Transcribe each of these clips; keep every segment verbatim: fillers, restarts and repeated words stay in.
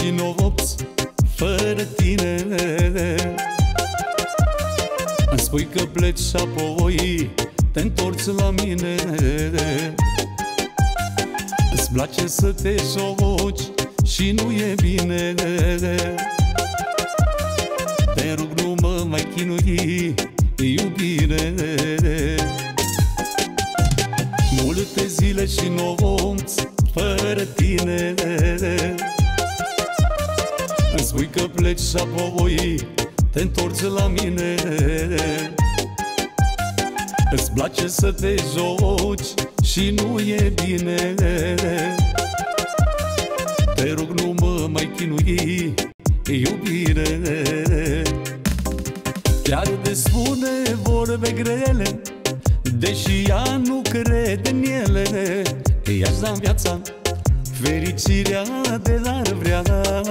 și nopți fără tine. Îmi spui că pleci și apoi te întorci la mine. Îți place să te joci și nu e bine. Te rog, nu mă mai chinui, iubire. Multe zile și nopți fără tine. Îmi spui că pleci și apoi te întorci la mine. Îți place să te joci și nu e bine. Te rog, nu mă mai chinui, iubire. Chiar de spune vorbe grele, deși ea nu crede în ele. I-aș da în viața fericirea de dar vrea.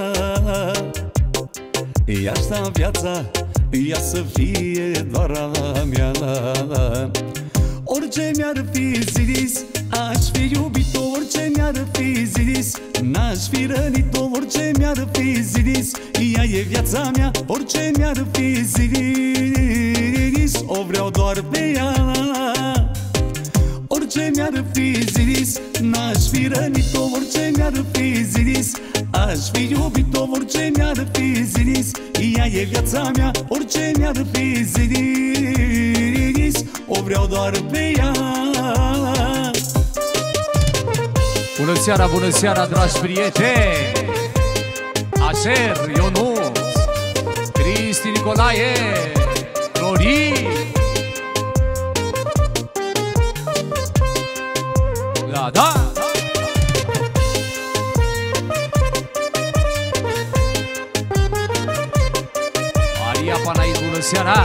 I-aș da în viața ea să fie doar a mea. Orice mi-ar fi zis, aș fi iubit-o. Orice mi-ar fi zis, n-aș fi rănit-o. Orice mi-ar fi zis, ea e viața mea. Orice mi-ar fi zis, o vreau doar pe ea. Orice mi-ar fi zis, n-aș fi rănit-o. Orice mi-ar fi zis, aș fi iubit-o. Orice mi-ar fi zis, ea e viața mea. Orice mi-ar fi zis, o vreau doar pe ea. Bună seara, bună seara, dragi prieteni! Aser, Ionuț, Cristi, Nicolae, Florin. Da, da! Maria Panait, bună seara!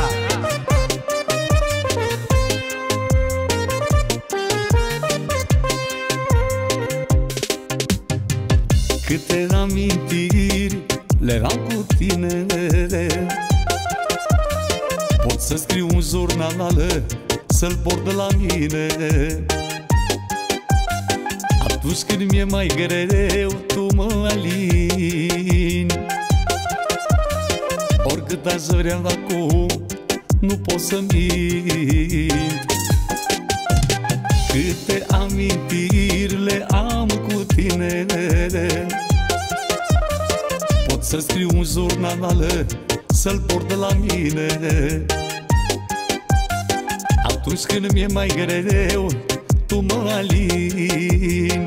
Câte amintiri le am cu tine. Pot să scriu un jurnal, să-l port de la mine. Atunci când mi-e mai greu, tu mă alini. Oricât aș vrea acum, nu pot să mint. Câte amintiri le am cu tine. Pot să scriu un jurnal, să-l port de la mine. Atunci când mi-e mai greu, tu mă alini.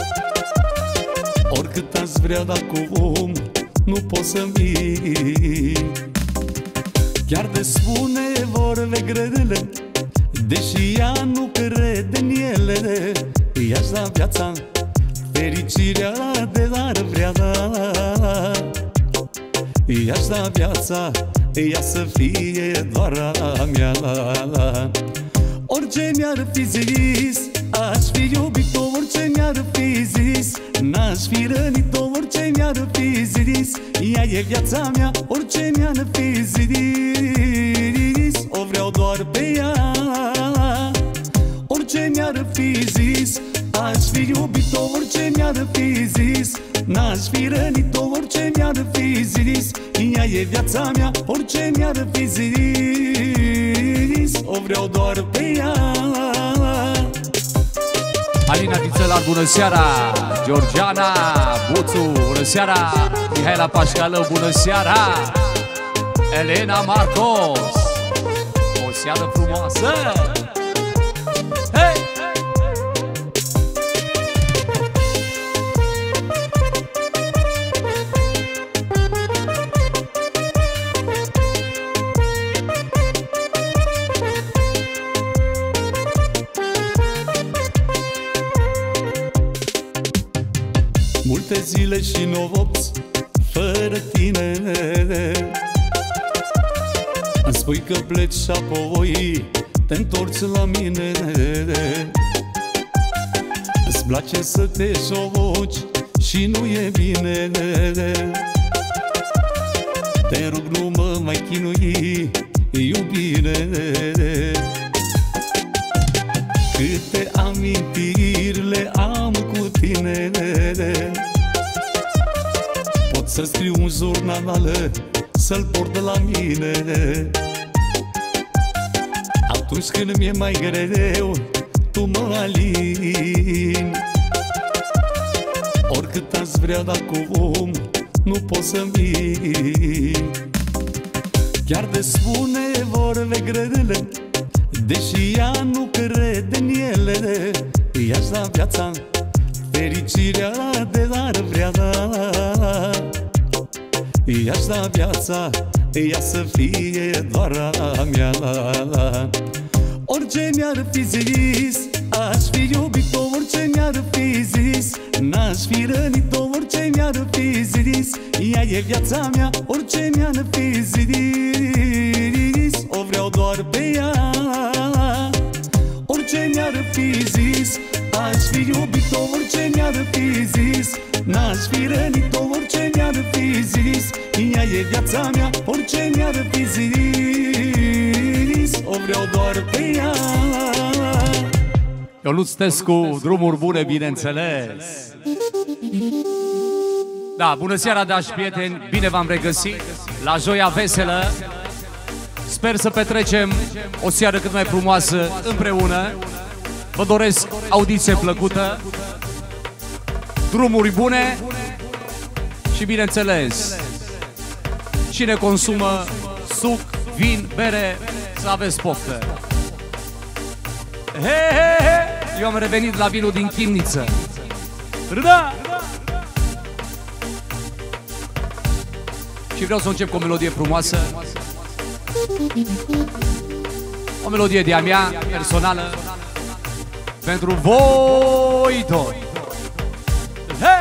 Oricât aș vrea acum, nu pot să mint. Chiar de spune vorbe grele, deși ea nu crede în ele. I-aș da viața fericirea de dar vrea. I-aș da viața ea să fie doar a mea. Orice mi-ar fi zis, aș fi iubit-o. Orice mi-ar fi zis, n-aș fi rănit-o. Orice mi-ar fi zis, ea e viața mea. Orice mi-ar fi zis, o vreau doar pe ea. Orice mi-ar fi zis, aș fi iubit-o. Orice mi-ar fi zis, n-aș fi rănit-o. Orice mi-ar fi zis, ea e viața mea. Orice mi-ar fi zis, o vreau doar pe ea. Alina Vițelar, bună seara! Georgiana Buțu, bună seara! Mihaela Pașcală, bună seara! Elena Marcos, o seară frumoasă! Hei! Multe zile și nopți fără tine. Îmi spui că pleci și apoi te întorci la mine. Îți place să te joci și nu e bine. Te rog, nu mă mai chinui, iubire. Câte amintiri le am cu tine. Pot să scriu un jurnal, să-l port de la mine. Atunci când mi-e mai greu, tu mă alini. Oricât aș vrea, dacă om, nu pot să mint. Chiar de spune vorbe grele, deși ea nu crede în ele, i-aș da viața, fericirea de dar vrea, i-aș da viața, ea să fie doar a mea. Orice mi-ar fi zis, aș fi iubit-o, orice mi-ar fi zis, n-aș fi rănit-o, orice mi-ar fi zis, ea e viața mea, orice mi-ar fi zis, o vreau doar pe ea. Orice mi-ar fi zis, aș fi iubit-o, orice mi-ar fi zis, n-aș fi rănit-o, orice mi-ar fi zis, ea e viața mea, orice mi-ar fi zis, o vreau doar pe ea. Ionuț Tescu, drumuri bune, bineînțeles. Da, bună seara, dragi prieteni, bine v-am regăsit la Joia Veselă. Sper să petrecem o seară cât mai frumoasă împreună. Vă doresc audiție plăcută, drumuri bune și, bineînțeles, cine consumă suc, vin, bere, să aveți poftă. He, he, he. Eu am revenit la vinul din Chimniță. Râda! Și vreau să încep cu o melodie frumoasă. O melodie de-a mea, personală, pentru voi doi. Hey!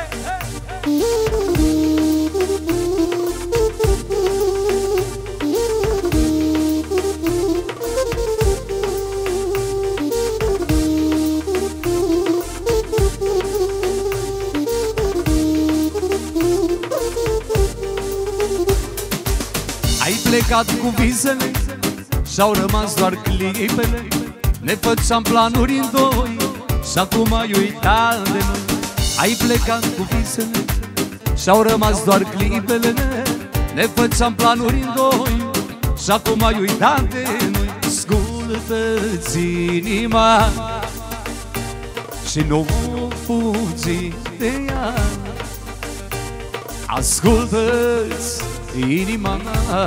Ai plecat cu visele și-au rămas doar clipele, ne făceam planuri în doi și acum ai uitat de noi. Ai plecat cu visele și-au rămas doar clipele, ne făceam planuri în doi și acum ai uitat de noi. Ascultă-ți inima și nu fugi de ea. Ascultă-ți inima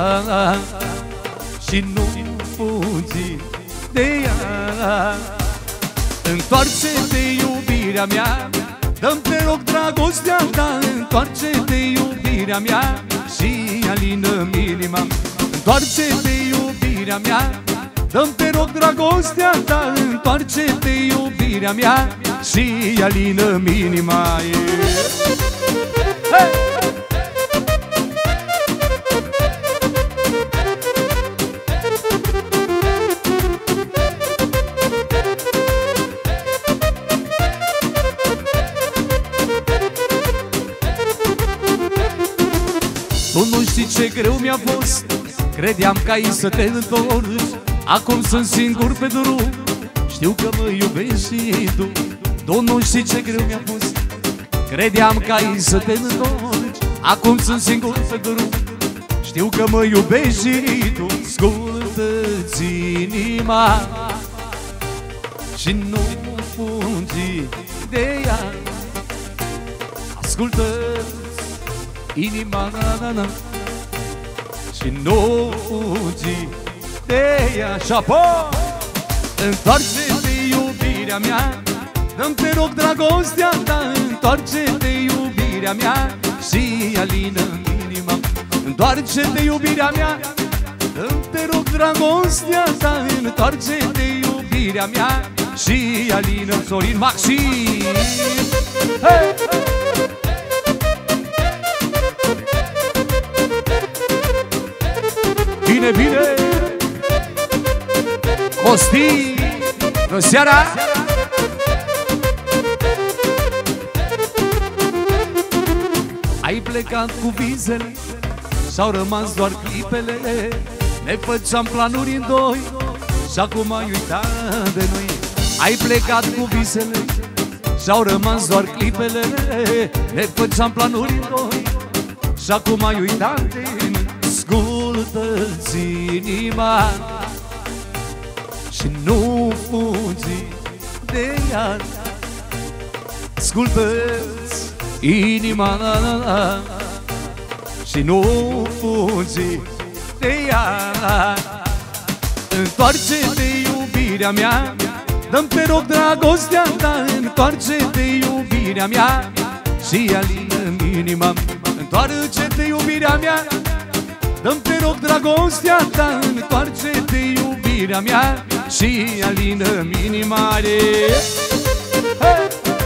și nu fugi de ea. Întoarce-te, iubirea mea, dă-mi te rog dragostea ta. Întoarce-te, iubirea mea, și alină-mi inima. Întoarce-te, iubirea mea, dă-mi te rog dragostea ta. Întoarce-te, iubirea mea, și alină-mi inima. Hey! Tu nu știi ce greu mi-a fost, credeam că ai să te întorci. Acum sunt singur pe drum, știu că mă iubești și tu. Tu nu știi ce greu mi-a fost, credeam că ai să te întorci. Acum sunt singur pe drum, știu că mă iubești și tu. Ascultă-ți inima și nu fugi de ea. Ascultă-ți inima, na, na, na, și nu fugi de ea. Și apoi întoarce-te, iubirea mea, dă-mi te rog dragostea ta. Întoarce-te, iubirea mea, și alină-mi inima. Întoarce-te, iubirea mea, dă-mi te rog dragostea ta. Întoarce-te, iubirea mea, și alină-mi. Sorin Maxim, hey! Bine, bine! Costi, bună seara! Ai plecat cu visele și-au rămas doar clipele, ne făceam planuri în doi și acum ai uitat de noi. Ai plecat cu visele și-au rămas doar clipele, ne făceam planuri în doi și acum ai uitat de mine. Ascultă-ți inima și nu fugi de ea. Ascultă-ți inima și nu fugi de ea. Întoarce-te, iubirea mea, dă-mi te rog dragostea ta. Întoarce-te, iubirea mea, și alină-mi inima. Întoarce-te, iubirea mea, dă-mi te rog dragostea ta. Întoarce-te, iubirea mea, și alină-mi inima. Hey!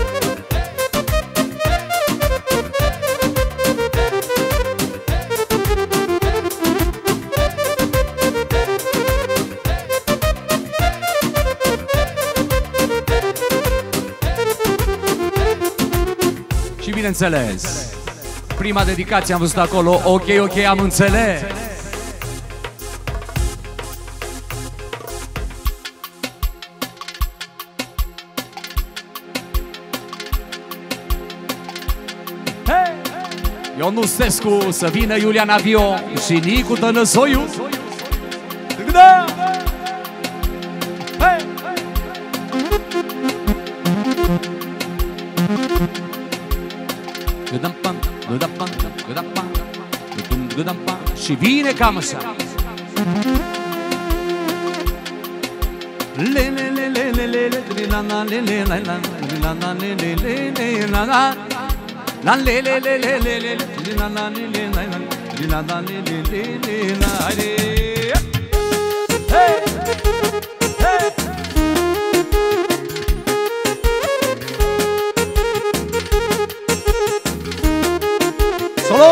Și bineînțeles, prima dedicație am văzut acolo. Ok, ok, am înțeles. Hey! Ion Stescu, să vină Iulian Avio și Nicu Tănăsoiu. Da! Hey! Și vine cam așa. Solo!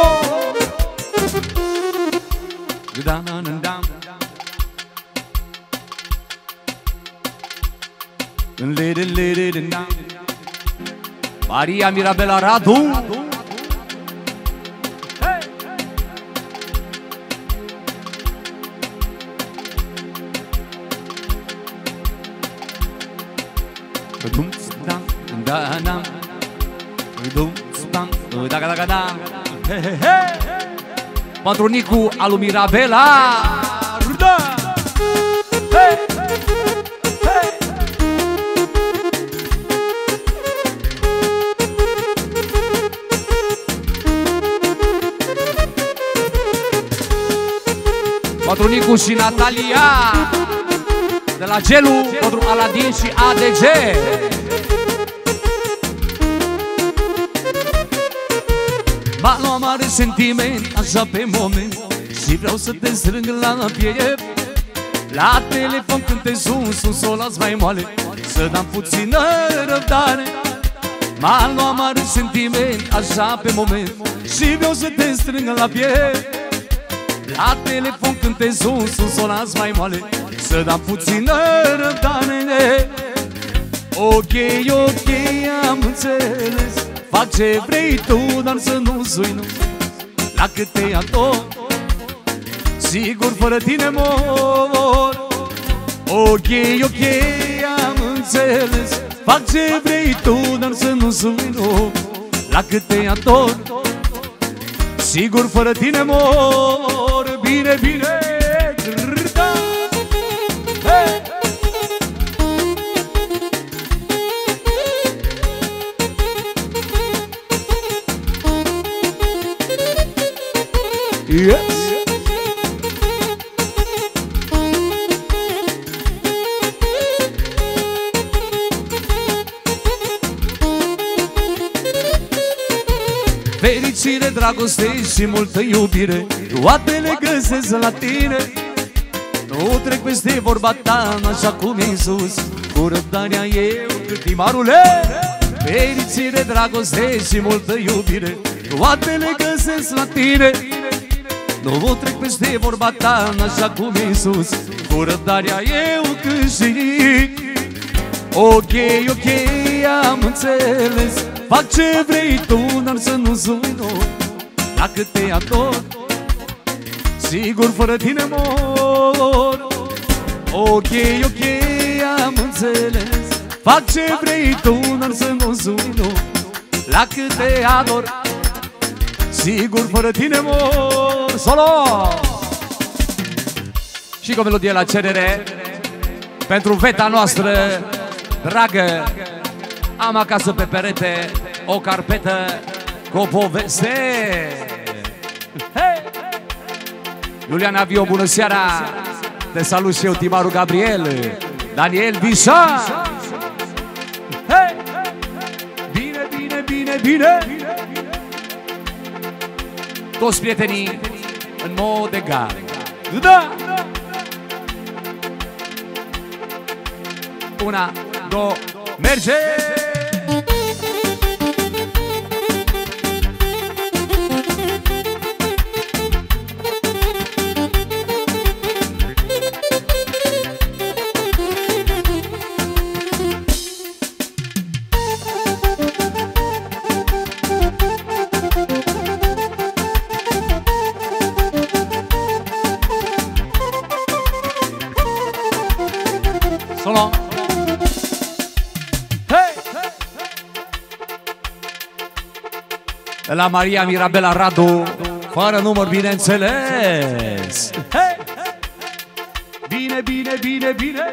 Maria Mirabela Radu. Pentru Nicu alu Mirabela. Hey! Hey! Pentru Nicu și Natalia de la Gelu, pentru Aladin și A D G. M-a luat mare sentiment, așa pe moment, și vreau să te strâng la piept. La telefon când te sun, sun s-o las mai moale, să dăm puțină răbdare. M-a luat mare sentiment, așa pe moment, și vreau să te strâng la piept. La telefon când te sun, sun s-o las mai moale, să dăm puțină răbdare. Ok, ok, am înțeles, fac ce vrei tu, dar să nu sui, nu, la cât te ador, sigur fără tine mor. Ok, ok, am înțeles, fac ce vrei tu, dar să nu sui, nu, la cât te ador, sigur fără tine mor. Bine, bine, da. Hey! Yes. Fericire, dragoste și multă iubire, toate le găsesc la tine. Nu trec peste vorba ta, așa cum e sus, cu răbdarea eu cât timarule. Fericire, dragoste și multă iubire, toate le găsesc la tine. Nu trec peste vorba ta, așa cum e sus, cu răbdarea eu câștig. Ok, ok, am înțeles, fac ce vrei tu, dar să nu sui, nu, dacă te ador, sigur fără tine mor. Ok, ok, am înțeles, fac ce vrei tu, dar să nu sui, nu, dacă te ador, sigur fără tine mor. Solo! Și cu o melodie la cerere pentru feta noastră dragă. Am acasă pe perete o carpetă cu o poveste. Hey! Iuliana Vio, bună seara! Te salut și eu, Timaru Gabriel, Daniel Vișa. Hey! Bine, bine, bine, bine! Toți prietenii în mod egal. Da! Una, două, merge! Solo! De la Maria Mirabela Radu, fără număr, bineînțeles. Hey! Bine, bine, bine, bine.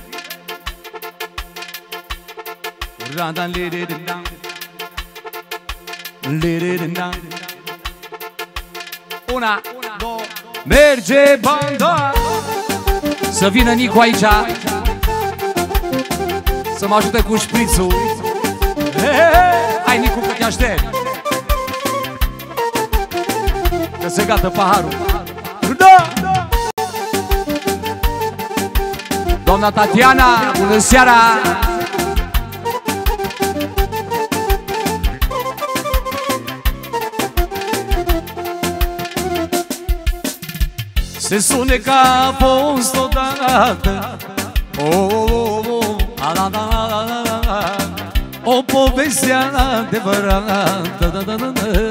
Una, două, merge banda. Să vină Nicu aici să mă ajute cu șprițul. Hai, Nicu, că te aștept, că se gata paharul. Da! Doamna Tatiana, bună seara! Se sune ca a fost odată, oh, oh, oh, oh, a, da, da, da, da, da, o poveste adevărată, da, da, da, da.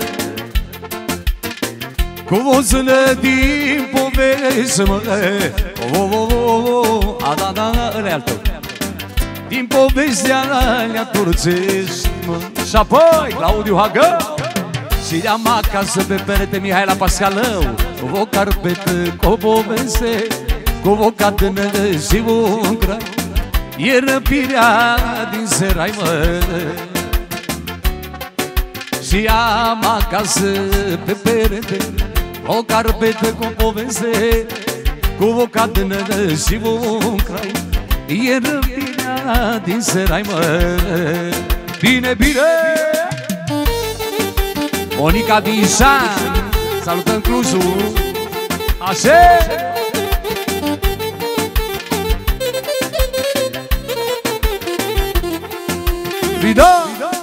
Cu o zână din poveste, mă, oh, oh, oh, oh, a, da, da, da, realtă. Din povestea alea turcești, mă. Și apoi Claudiu Hagă și am acasă pe perete Mihaela Pascalău, cu o carpetă, cu o poveste, cu o catână și un crai. E răpirea din serai, mă. Și am acasă pe perete o carpetă cu o poveste, cu o catână și un crai. E răpirea din serai, mă. Bine, bine! Monica Vișan, salutăm Clujul. Așa! Vida!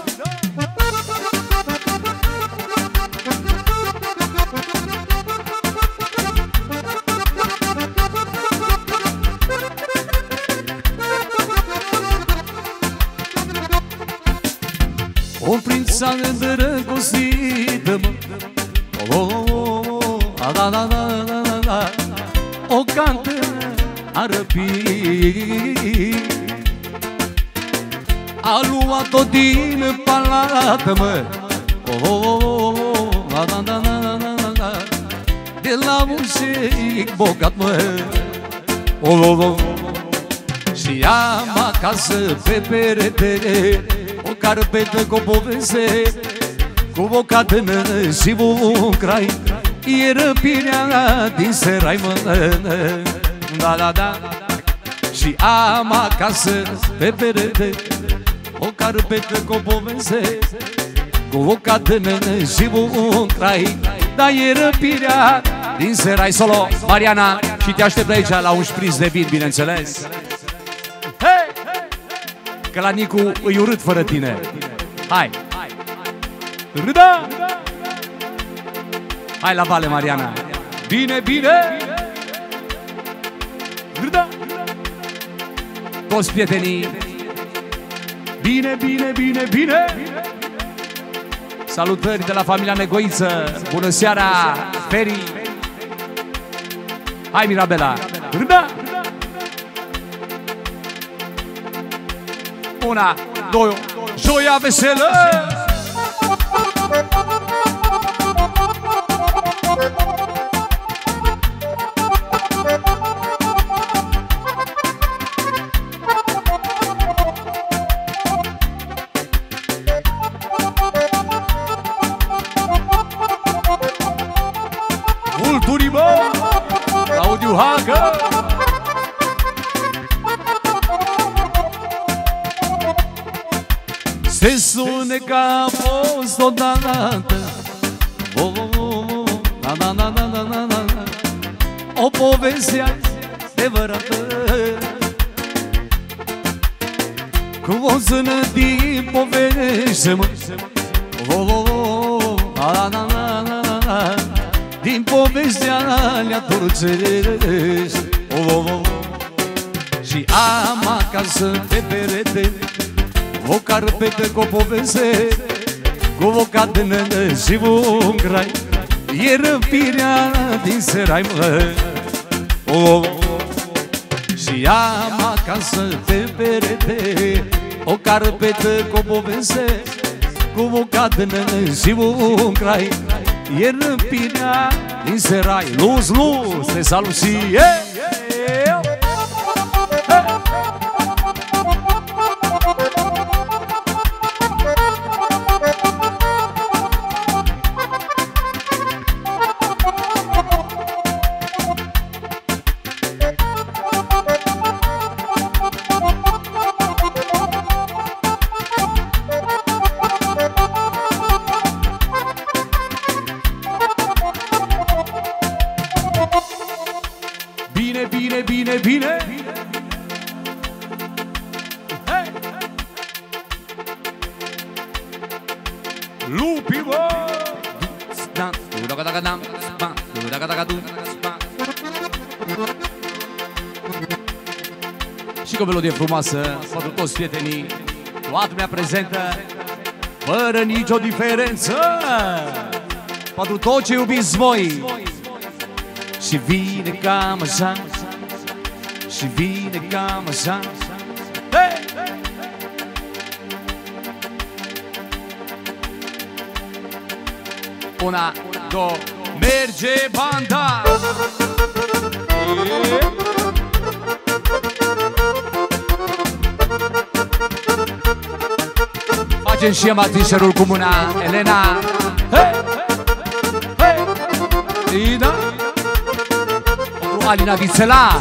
O prința îndrăgostită, mă, oh, oh, oh, oh, a, da, da, da, da, da, da, o cantă a răpit. A luat-o din palată, mă, oh, oh, oh, oh, a, da, da, da, da, da, da, de la un șeic bogat, mă, oh, oh, oh. Și am acasă pe perete o carpetă cu o poveste, cu o catână și un crai. E răpirea din serai, mă, da, da, da. Și am acasă pe perete o carpetă cu o poveste, cu o catână și un crai. Dar e răpirea din serai. Solo, Mariana, și te aștept aici la un șpriț de vin, bineînțeles. Că la Nicu îi urât fără tine. Hai! Râda! Hai la vale, Mariana! Bine, bine! Râda! Toți prietenii! Bine, bine, bine, bine! Salutări de la familia Negoiță! Bună seara, Feri! Hai, Mirabela! Râda! Una, două, joia veselă! Se sune că a fost odată oh, oh, oh, oh, na, na, na, na, na, na, na. O poveste adevărată cu o zână din poveste-mă oh, oh, oh, na, na, na, na, na. Din povestea alea turcești oh, oh, oh. Și am acasă pe perete o carpetă cu o poveste, cu o cadenă și un grai. E răpirea din serai, mă oh, oh, oh. Și am acasă pe perete o carpetă cu o poveste, cu o cadenă și un grai. E răpirea din serai. Luz, luz, te salut și yeah! Bine, bine, bine, bine. Hey! Lupi, bă! Și cu o melodie frumoasă pentru toți prietenii, toată lumea prezentă, fără nicio diferență, pentru tot ce iubiți voi. Și vine cam așa, și vine cam așa. Hey! Una, două, merge banda! Facem și amatișerul cu mâna, Elena! Hey! Hey! Ida! Alina Vițela.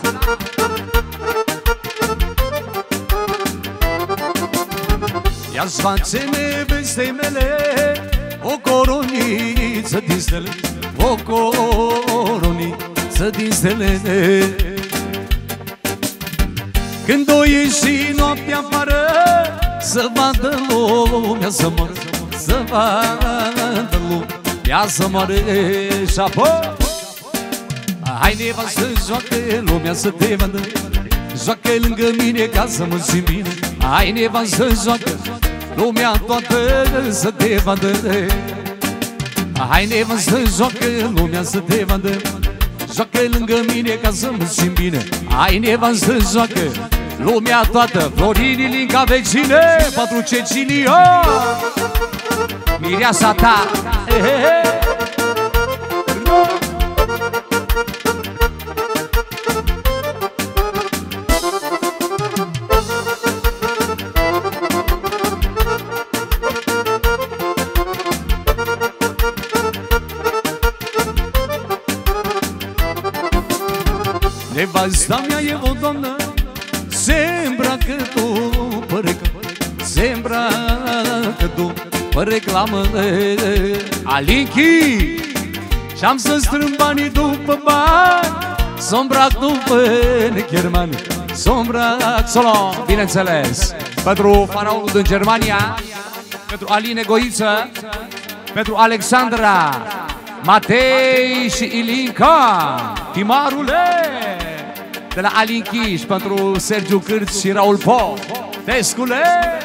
Ia-ți face nevestei mele o coroniță din stele, o coroniță din stele. Când o ieși noaptea afară, să vadă lumea să moară, să vadă lumea să moară. Și apoi hai nevastă, joacă lumea să te vadă, joacă lângă mine ca să mă simt bine. Hai nevastă, joacă lumea toată să te vadă. Hai nevastă, joacă lumea să te vadă, joacă lângă mine ca să mă simt bine. Hai nevastă, joacă lumea toată. Florin Ilinca vecine, pentru Cecilia, mireasa ta. He, he, he. Nevasta mea e o doamnă, se îmbracă după reclamă, se îmbracă după reclamă. Alinchi! Și-am să strâng banii după bani, s-o îmbrac după necherman, s-o îmbrac solo, bineînțeles, pentru faraonul din Germania, pentru Aline Goiță, pentru Alexandra, Matei și Ilinca, Timarule, de la Alinchi, și pentru Sergiu Cârț și Raul Po, Tescule,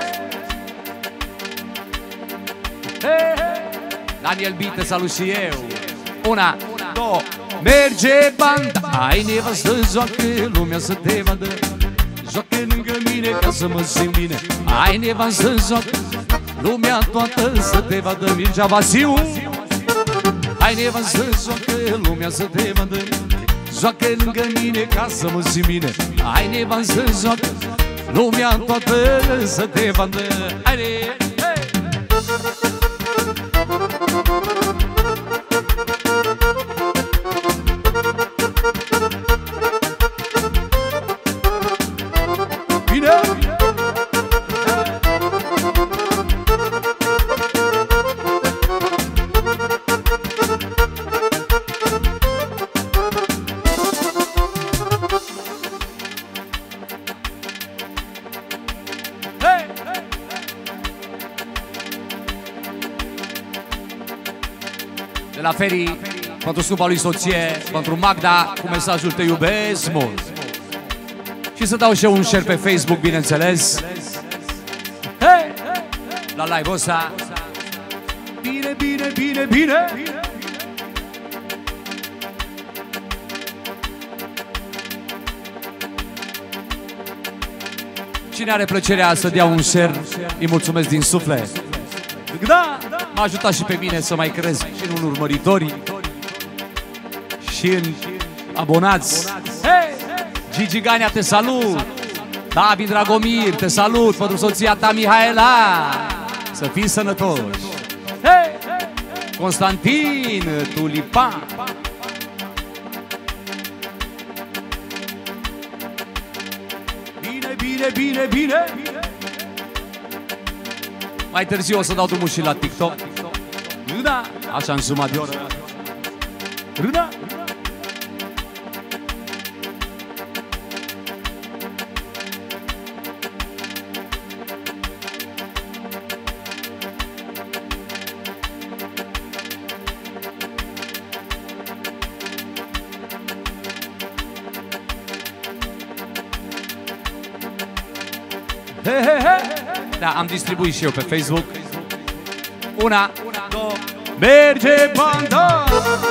Daniel Bite, salut și eu. Una, două, merge banda. Hai nevastă, joacă lumea să te vadă, joacă lângă mine ca să mă simt bine. Hai nevastă, joacă lumea toată să te vadă. Mircea Vasiu. Hai nevastă, joacă lumea să te vadă, joacă lângă mine ca să mă simt bine. Hai nevastă, joacă lumea toată să te vadă. Haide, hey! Bine! la Feri, pentru scumpa lui soție, pentru Magda, cu mesajul te iubesc mult. Și să dau și eu un share pe Facebook, bineînțeles. Hey! La live-ul ăsta. Bine, bine, bine, bine. Cine are plăcerea să dea un share, îi mulțumesc din suflet. Da, m-a ajutat și pe mine să mai cresc și în urmăritorii și în abonați. Hey! Gigi Gania, te salut! David Dragomir, te salut! Pentru soția ta, Mihaela! Să fii sănătoși! Hey! Constantin Tulipan! Bine, bine, bine, bine! Mai târziu o să dau drumul și la TikTok. Da, așa în jumătate de oră. Râda! He, he, he. Da, am distribuit și eu pe Facebook. Una, două, merge banda!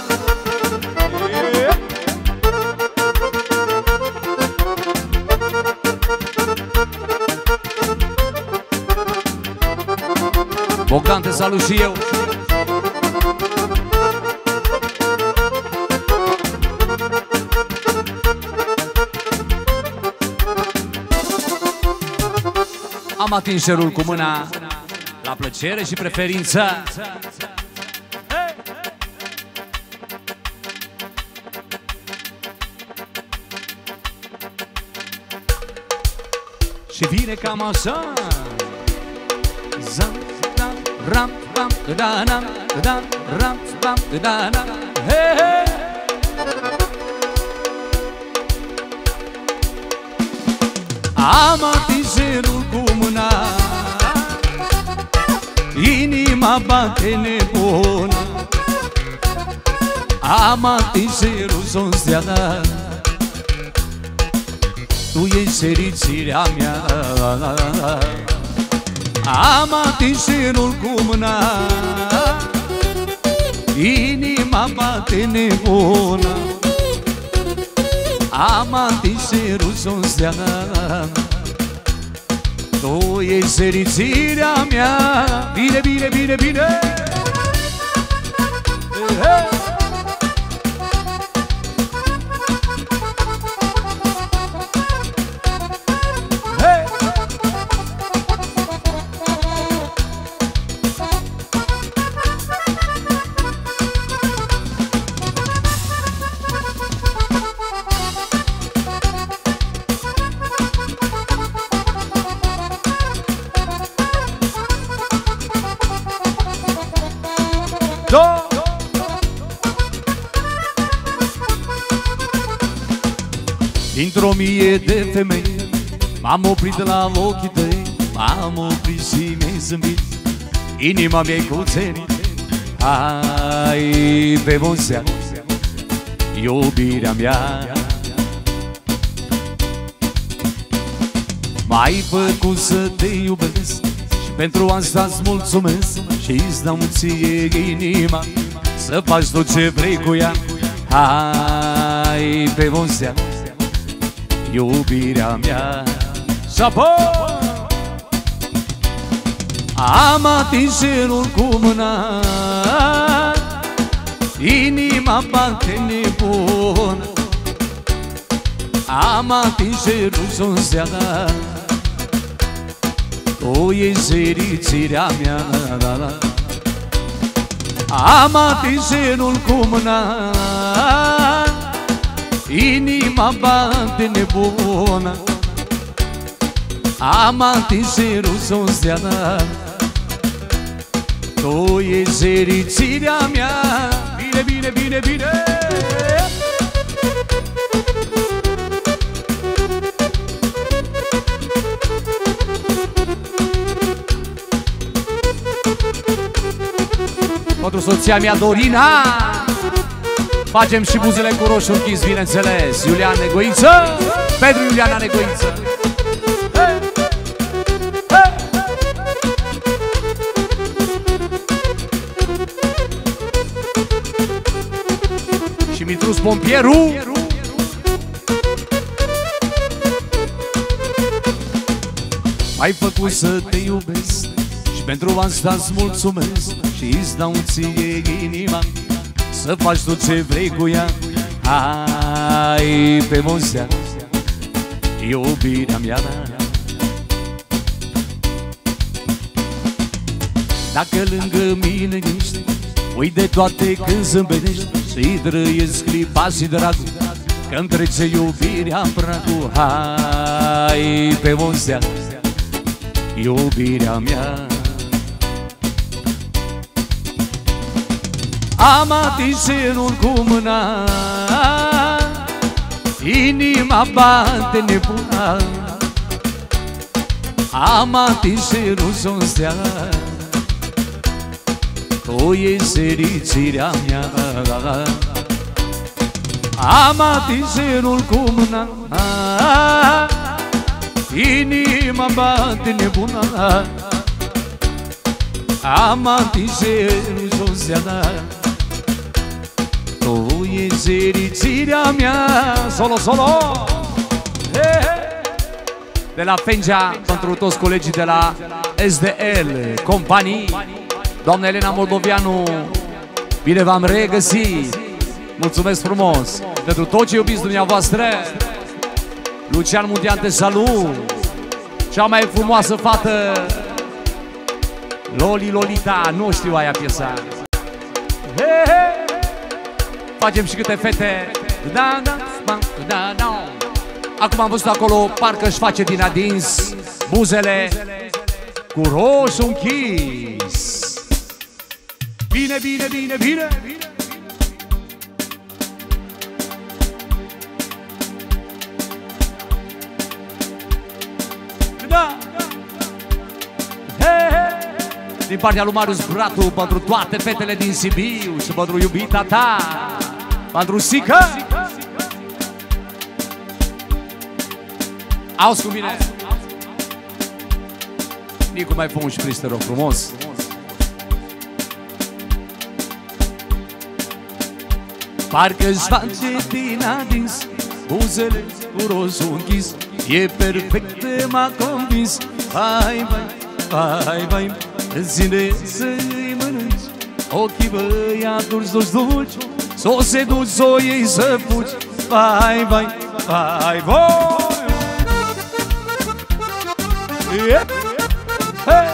Bogdan, te salut și eu. Am atins șerul cu mâna, la plăcere și preferință. Și vine cam așa. Zam, da, ram, bam, da, da, da, ram, bam, da, da, he, he. Am atins șerul cu mâna, inima bate nebună. Am atins șerul să-mi seara, tu ești fericirea mea. Am atins șerul cu mâna, inima bate nebună. Am atins șerul să-mi seara, tu ești fericirea mea. Bine, bine, bine, bine. Hey! Dintr-o mie de femei m-am oprit la ochii tăi, m-am oprit și mi-ai zâmbit, inima mi-ai cuțerit. Hai pe bun seama, iubirea mea, m-ai făcut să te iubesc și pentru asta-ți mulțumesc și-ți dau ție inima să faci tot ce vrei cu ea. Hai pe bun seama, iubirea mea. Șapo! Am atins șerul cu mâna, inima bate nebună. Am atins șerul să-mi seara, tu ești fericirea mea. Am atins șerul cu mâna, inima bate nebună. Am atins șerul să-mi seara, tu ești fericirea mea. Bine, bine, bine, bine. soția mea Dorina. Facem și buzele cu roșu închis, bineînțeles. Iulian Negoiță, pentru Iuliana Negoiță. Hey! Hey! Și Mitrus Pompieru. Ai făcut să te iubesc și pentru asta îți mulțumesc și îți dau ție inima să faci tot ce vrei cu ea. Hai pe Mosea, iubirea mea. Dacă lângă mine ești, uit de toate când zâmbești și trăiesc clipa și dragul că-mi trece iubirea în pragul. Hai pe Mosea, iubirea mea. Am atins cerul cu mâna, inima bate nebuna. Am atins cerul s-o stea, tu ești fericirea mea. Am atins cerul cu mâna, inima bate nebuna. Am atins cerul s-o stea, tu ești fericirea mea. Solo, solo! Hey, hey. De la Fengea, pentru toți colegii de la S D L Companii, doamna Elena Moldovianu, bine v-am regăsit! Mulțumesc frumos pentru tot ce iubiți dumneavoastră. Lucian Mundial, te salut! Cea mai frumoasă fată, Loli Lolita, nu știu aia piesa. Hey, hey. Facem și câte fete. Da, da, da, da. Acum am văzut acolo, parcă își face din adins buzele cu roșu închis. Bine, bine, bine, bine. Da. Hey, hey. Din partea lui Marius Bratu, pentru toate fetele din Sibiu și pentru iubita ta, pentru Sica. Auzi cu mine. Nicu, mai fă un șpriț, te rog frumos. Parcă-și face din adins buzele cu roșu închis. E perfect, m-a convins. Hai, vai, vai, vai, zine să-i mănânci ochii băiaturi dulci, dulci, s-o seduci, s-o iei să fugi. Vai, vai, vai, vai. Yeah. Hey.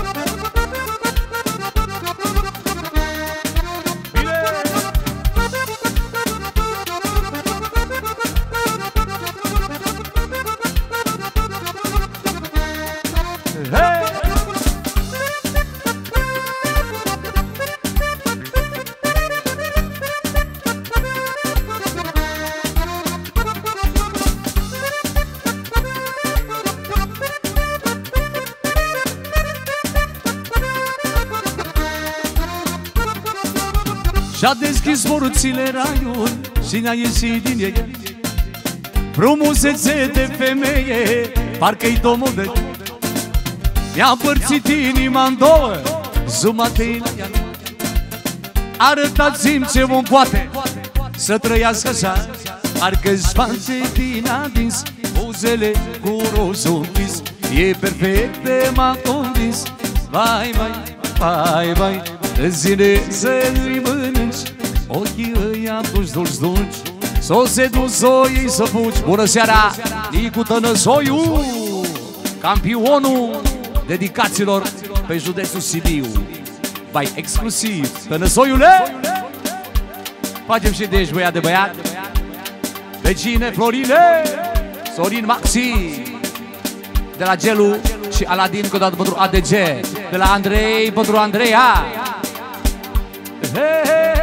Și-a deschis porțile raiul și ne-a ieșit din ei frumusețe de femeie, parcă-i domul de mi-a împărțit inima-n două, jumate la ea. Arătați-mi ce om poate să trăiască așa, parcă-și face din adins buzele cu roșu închis. E perfect, m-a convins. Vai, vai, vai, vai, zine să-i mănânci ochii ăia dulci, dulci, dulci, s-o seduci, s-o iei să fugi. Bună seara, Nicu Tănăsoiu, campionul dedicațiilor pe județul Sibiu. Vai, exclusiv, Tănăsoiule. Facem și de aici băiat de băiat. Vecine Florine, Sorin Maxi, de la Gelu și Aladin, cu dată pentru A D G, de la Andrei pentru Andreea. Hey, hey.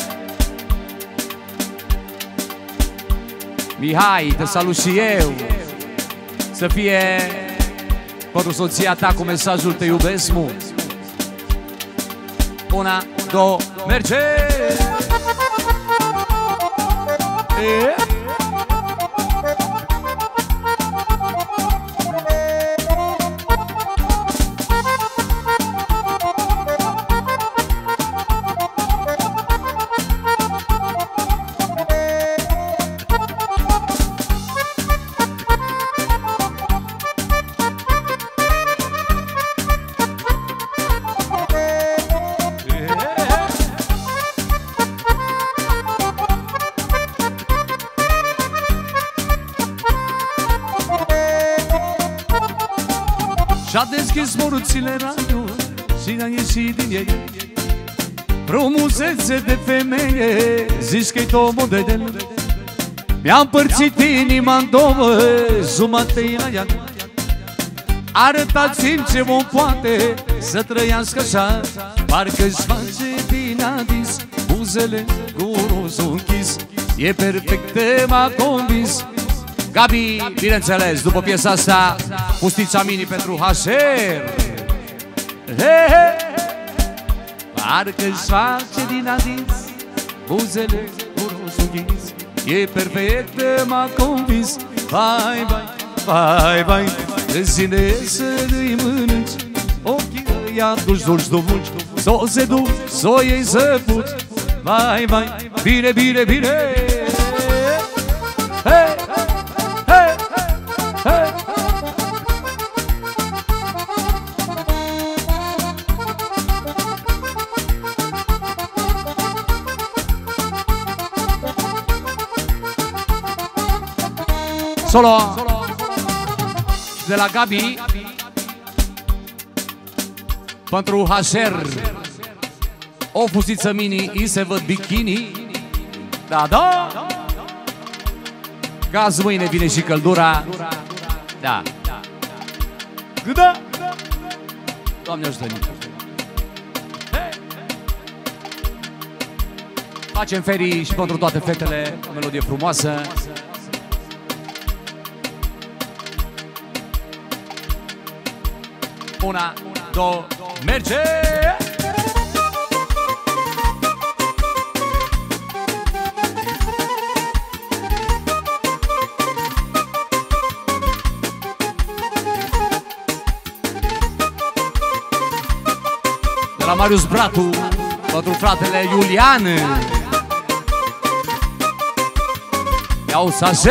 Mihai, te salut și eu. Să fie pentru soția ta cu mesajul te iubesc mult. Una, două, merge! E? Și-a deschis morțile radio și a ieșit din ei frumusețe de femeie, zici că-i tot model. Mi-a împărțit inima-n două, jumate la ea. Arătați-mi ce om poate să trăiască așa, parcă-și face din adis buzele cu rozul închis. E perfectă, m-a convins. Gabi, bineînțeles, după piesa asta, Fustița Mini pentru Hașer. He, he. Parcă-și face din adis buzele cu rozul închis. E perfectă, m-a convins. Vai, vai, vai, vai, îți vine să-i mănânci ochii ăia dulci, dulci, dulci, s-o se duc, s-o iei să puci. Vai, vai, bine, bine, bine. Hey, hey, hey. Solo de la Gabi pentru Hașer. O fustiță mini, îi se văd bikini. Da, da. Ca azi mâine vine și căldura. Da. Da. Doamne ajută-ne. Facem ferii și pentru toate fetele. O melodie frumoasă. Una, două, merge! De la Marius Bratu, pentru fratele Iulian. Iau sase!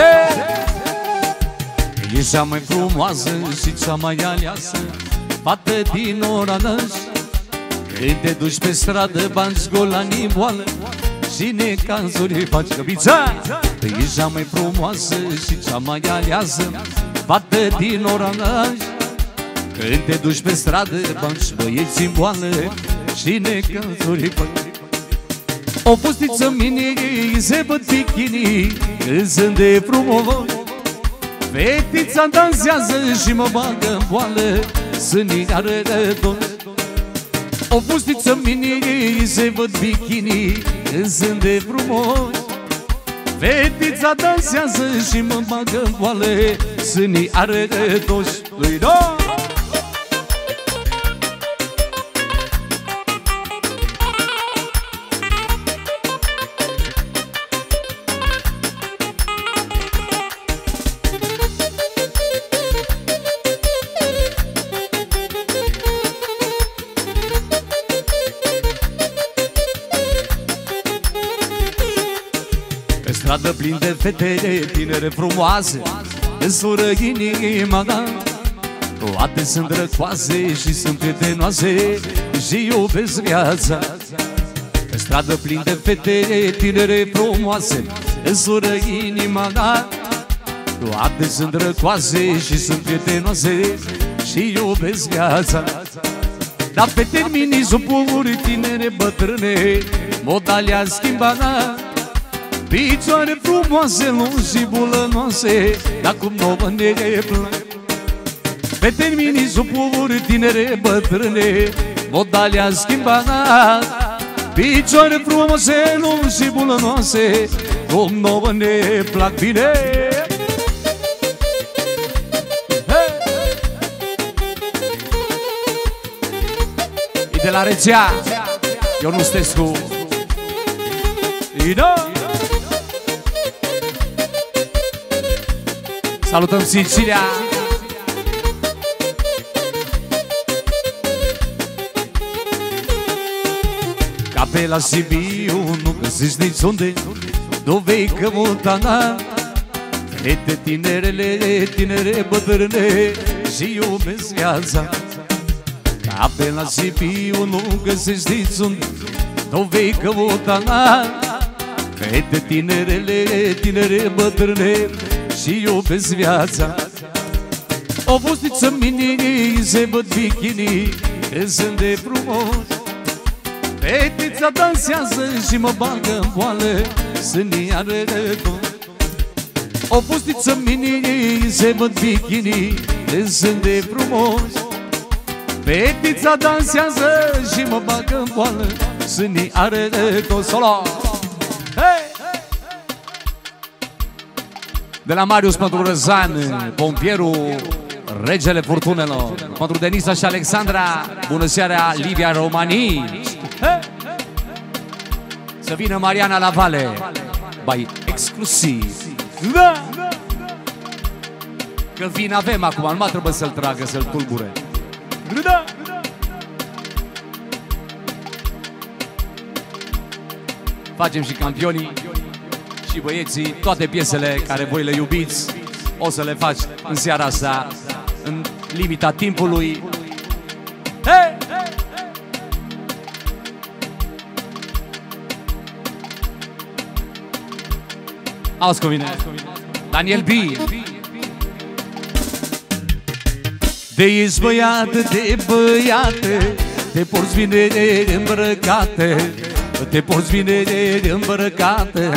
E cea mai frumoasă și cea mai aleasă fată din Oraș. Când te duci pe stradă, banci golanii boală și necazuri faci căbița. E cea mai frumoasă și cea mai aleasă fată din Oraș. Când te duci pe stradă, banci băieți în boală și necazuri faci. O fustiță mini, se văd bikini, când sunt de frumos. Fetița dansează și mă bagă în boală, să-ni arătă. O fustiță mini, se văd bikini, când sunt de frumos. Fetița dansează și mă bagă în boală, să-ni arătă toți. Stradă plin de fete tinere frumoase, însură inima mea. Toate sunt drăcoase și sunt prietenoase și iubesc viața. Pe stradă plin de fete tinere frumoase, însură inima mea. Toate sunt drăcoase și sunt prietenoase și iubesc viața. Dar pe terminii zupuri tinere bătrâne, moda le-a schimbat. Picioare frumoase, lungi și bulănoase, dar cum nouă ne plac. Pe terminii supuri tinere bătrâne, moda le-a schimbat. Picioare frumoase, lungi și bulănoase, cum nouă ne plac bine. E de la Rețea Ionu Stescu. Ina! Salutăm Sicilia! Ca pe la Sibiu nu găsești niciunde, nu vei căuta. Fete tinerele, tinere bătrâne și iubesc viața. Ca pe la Sibiu nu găsești niciunde, nu vei căuta. Fete tinerele, tinere bătrâne și iubesc viața. O bustiță mini, se văd bikini, că sunt de frumos. Fetița dansează și mă bagă în boală, sunt iară tot. O bustiță mini, se văd bikini, că sunt de frumos. Fetița dansează și mă bagă în boală, sunt iară tot. Solo! Hey! De la Marius pentru Răzan, pompierul, regele furtunelor. Pentru Denisa și Alexandra, bună seara, Livia Romanii. Să vină Mariana la Vale, bai exclusiv. Da! Că vin avem acum, nu mai trebuie să-l tragă, să-l tulbure. Da! Facem și campionii și băieții, toate piesele care voi le iubiți, o să le faci în seara asta, în limita timpului. Hey! Auzi cu mine, Daniel B. De ești băiat, de băiate, te porți bine îmbrăcate, te porți bine îmbrăcate.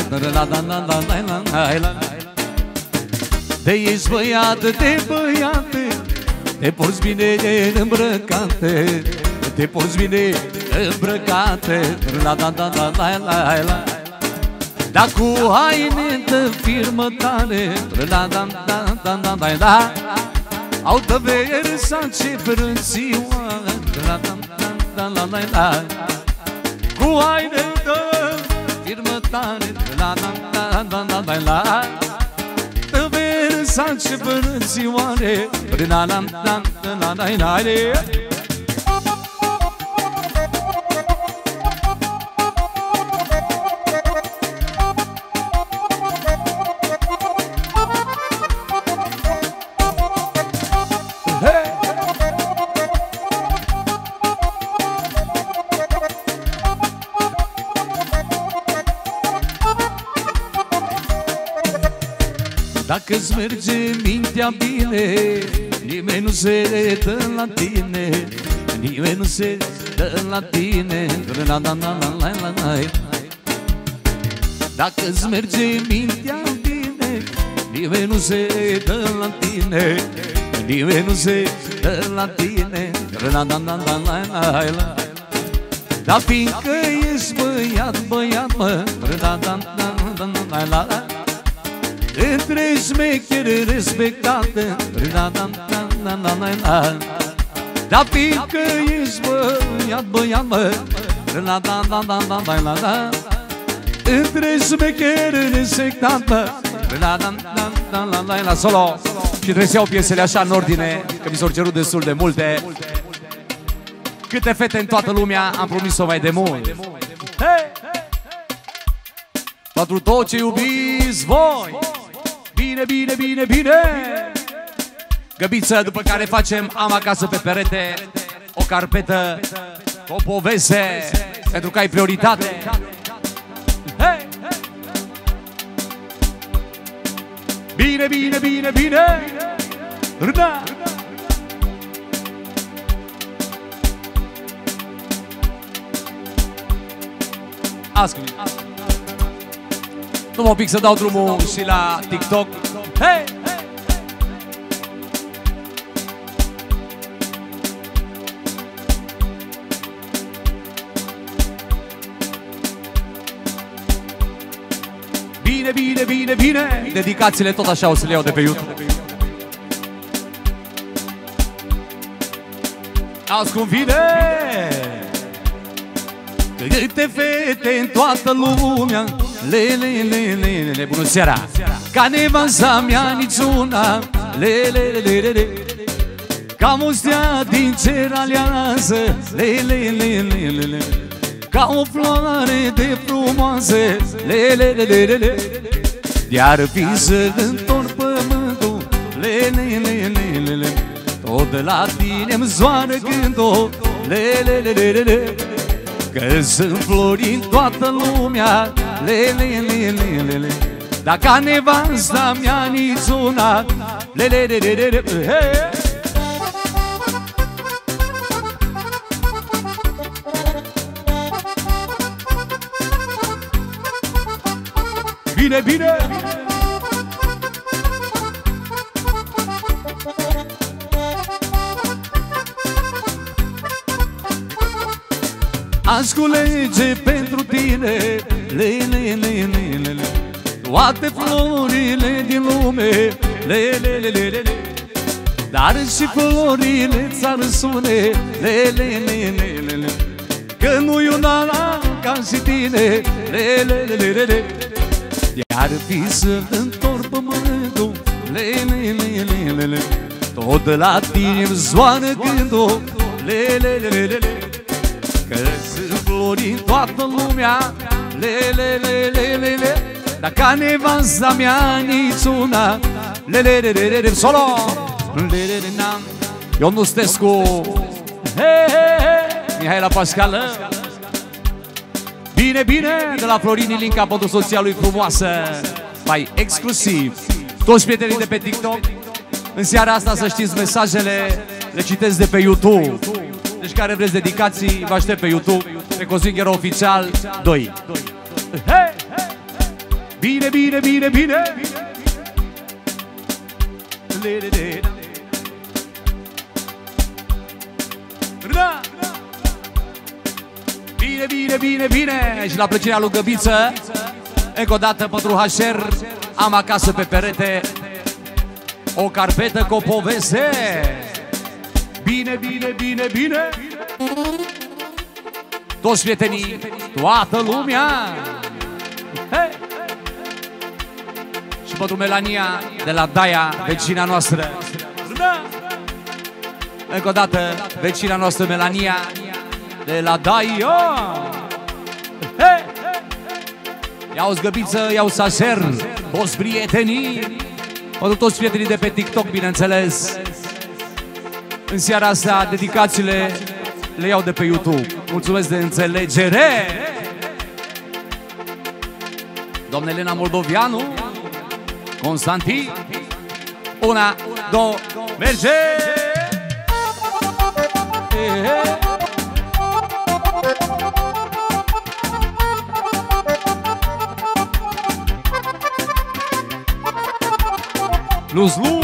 De ești băiat, de băiate, te porți bine îmbrăcate, te porți bine îmbrăcate. Da cu haine de firmă tare, au de Versace frânțioară, cu haine de firmă tare, de Versace frânțioare. Dacă-ți merge mintea bine, nimeni nu se dă la tine, nimeni nu se dă la tine. Dacă-ți merge mintea bine, nimeni nu se dă la tine, nimeni nu se dă la tine. Dar fiindcă ești băiat, băiat, mă, între șmecheri respectate, dar fiindcă ești băiat, băiat, mă, între șmecheri respectate. La solo. Și trebuie să iau piesele așa în ordine, că mi s-au cerut destul de multe. Câte fete în toată lumea, am promis-o mai de mult. Hey! Pentru tot ce iubiți voi, bine, bine, bine, bine. Găbiță, după care facem am acasă pe perete o carpetă, o poveste, pentru că ai prioritate. Hey! Bine, bine, bine, bine. Râna. Ascult. Nu mă pic să dau drumul și la TikTok. Hey! Bine, bine, bine, bine. Dedicațiile tot așa o să le iau de pe YouTube. Auzi cum vine. Câte fete în toată lumea, lele, lele, lele, bună seara! Ca nevasta mea niciuna, lele, lele, lele, ca o stea din cer aleasă, lele, lele, lele, ca o floare de frumoasă, lele, lele, lele, de-ar fi să întorc pământul, lele, lele, lele, tot de la tine-mi zoară gândul, lele, lele, lele, că sunt flori în toată lumea, lele, lele, lele, dar ca nevasta mea niciuna, lele, lele, lele, hey! Bine, bine! Aș culege pentru tine, lele, lele, lele, toate florile din lume, lele, lele, lele, dar și florile ți-ar sune, lele, lele, lele, că nu-i una ca și tine, lele, lele, lele, de-ar fi să întorc pământul, lele, lele, lele, tot de la tine-mi zoară gândul, lele, lele, lele, că sunt flori în toată lumea, lele, lele, lele, dar ca nevasta mea niciuna, lele, lele, lele, solo, lele, lele, Ion Nustescu, he, he, he, Mihaela Pascală. Bine, bine, de la Florin Ilinca pentru soția lui frumoasă, mai exclusiv. Toți prietenii de pe TikTok, în seara asta să știți mesajele, le citesc de pe YouTube. Deci care vreți dedicații, vă aștept pe YouTube, pe Cozinger Oficial doi. Hey! Bine, bine, bine, bine! Da! Bine, bine, bine, bine! Și la plăcerea lui Găbiță, încă o dată pentru H R, am acasă pe perete o carpetă cu o poveste. Bine, bine, bine, bine! Toți prietenii, toată lumea! Hey! Și pentru Melania de la Daia, vecina noastră. Da! Încă o dată, vecina noastră Melania de la Daia. Hey! Iau zgăbiță, iau saser, toți prietenii, pentru toți prietenii de pe TikTok, bineînțeles. În seara asta, dedicațiile le iau de pe YouTube. Mulțumesc de înțelegere! Doamna Elena Moldovianu, Constantin, una, două, merge! Luz, luz!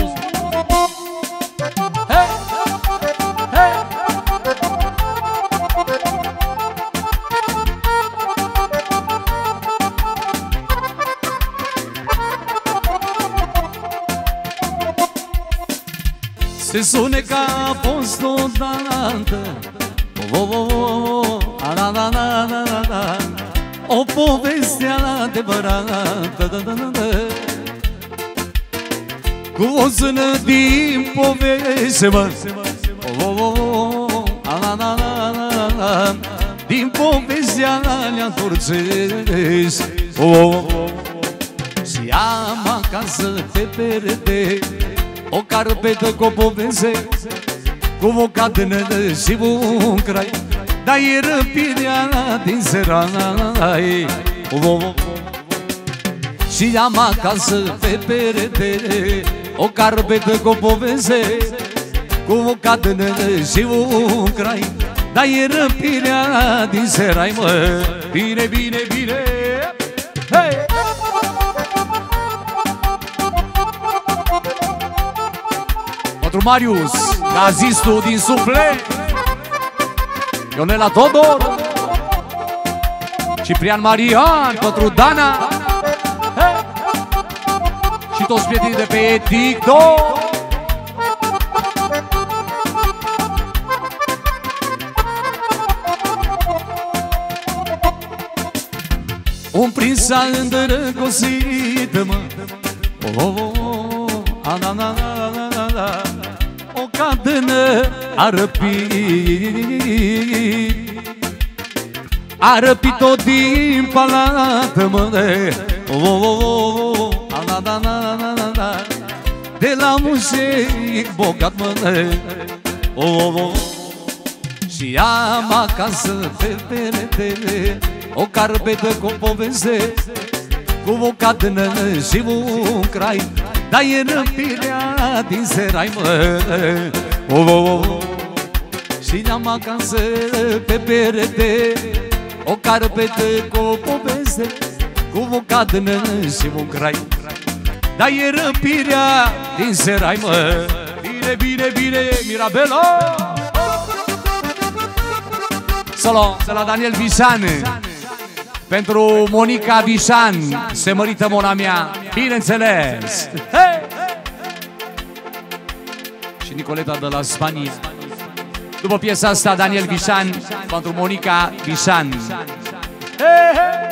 Se sune ca a fost odată o poveste adevărată, cu o zână din poveste, mă, din povestea alea turcești. Și am acasă pe perete o carpetă cu o poveste, cu o cadână și un crai, dar e răpirea din serai. Și am acasă pe perete o carpetă cu o poveste, cu o cadână și un crai, dar e răpirea din serai, mă. Bine, bine, bine! Hey! Pentru Marius, gazistul din suflet, Ionela Todor, Ciprian Marian, pentru Dana, hey! Și toți prietenii de pe TikTok. Cuprinsa îndrăgostită, mă, oh, oh, oh, a, na, na, na, na, na. O cadână a răpit, a răpit-o din palat, mă, oh, oh, oh, oh, a, na, na, na, na, na, na. De la muzic bogat, mă, oh, oh, oh. Și am acasă pe perete o carpetă cu o poveste, cu o cadână și un crai, dar e răpirea din serai, mă, oh, oh, oh. Și am acasă pe perete o carpetă cu o poveste, cu o cadână și un crai, dar e răpirea din serai, mă. Bine, bine, bine, Mirabelo! Solo de la Daniel Vișan, pentru Monica Vișan, se mărită mona mea, bineînțeles. Hey! Și Nicoleta de la Spania. După piesa asta, Daniel Vișan, pentru Monica Vișan. Hey, hey!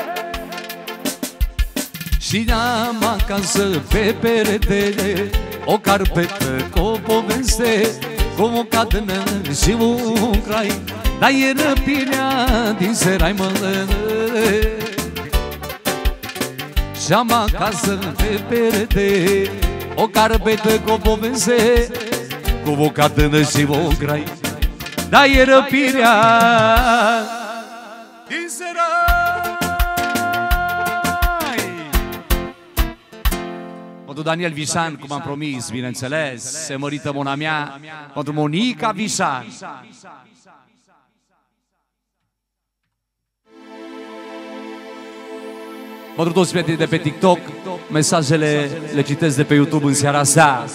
Și am acasă pe perete o carpetă cu o poveste, cu o cadână și un crai, dar e răpirea din serai, mă. Și-am acasă pe perete o carpetă cu o poveste, cu o cadână și un crai, dar e răpirea din serai. Pentru Daniel Vișan, cum am promis, bineînțeles, se mărită mona mea, pentru Monica Vișan. Pentru toți prietenii de pe TikTok, mesajele le citesc de pe YouTube în seara asta.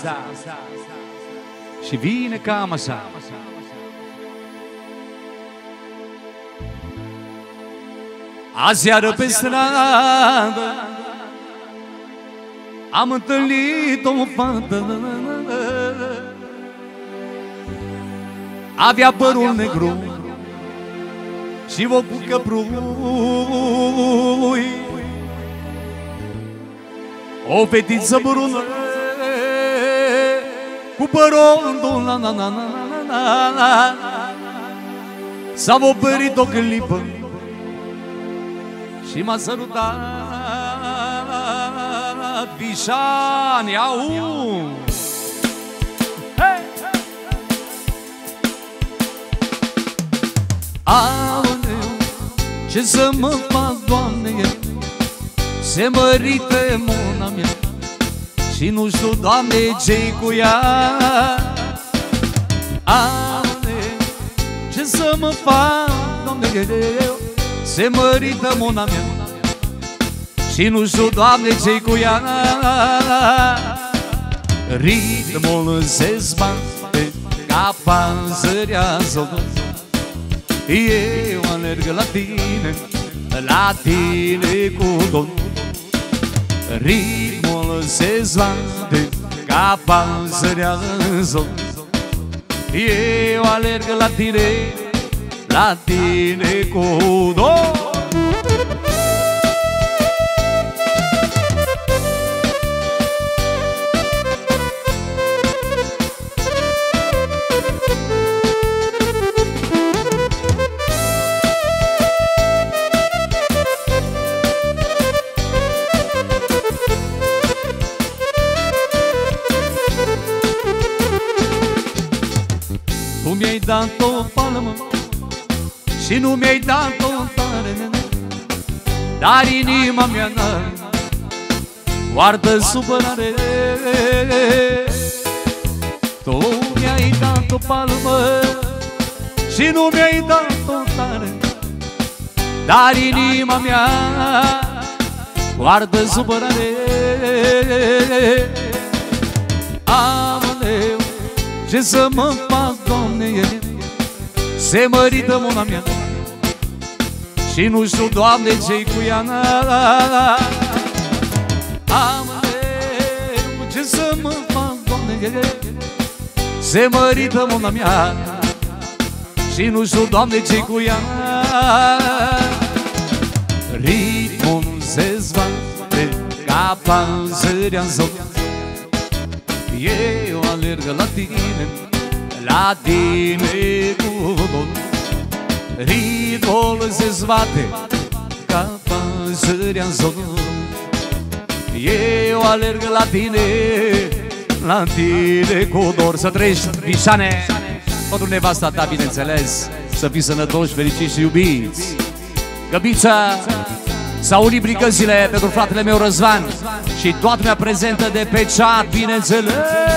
Și vine cam așa. Aseară pe stradă am întâlnit o fată, avea părul negru și ochul căprui, o fetiță brună cu părondul, na, na, na, na, na, na. S-a oprit o clipă și m-a sărutat. Vișan, iau! Hey! Aoleu, ce să mă fac, Doamne, se mărite mona mea și nu știu, Doamne, ce-i cu ea. Aoleu, ce să mă fac, Doamne, se mărită mona mea și nu știu, Doamne, ce-i cu ea. Ritmul se zbate ca panzărea zodă, eu alerg la tine, la tine cu dor. Ritmul se zbate ca panzărea zodă, eu alerg la tine, la tine cu dor. Tu mi-ai dat o palmă și nu mi-ai dat o tare, dar inima mea n-are guardă supărare. Tu mi-ai dat o palmă și nu mi-ai dat o tare, dar inima mea guardă supărare. Aoleu, ce să mă fac, Doamne, se mărită mona mea și nu știu, Doamne, ce-i cu ea. Aoleu, ce să mă fac, Doamne, se mărită mona mea și nu știu, Doamne, ce-i cu ea. Ritmul se ca panzărea în zon. Eu alerg la tine, la tine cu dor. Ritmul se zbate ca panzărea în zon. Eu alerg la tine, la tine cu dor. Să trăiești, Vișane, pentru nevasta ta, bineînțeles. Să fii sănătoși, fericiți și iubiți. Găbița, s-au unit brigăzile pentru fratele meu Răzvan și toată lumea prezentă de pe chat, bineînțeles.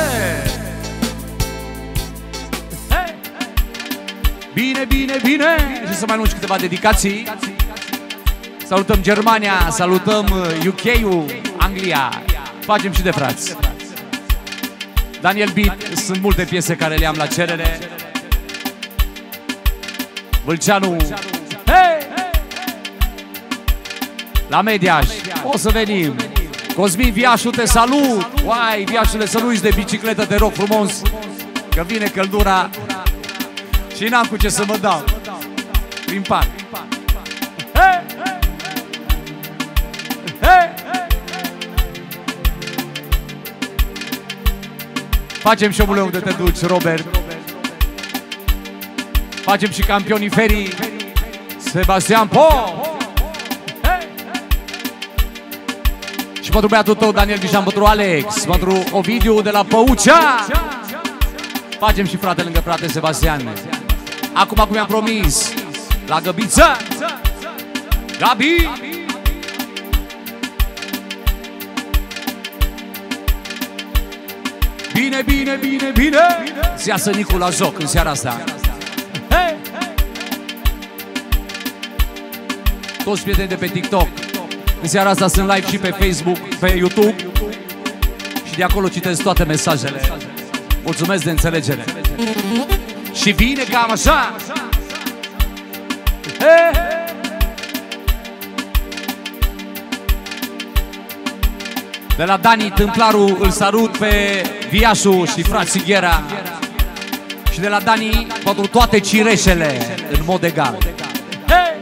Bine, bine, bine. Și să mai anunț câteva dedicații. Salutăm Germania, salutăm U K-ul, Anglia. Facem și de frați. Daniel Beat, sunt multe piese care le am la cerere. Vâlceanu, hey! La Mediaș, o să venim. Cosmin Viașu, te salut. Uai, Viașule, să nu uiți de bicicletă, te rog frumos, că vine căldura și n-am cu ce să mă dau prin parc. Hey! Hey! Facem șomule unde te duci, Robert. Facem și campionii ferii, Sebastian Po. Hey! Și pentru băiatul tău, Daniel Vișan, pentru Alex, pentru Ovidiu de la Păucea. Facem și frate lângă frate, Sebastian. Acum, cum i-am promis, la Găbiță, Gabi. Bine, bine, bine, bine. Să iasă Nicu la joc în seara asta. Hey! Toți prieteni de pe TikTok, în seara asta sunt live și pe Facebook, pe YouTube. Și de acolo citesc toate mesajele. Mulțumesc de înțelegere. Și vine cam așa. Hey! De la Dani Tâmplarul îl salut pe Viașu și frații Ghera. Și de la Dani pentru toate cireșele în mod egal. Hey!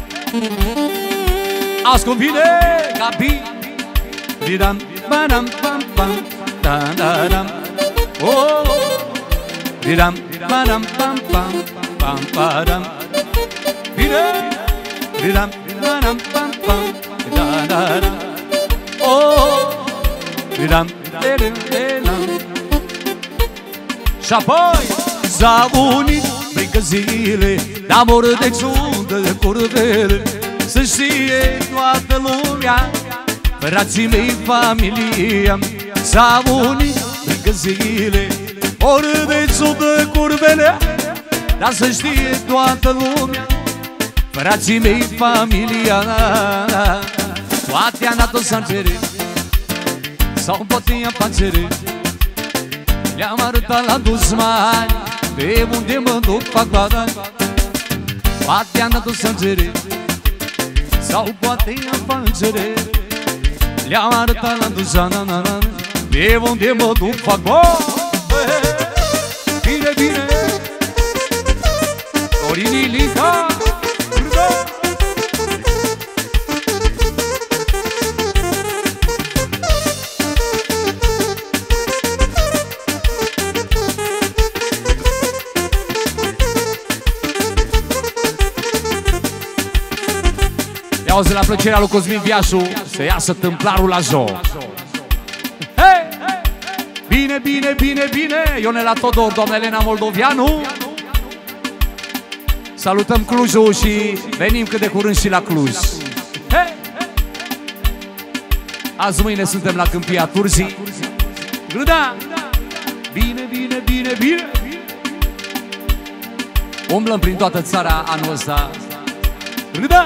Azi cum vine Gabi. Ridam, badam, pam, pam, da, da, dam. Oh, ridam, badam, pam, pam, pam, padam. Vine, ridam, badam, pam, pam, da, da, da. Oh, ridam, ridam, ridam. Și apoi s-a unit brigăzile de-amor de ciudă de curvele. Să știe toată lumea, frații mei, familia. S-a unit brigăzile, ori de ciudă curvele. Dar să știe toată lumea, frații mei, familia. Poate am dat-o sangere sau poate i-am pancere. Le-am arătat la dușmani pe unde mă duc, fac bada. Poate am dat-o sangere sau poate i-am pancere. Le-am arătat la dușmani pe unde mă duc, fac bada. Bine, bine, Dorini Lica. Ia-o-zi la plăcerea lui Cosmin Viașu să iasă Tâmplarul la joc. Hey! Bine, bine, bine, bine. Ionela Todor, doamna Elena Moldovianu. Salutăm Clujul și venim cât de curând și la Cluj. Hey! Azi mâine suntem la Câmpia Turzii. Grâda! Bine, bine, bine, bine. Umblăm prin toată țara anul ăsta. Grâda!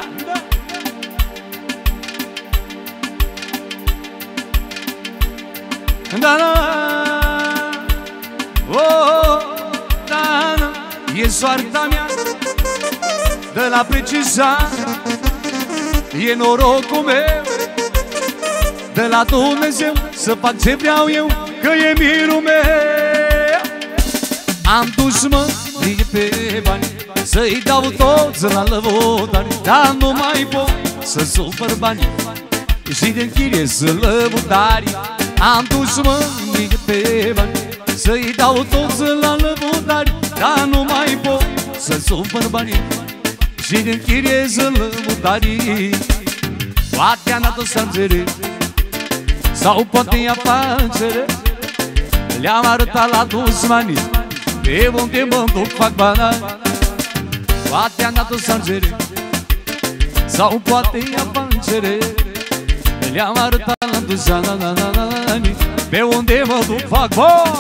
Da, da, oh, da, da. E soarta mea de la precizat, e norocul meu de la Dumnezeu să fac ce vreau eu, că e mirul meu. Am dușmănii pe bani să-i dau toți la lăvodari, dar nu mai pot să sufăr bani. și de închirie să lămutari. Am dus mâinii pe bani să-i dau toți la lămutari, dar nu mai pot să sufăr banii și de închirie să lămutari. Poate am dat o sângere sau poate e afacere, le-am arătat la dușmanii pe unde mă duc fac bani. Poate am dat o sângere sau poate e afacere, le-am arătat la dușmanii pe unde mă duc fac bani.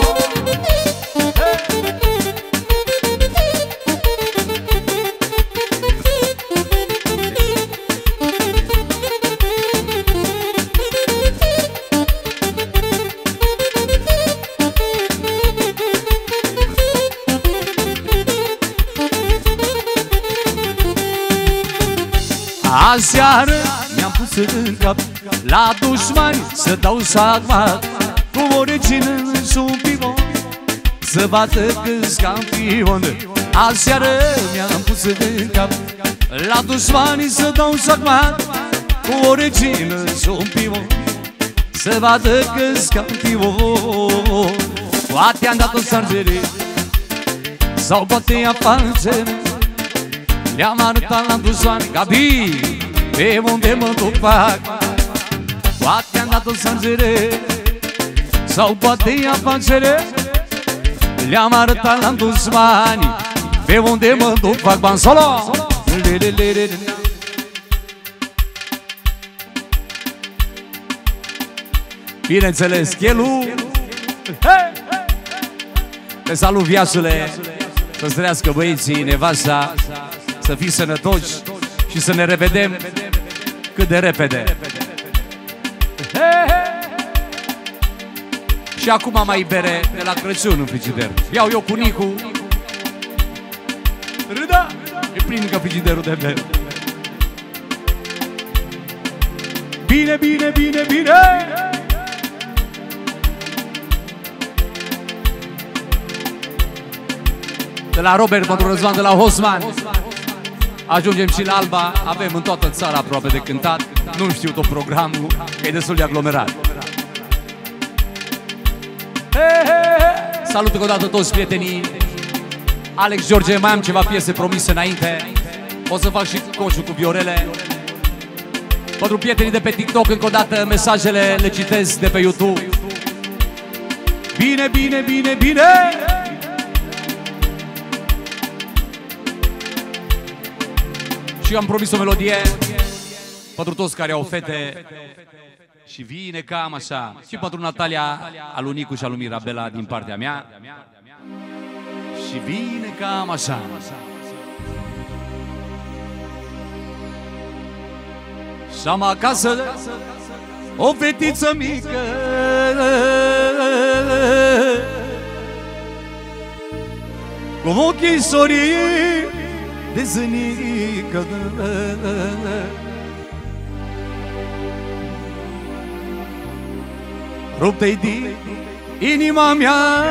Aseară mi-am pus în cap la dușmani să dau șahmat cu o regină și un pivon să bată câți campion. Aseară mi-am pus în cap la dușmani să dau șahmat cu o regină și un pivon să bată câți campion. Poate am dat o sângere sau poate e afacere, le-am arătat la dușmani, Gabi, pe unde mă duc fac. Poate am dat o sângere sau poate e afacere, le-am arătat la dușmani pe unde mă duc fac bani. Solo! Bineînțeles, Chelu. Te salut, viașule, să-ți trăiască băieții, nevasta, să fii sănătoși și să ne revedem cât de repede. Și acum mai bere de la Crăciun în frigider. Iau eu cu Nicu. Râda! E plin ca frigiderul de bere. Bine, bine, bine, bine! De la Robert pentru Răzvan, de la Hosman. Ajungem și la Alba. Avem în toată țara aproape de cântat. Nu știu tot programul, că e destul de aglomerat. Salut încă o dată toți prietenii. Alex George, mai am ceva piese promise înainte. O să fac și coșul cu Viorele. Pentru prietenii de pe TikTok, încă o dată mesajele le citesc de pe YouTube. Bine, bine, bine, bine! Și am promis o melodie pentru toți care au fete. Și vine cam așa. Și pentru Natalia, al lui Nicu și al lui Mirabela din partea mea. Și vine cam așa. Și am acasă o fetiță mică, cu ochii sorii de zânică, rupte-i din inima mea,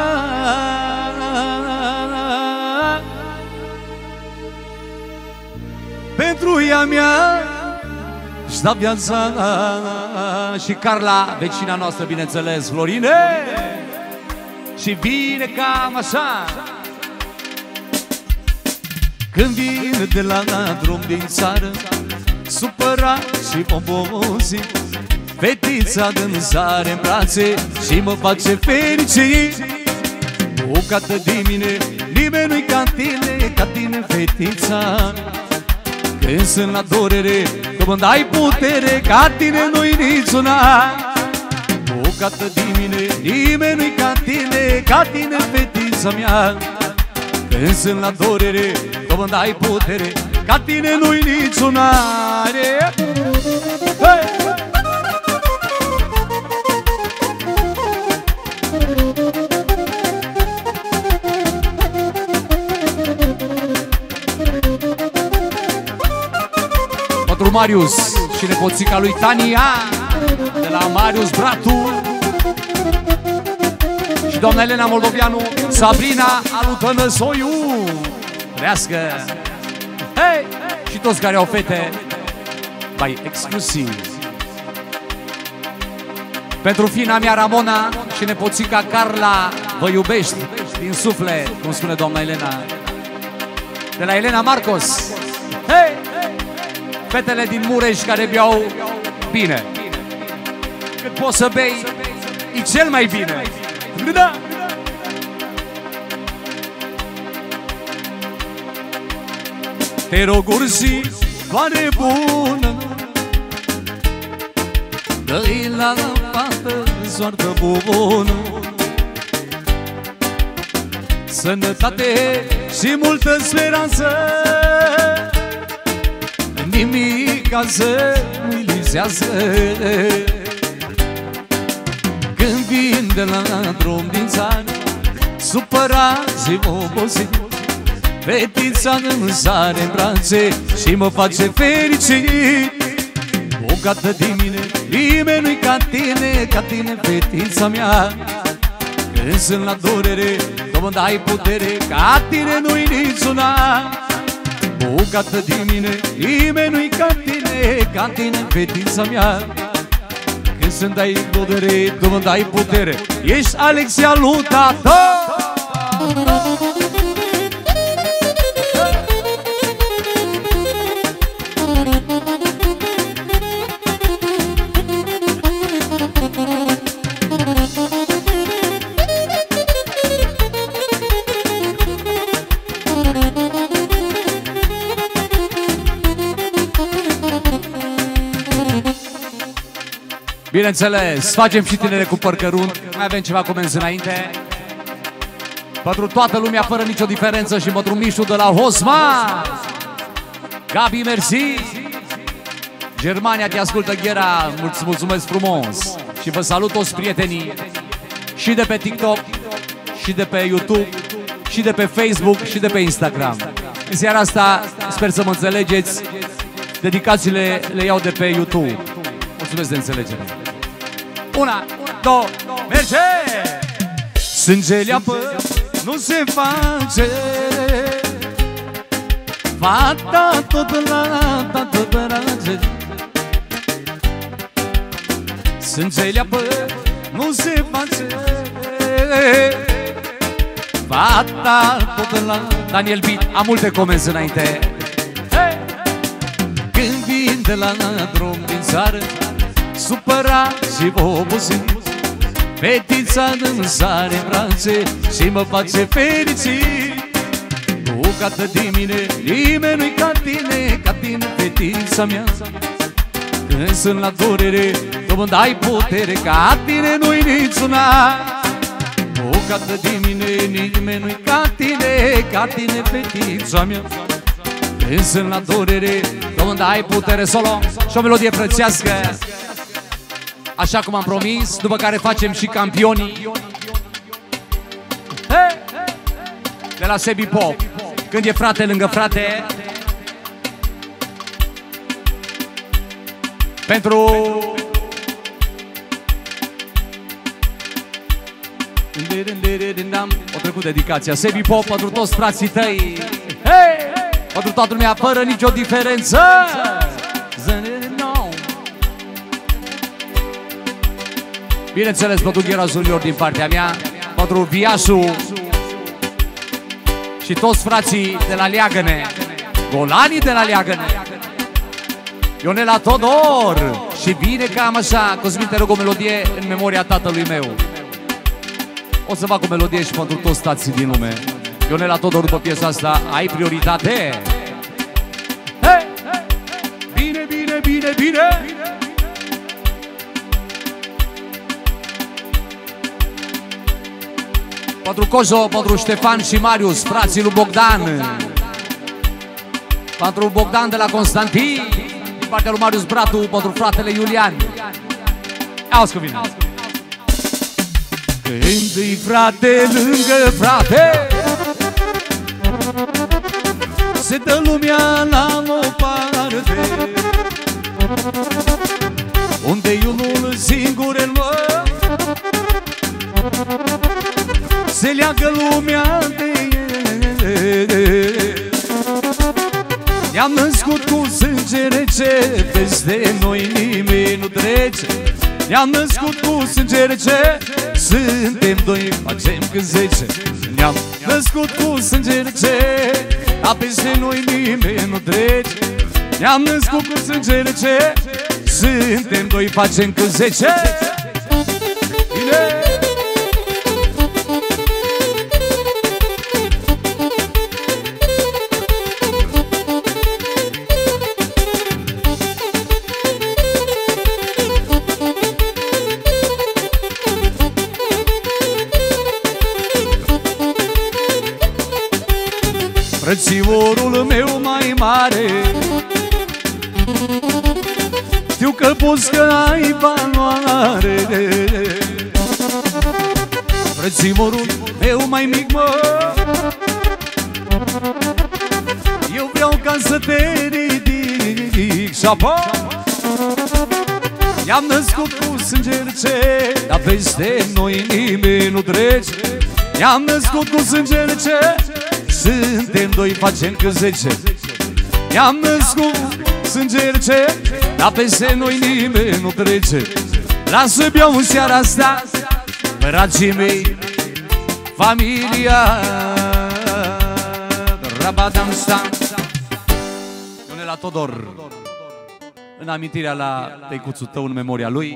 pentru ea mea și da viața. Și Carla, vecina noastră, bineînțeles, Florine. Și vine cam așa. Când vin de la drum din țară, supărat și pomposit, fetița dă-mi sare în brațe și mă face fericit. Bucată de mine, nimeni nu-i ca tine, ca tine, fetița. Când sunt la dorere, că mă dai putere, ca tine nu-i niciuna. Bucată de mine, nimeni nu-i ca tine, ca tine, fetița mea. Când sunt la dorere, că mă dai putere, ca tine nu-i niciuna. Hey! Pentru Marius și nepoțica lui Tania, de la Marius Bratu. Și doamna Elena Moldovianu, Sabrina Alu Tănăsoiu. Trească! Hei! Și toți care au fete, mai exclusiv. Pentru fina mea Ramona și nepoțica Carla, vă iubești din suflet, cum spune doamna Elena. De la Elena Marcos. Hei! Fetele din Mureș care beau bine. Cât poți să bei, e cel mai bine. Da! Te rog urzi, floare bună, dă-i la fată soartă bună, sănătate și multă speranță, nimica să nu-i lipsească. Când vin de la drum din țară, supărat și obosit, fetița îmi sare în brațe și mă face fericit. Bogată din mine, nimeni nu-i ca tine, ca tine, fetița mea. Când sunt la durere, tu mă dai putere, ca tine nu-i niciuna. Bogată din mine, nimeni nu-i ca tine, ca tine, fetița mea. Când sunt dai durere, tu mă dai putere, ești Alexia lui tata. Bineînțeles, facem și tinere cu păr cărunt. Mai avem ceva comenzi înainte. Pentru toată lumea, fără nicio diferență, și pentru Mișu de la Hosma. Gabi, mersi. Germania te ascultă, Ghera, îți mulțumesc frumos. Și vă salut toți prietenii, și de pe TikTok, și de pe YouTube, și de pe Facebook, și de pe Instagram. În seara asta, sper să mă înțelegeți, dedicațiile le iau de pe YouTube. Mulțumesc de înțelegere. Una, două, merge! Sângele apă nu se face, fata tot la tată drage. Sângele apă nu se face, fata tot la... Daniel Beat, am multe comenzi înainte. Când vin de la drum din țară, supărat și obosit, fetița îmi sare în brațe și mă face fericit. Bucată din mine, nimeni nu-i ca tine, ca tine, fetița mea. Când sunt la durere, tu mă dai putere, ca tine nu-i niciuna. Bucată din mine, nimeni nu-i ca tine, ca tine, fetița mea. Când sunt la durere, tu mă dai putere. Solo și o melodie frățească, așa cum am promis, după care facem și campionii de la Sebi Pop. Când e frate lângă frate. Pentru o trecut dedicația Sebi Pop pentru toți frații tăi, pentru toată lumea, fără nicio diferență. Bineînțeles, pentru Ghera Junior din partea mea, pentru Viașu și toți frații de la Leagăne, golanii de la Leagăne, Ionela Todor. Și bine cam așa, Cosmin, te rog o melodie în memoria tatălui meu. O să fac o melodie și pentru toți tații din lume. Ionela Todor, după piesa asta, ai prioritate. Hey! Bine, bine, bine, bine! Pentru Cojo, pentru Ștefan și Marius, frații lui Bogdan. Pentru Bogdan de la Constantin, din partea lui Marius Bratu, pentru fratele Iulian. Auzi cu mine. Când-i frate lângă frate, se dă lumea la o parte, unde-i unul singur în mă, se leagă lumea de el. Ne-am născut cu sânge rece, peste noi nimeni nu trece, Ne-am născut cu sânge rece, suntem doi, facem cât zece. Ne-am născut cu sânge rece, dar peste noi nimeni nu trece. Ne-am născut cu sânge rece, suntem doi, facem cât zece. Bine! Frățiorul meu mai mare, știu că poți că ai valoare. Frățiorul meu mai mic, mă, eu vreau ca să te ridic și apoi ne-am născut cu sânge rece, dar peste noi nimeni nu trece. Ne-am născut cu sânge rece, suntem doi, facem cât zece. Ne-am născut sânge rece, dar peste noi nimeni nu trece. Lasă beau în seara asta, dragii mei, familia Rabadam-stam. Ionela Todor, în amintirea la tăicuțul tău, în memoria lui.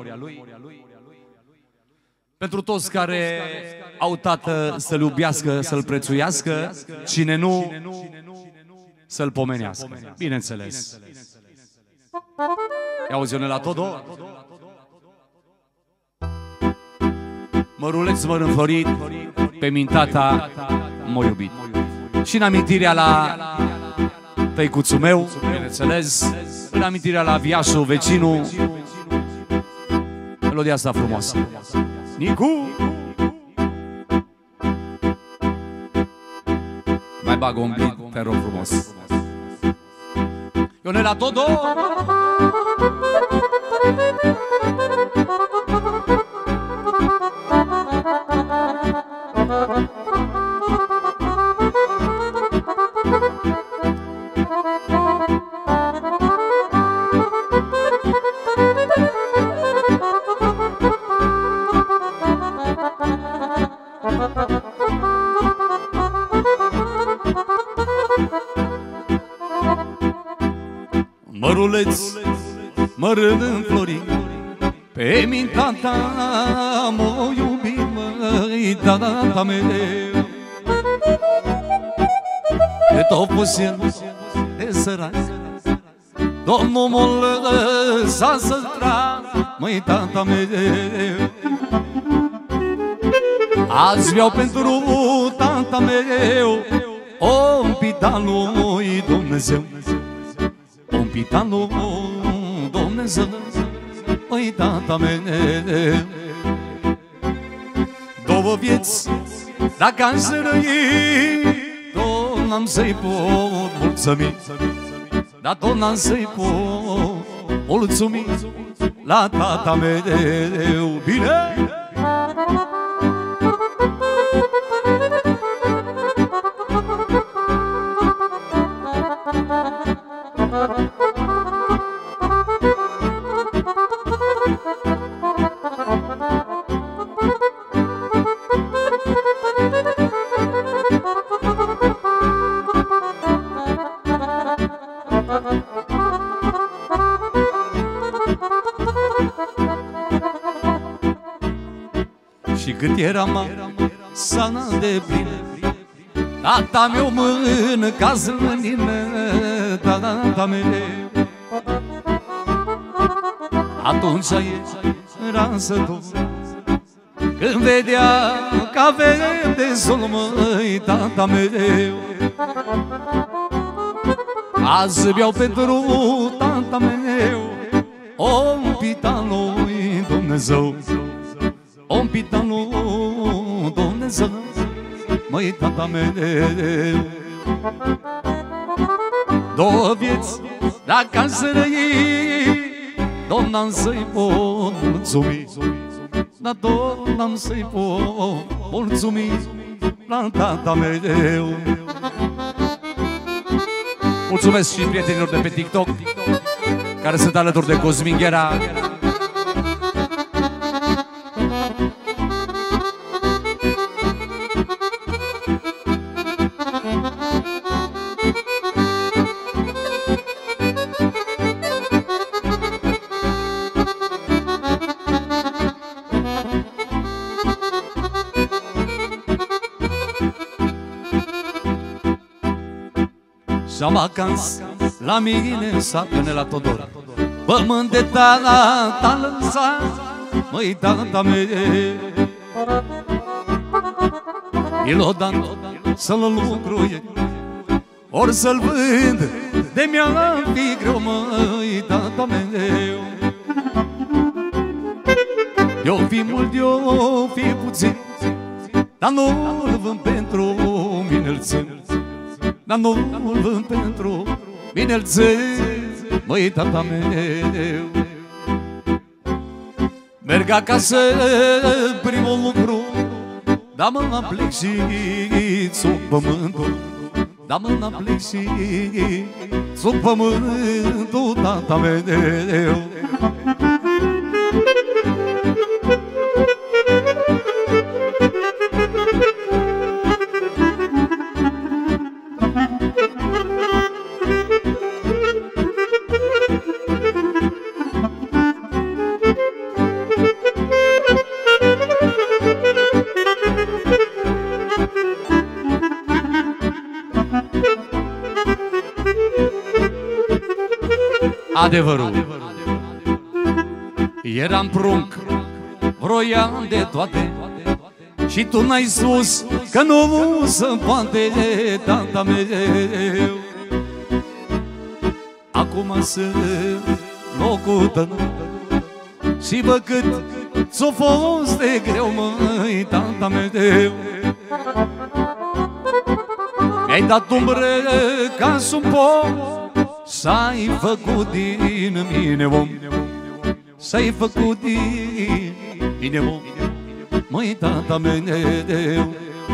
Pentru toți care au tată să-l iubească, să-l prețuiască, cine nu, să-l pomenească. Bineînțeles. I-auzi, Ionela Todor? Măruleț măr înflorit, pe mintata m-a iubit. Și în amintirea la tăicuțul meu, bineînțeles, în amintirea la viașul, vecinul, melodia asta frumoasă. Nicu! Mai bag un beat, te rog frumos. Ionela Todor! Măruleț, măr înflorit, pe mintata m-o iubit, măi, tata meu. De tot pus el de sărac, Domnul m-o lăsa să-l trag, măi, tata meu. Azi vreau pentru tata meu o pita lui Dumnezeu. Un pita lui Dumnezeu, măi, tata meu. Două vieți dacă aș răi, tot n-am să-i pot mulțumi, dar tot n-am să-i pot mulțumi la tata meu. Bine! Și cât eram sana de plină, tata meu mânca zlănină, tata meu. Atunci era sătul, când vedea că avem de sol, măi, tata meu. Azi beau pentru tata meu o pita lui Dumnezeu, o pita lui Dumnezeu, măi, tata meu. Două vieți dacă aș răi, tot n-am să-i pot mulțumi, dar tot n-am să-i pot mulțumi la tata meu. Mulțumesc și prietenilor de pe TikTok care sunt alături de Cosmin Ghera. și-am vacans la mine, sapene la Todor. Pământ de tata t-a lăsat, măi tata meu, i-l-o dat să-l lucruie, ori să-l vând, de mi-a fi greu, măi tata meu. Eu fi mult, eu fi puțin, dar nu-l vând pentru mine-l țin, dar nu-l vând pentru mine-l țin, măi tata meu. Merg acasă, primul lucru, da mă aplec și sub pământul, da mă aplec și sub pământul, tata meu. Adevărul, eram prunc, vroiam de toate, și tu n-ai spus că nu se poate, tata meu. Acum sunt locul tău și văd cât ți-o fost de greu, măi tata meu. Mi-ai dat umbră ca un pom, s-ai făcut din mine om, s-ai făcut din mine om, măi tata meu.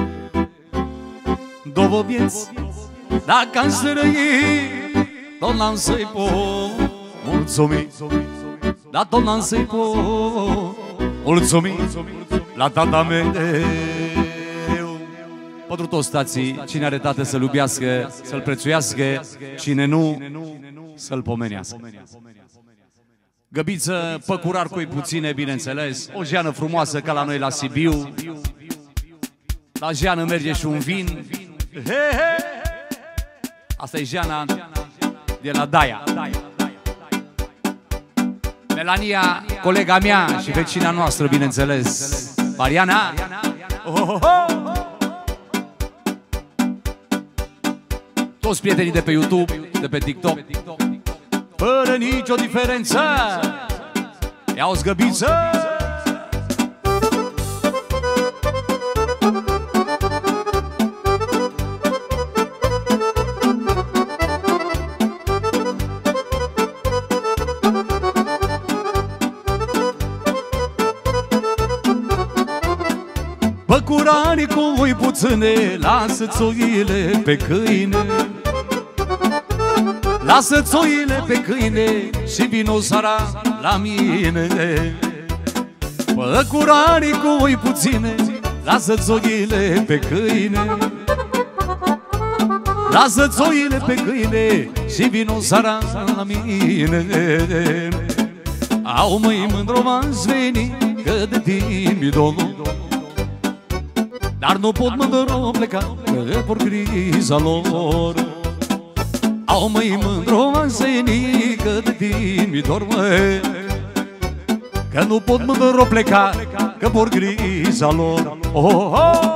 Două vieți, dacă am străit, tot n-am să-i pot mulțumi, dar tot n-am să-i pot mulțumi la tata meu. Pentru toți tații, cine are tată să-l iubească, să-l prețuiască, cine nu, să-l pomenească. Găbiță, păcurar cu-i puține, bineînțeles, o jeană frumoasă ca la noi la Sibiu. La jeană merge și un vin. Asta e jeana de la Daia. Melania, colega mea și vecina noastră, bineînțeles, Mariana. Oh, oh, oh. Toți prietenii de pe YouTube, de pe TikTok, fără nicio diferență, ia-o-ți Găbiță! Păcuranii cu oi puține, lasă-ți oile pe câine, lasă-ți oile pe câine și vino seara la mine. Păcuranii cu oi puține, lasă-ți oile pe câine, lasă-ți oile pe câine și vino seara la mine. Au măi mândro m-ați venit, că de timp mi domnul, dar nu pot mândro pleca, că por criza lor. Au măi mândro m-ați venit, că de timp mi dorme, că nu pot mândro pleca, că por criza lor. Oh, oh.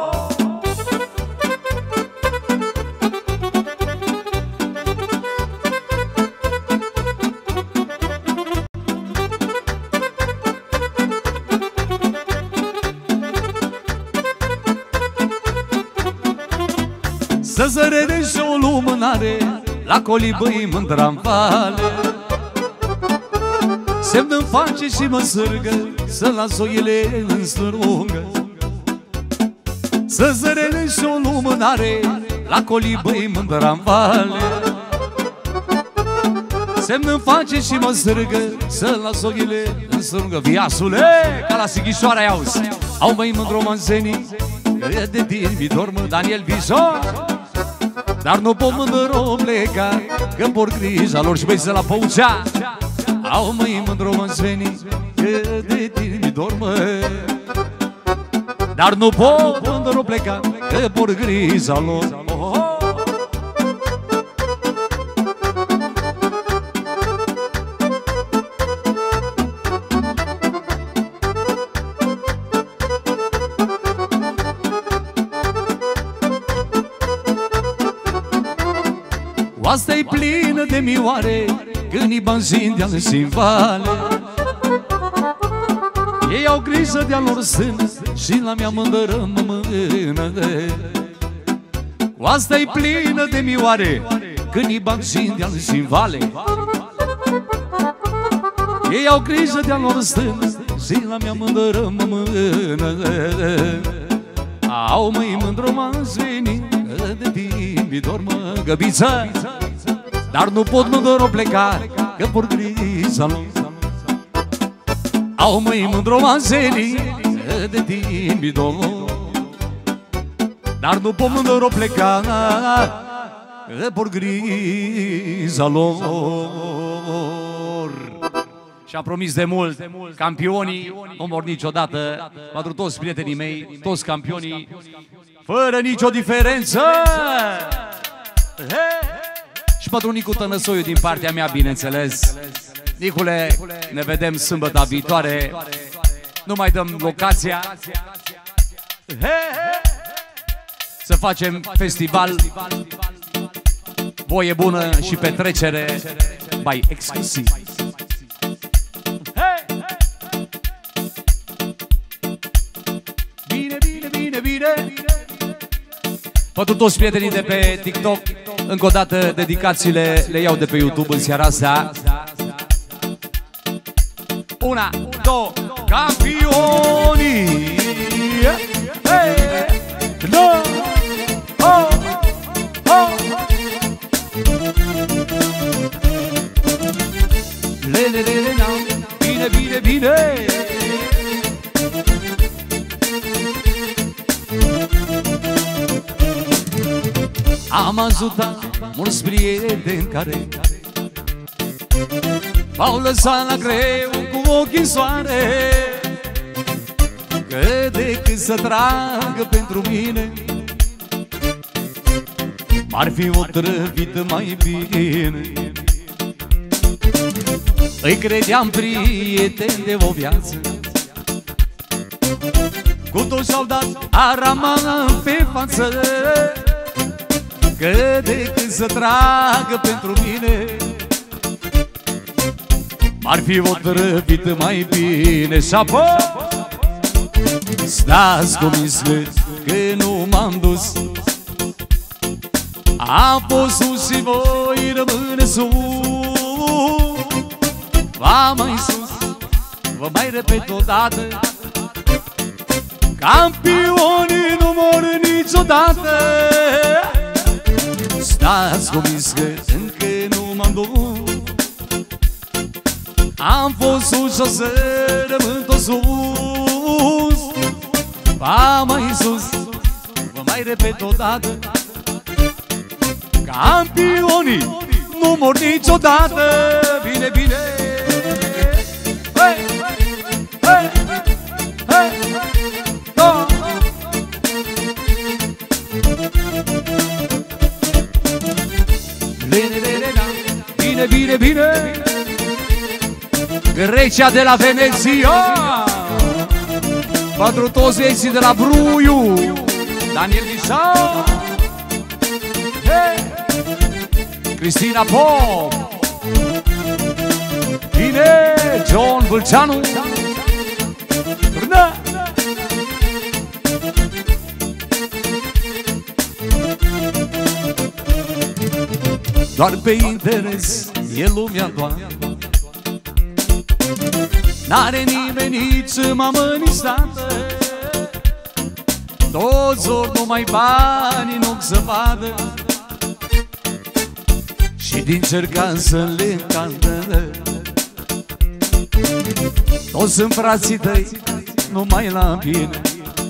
Să zărere și o lumânare la colibăi mândra-n vale, semn-mi face și mă sârgă să las oile în strungă. Să zărere și o lumânare la colibăi mândra-n vale, semn-mi face și mă sârgă să las oile în strungă. Viasule, ca la Sighișoara i-auzi. Au măi mândro manzenii, că de din mi dormă Daniel Vizor, dar nu pot mândro pleca, că por grija lor și băi să la Păucea. Au măi mândro m-ați venit, că de tine mi dormă, dar nu pot mândro pleca, că por grija lor. Oh, oh. Coasta-i plină de mioare, când i banjin de-al și-n vale. Ei au grijă de-al lor sân și la mea mândără mână. Coasta-i plină de mioare, când i banjin de-al și-n vale. Ei au grijă de-al lor stân și la mea mândără mână. Au măi mândru m-aș veni, că de timp dor mă găbiță, dar nu pot mândru pleca, că por grija lor. Au măi mândru m-aș veni, că de timp dor, dar nu pot mândru pleca, că por grija lor. Și-am promis de mult, campionii nu mor niciodată, pentru toți prietenii mei, toți campionii, fără nicio diferență. Și pentru Nicu Tănăsoiu din partea mea, bineînțeles. Nicule, ne vedem sâmbătă viitoare, nu mai dăm locația. Să facem festival, voie bună și petrecere, by exclusiv. Pentru toți prietenii de pe TikTok, încă o dată dedicațiile le iau de pe YouTube în seara asta. Una, două, campionii! Hey! No! Oh! Oh! Le, le, le, le, na. Bine, bine, bine! Am ajutat mulți prieteni care m-au lăsat la greu cu ochii în soare, că decât să tragă pentru mine m-ar fi otrăvit mai bine. Îi credeam prieteni de o viață, cu toți și-au dat arama pe față, că decât să tragă pentru mine m-ar fi otrăvit mai bine. Și apoi stați convins că nu m-am dus, am fost sus și voi rămâne sus. Va mai sus, vă mai repet odată, campionii nu mor niciodată. Stați convins că încă nu m-am dus, am fost sus și o să rămân tot sus. Va mai sus, vă mai repet odată, campionii nu mor niciodată. Bine, bine! Hey! Hey! Hey! Oh! Bine, bine, bine! Grecia de la Veneția, pentru toți vieții de la Bruiu, Daniel Ghișau, hey! Cristina Pop, bine, John Vâlceanu, Râna. Doar pe interes e lumea doar, n-are nimeni nici mamă nici tată, toți ori numai banii nu să vadă, și din cerca să le încadă. Toți sunt frații tăi numai la bine,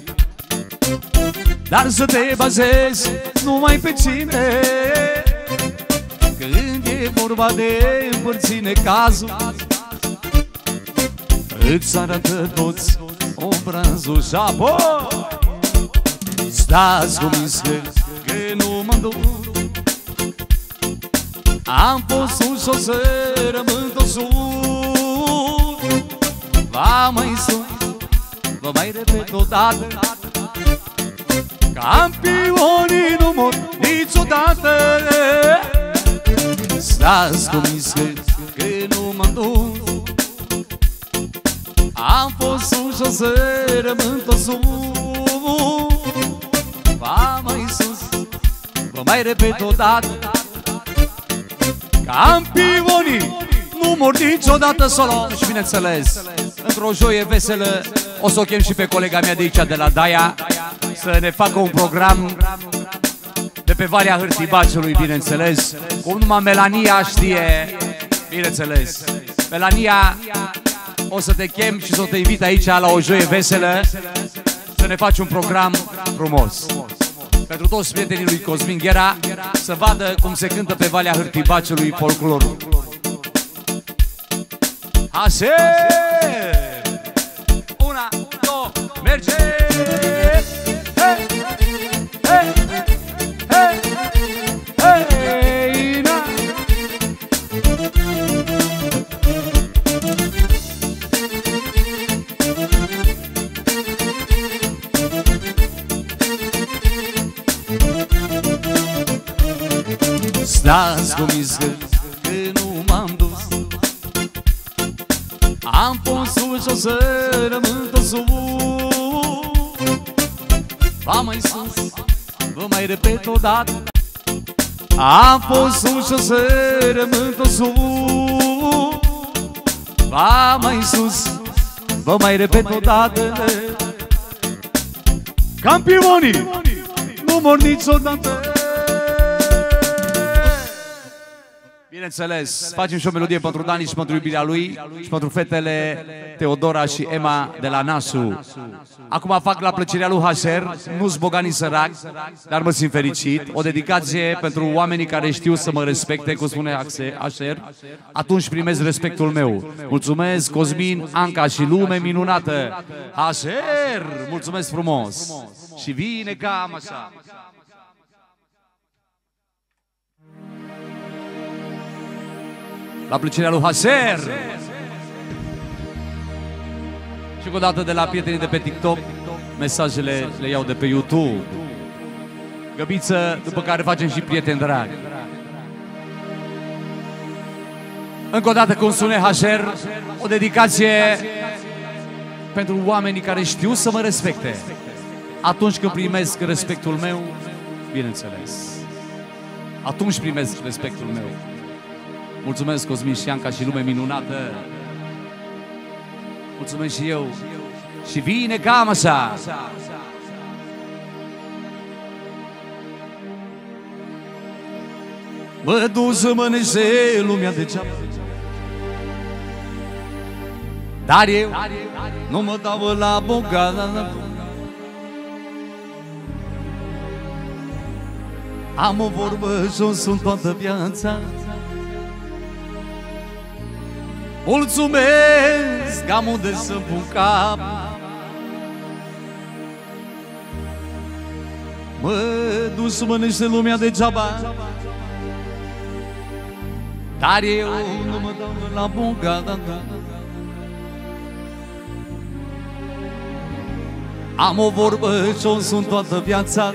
dar să te bazezi numai pe cine, când e vorba de împărține cazul, îți arată toți obrazul. Și apoi stați convins că nu mă duc, am fost sus și o să rămân tot sus. Va mai sus, vă mai repet odată, campionii nu mor niciodată. Stați convins că nu m-am dus. Am fost sus și o să rămân tot sus. Va mai sus, vă mai repet odată, campionii nu mor niciodată solo. Și bineînțeles, într-o joie veselă o să o chem și pe colega mea de aici, de la Daia, să ne facă un program de pe Valea Hârtibaciului, bineînțeles, cum numai Melania știe, bineînțeles. Melania, o să te chem și să te invit aici la o joie veselă, să ne faci un program frumos pentru toți prietenii lui Cosmin Ghera, să vadă cum se cântă pe Valea Hârtibaciului folclorul. Așa! Una, două, merge! Hey! Hey! Hey! Hey! Na! Stați convins că nu m-am dus. Am fost sus și o să rămân tot sus. Va mai sus, vă mai repet odată, am fost sus și o să rămân tot sus. Va mai sus, vă mai repet odată, campionii nu mor niciodată. Bineînțeles, facem și o melodie pentru Dani și pentru iubirea lui și pentru fetele Teodora și Emma de la Nasu. Acum fac la plăcerea lui Hașer, nu-s bogat nici sărac, dar mă simt fericit. O dedicație pentru oamenii care știu să mă respecte, cum spune Hașer, atunci primez respectul meu. Mulțumesc, Cosmin, Anca și lume minunată. Hașer, mulțumesc frumos. Și vine cam așa. La plăcerea lui Hașer. Și încă o dată de la prietenii de pe TikTok, mesajele le iau de pe YouTube. Găbiță, după care facem și prieteni dragi. Încă o dată, cum spune Hașer, o dedicație pentru oamenii care știu să mă respecte. Atunci când primesc respectul meu, bineînțeles, atunci primesc respectul meu. Mulțumesc, Cosmin și Anca și lume minunată. Mulțumesc și eu. Și vine cam așa. Mă duc să mănânce lumea degeaba, dar eu nu mă dau la bogat. Am o vorbă și o sunt toată viața. Mulțumesc că am unde să pun cap. Mă duc să mănânce lumea degeaba, dar eu nu mă dau la bogat. Am o vorbă și-o sunt toată viața.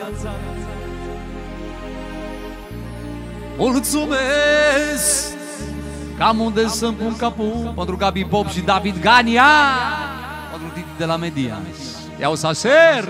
Mulțumesc că am unde să-mi pun capul. Pentru Gabi Pop și David Gania, pentru Titi de la Media. Iau Sașer.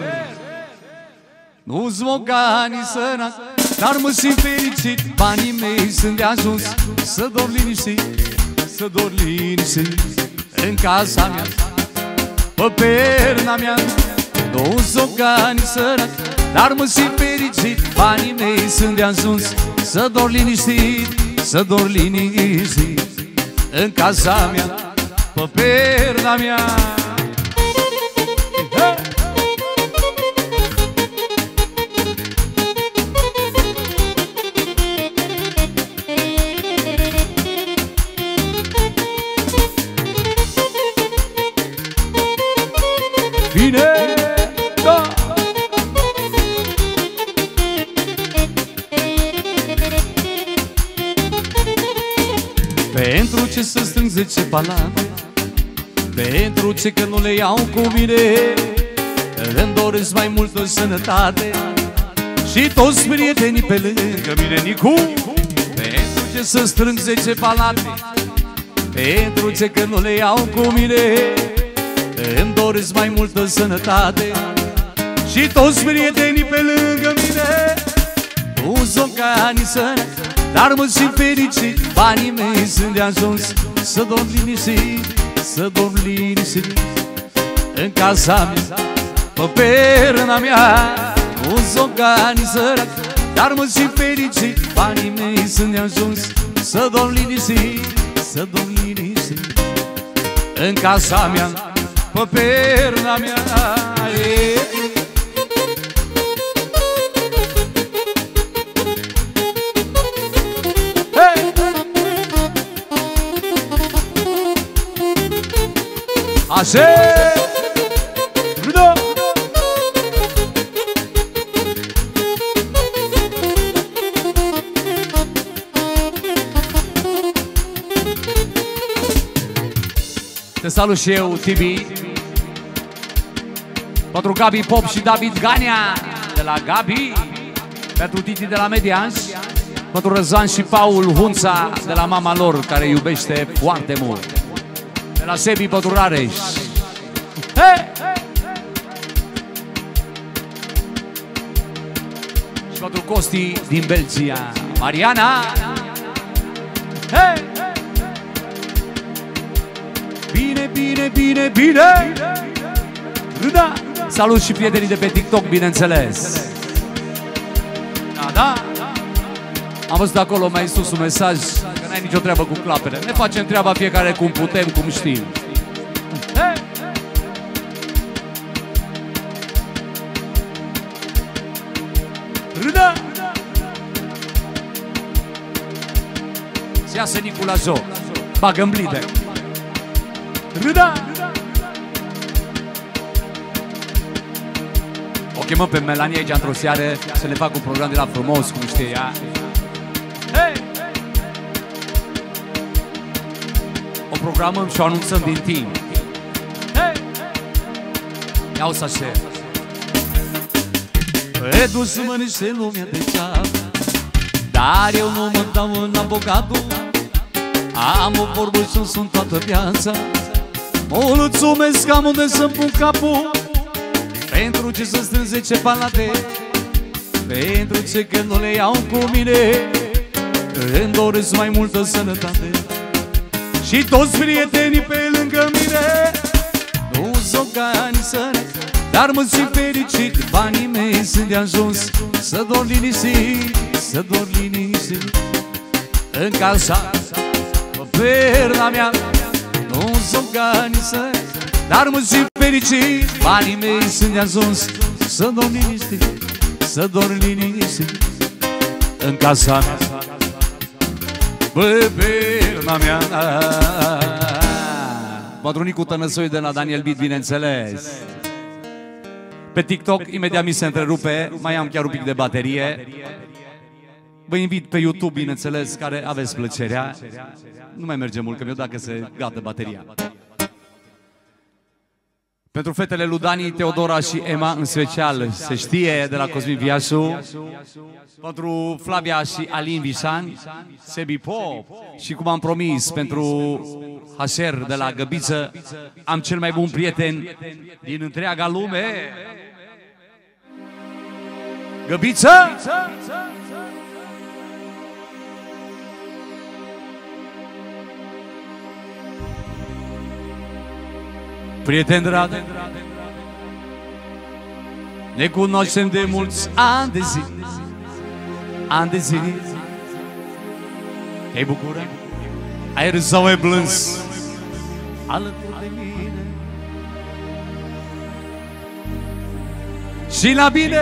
Nu-s mogani sărac, dar mă simt fericit. Banii mei sunt de ajuns să dor liniștit, să dor liniștit în casa mea, pe perna mea. Nu-s mogani sărac, dar mă simt fericit. Banii mei sunt de ajuns să dor liniștit, să dor liniștit în casa mea, pe perna mea. Vine, da! Pentru ce să strâng zece palate, pentru ce că nu le iau cu mine, îmi doresc mai multă sănătate și toți prietenii pe lângă mine, Nicu. Pentru ce să strâng zece palate, pentru ce că nu le iau cu mine. Îmi doresc mai multă sănătate și toți prietenii pe lângă mine. Nu sunt ca ani sănătate, dar mă simt fericit. Banii mei sunt de ajuns să dorm liniștit, să dorm liniștit în casa mea, pe perna mea. Nu sunt ca ani sărac, dar mă simt fericit. Banii mei sunt de ajuns să dorm liniștit, să dorm liniștit în casa mea, pe perna mea. Așa! Râdă! Te salut și eu, Tibi, pentru Gabi Pop și David Gania de la Gabi, pentru Titi de la Medians, pentru Răzvan și Paul Hunța de la mama lor, care iubește foarte mult, de la Sebi pentru Rareș. Hey! Și pentru Costi din Belgia, Mariana. Hey! Bine, bine, bine, bine! Da! Salut și prietenii de pe TikTok, bineînțeles. Da, da! Am văzut acolo mai sus un mesaj că n-ai nicio treabă cu clapele. Ne facem treaba fiecare cum putem, cum știm. Hey! Râdă! Se iasă Nicu la joc. Bagă-n blide. Râdă! O chemăm pe Melanie aici într-o seară să le fac un program de la frumos, cum știe ea. Hey! O programăm și o anunțăm din timp. Hey! Iau să așa. E dus să mănânce lumea degeaba, dar eu nu mă dau în avocatul. Am o vorbă și sunt toată viața. Mulțumesc că am unde să-mi pun capul, pentru ce să strâng zece palate, pentru ce că nu le iau cu mine. Îmi doresc mai multă sănătate și toți prietenii pe lângă mine. Nu sunt ca ani săraci, dar mă simt fericit. Banii mei sunt de ajuns să dorm liniștit, să dorm liniștit în casa, pe perna mea. Nu sunt ca ani săraci, dar mă simt fericit. Banii mei sunt de ajuns să dorm liniștit, să dorm liniștit în casa mea, pe perna mea. Patronicul Tănăsoi de la Daniel Beat, bineînțeles. Pe TikTok imediat mi se întrerupe, mai am chiar un pic de baterie. Vă invit pe YouTube, bineînțeles, care aveți plăcerea. Nu mai merge mult, că mi-o dacă se gata bateria. Pentru fetele lui Dani, Teodora și Emma, în special, se știe, de la Cosmin Viașu. Pentru Flavia și Alin Vișan, Sebi Pop. Și cum am promis, pentru Hașer de la Găbiță, am cel mai bun prieten din întreaga lume. Găbiță! Prieten drag, ne cunoaștem de mulți ani de zi, ani de zi. Te-ai bucurat? Ai râs sau ai plâns alături de mine? Și la bine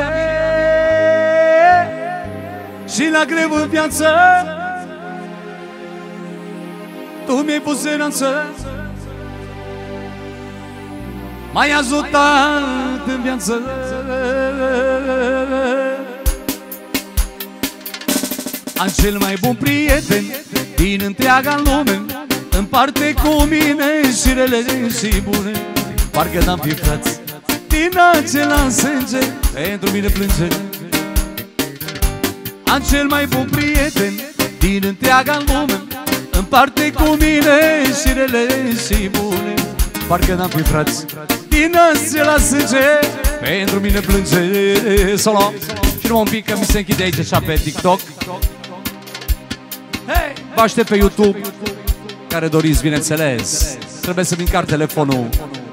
și la greu în viață tu mi-ai pus speranță. M-ai ajutat în viață. Am cel mai bun prieten din întreaga lume, împarte cu mine și rele și bune. Parcă n-am fi frați din același sânge, pentru mine plânge. Am cel mai bun prieten din întreaga lume împarte cu mine și rele și bune. Parcă n-am fi frați din acela sânge, pentru mine plânge solo. Și numai un pic că mi se închide aici așa pe TikTok. Hei, vă aștept pe YouTube, care doriți, bineînțeles. Trebuie să-mi încarc telefonul.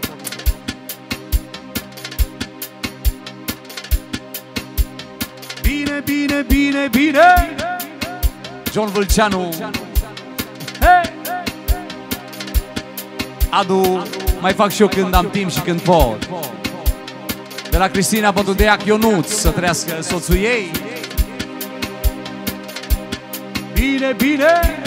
Bine, bine, bine, bine. John Vâlceanu. Hei! Adu, mai fac și eu când am timp și când pot. De la Cristina Bădudeac Ionuț, să trăiască soțul ei. Bine, bine.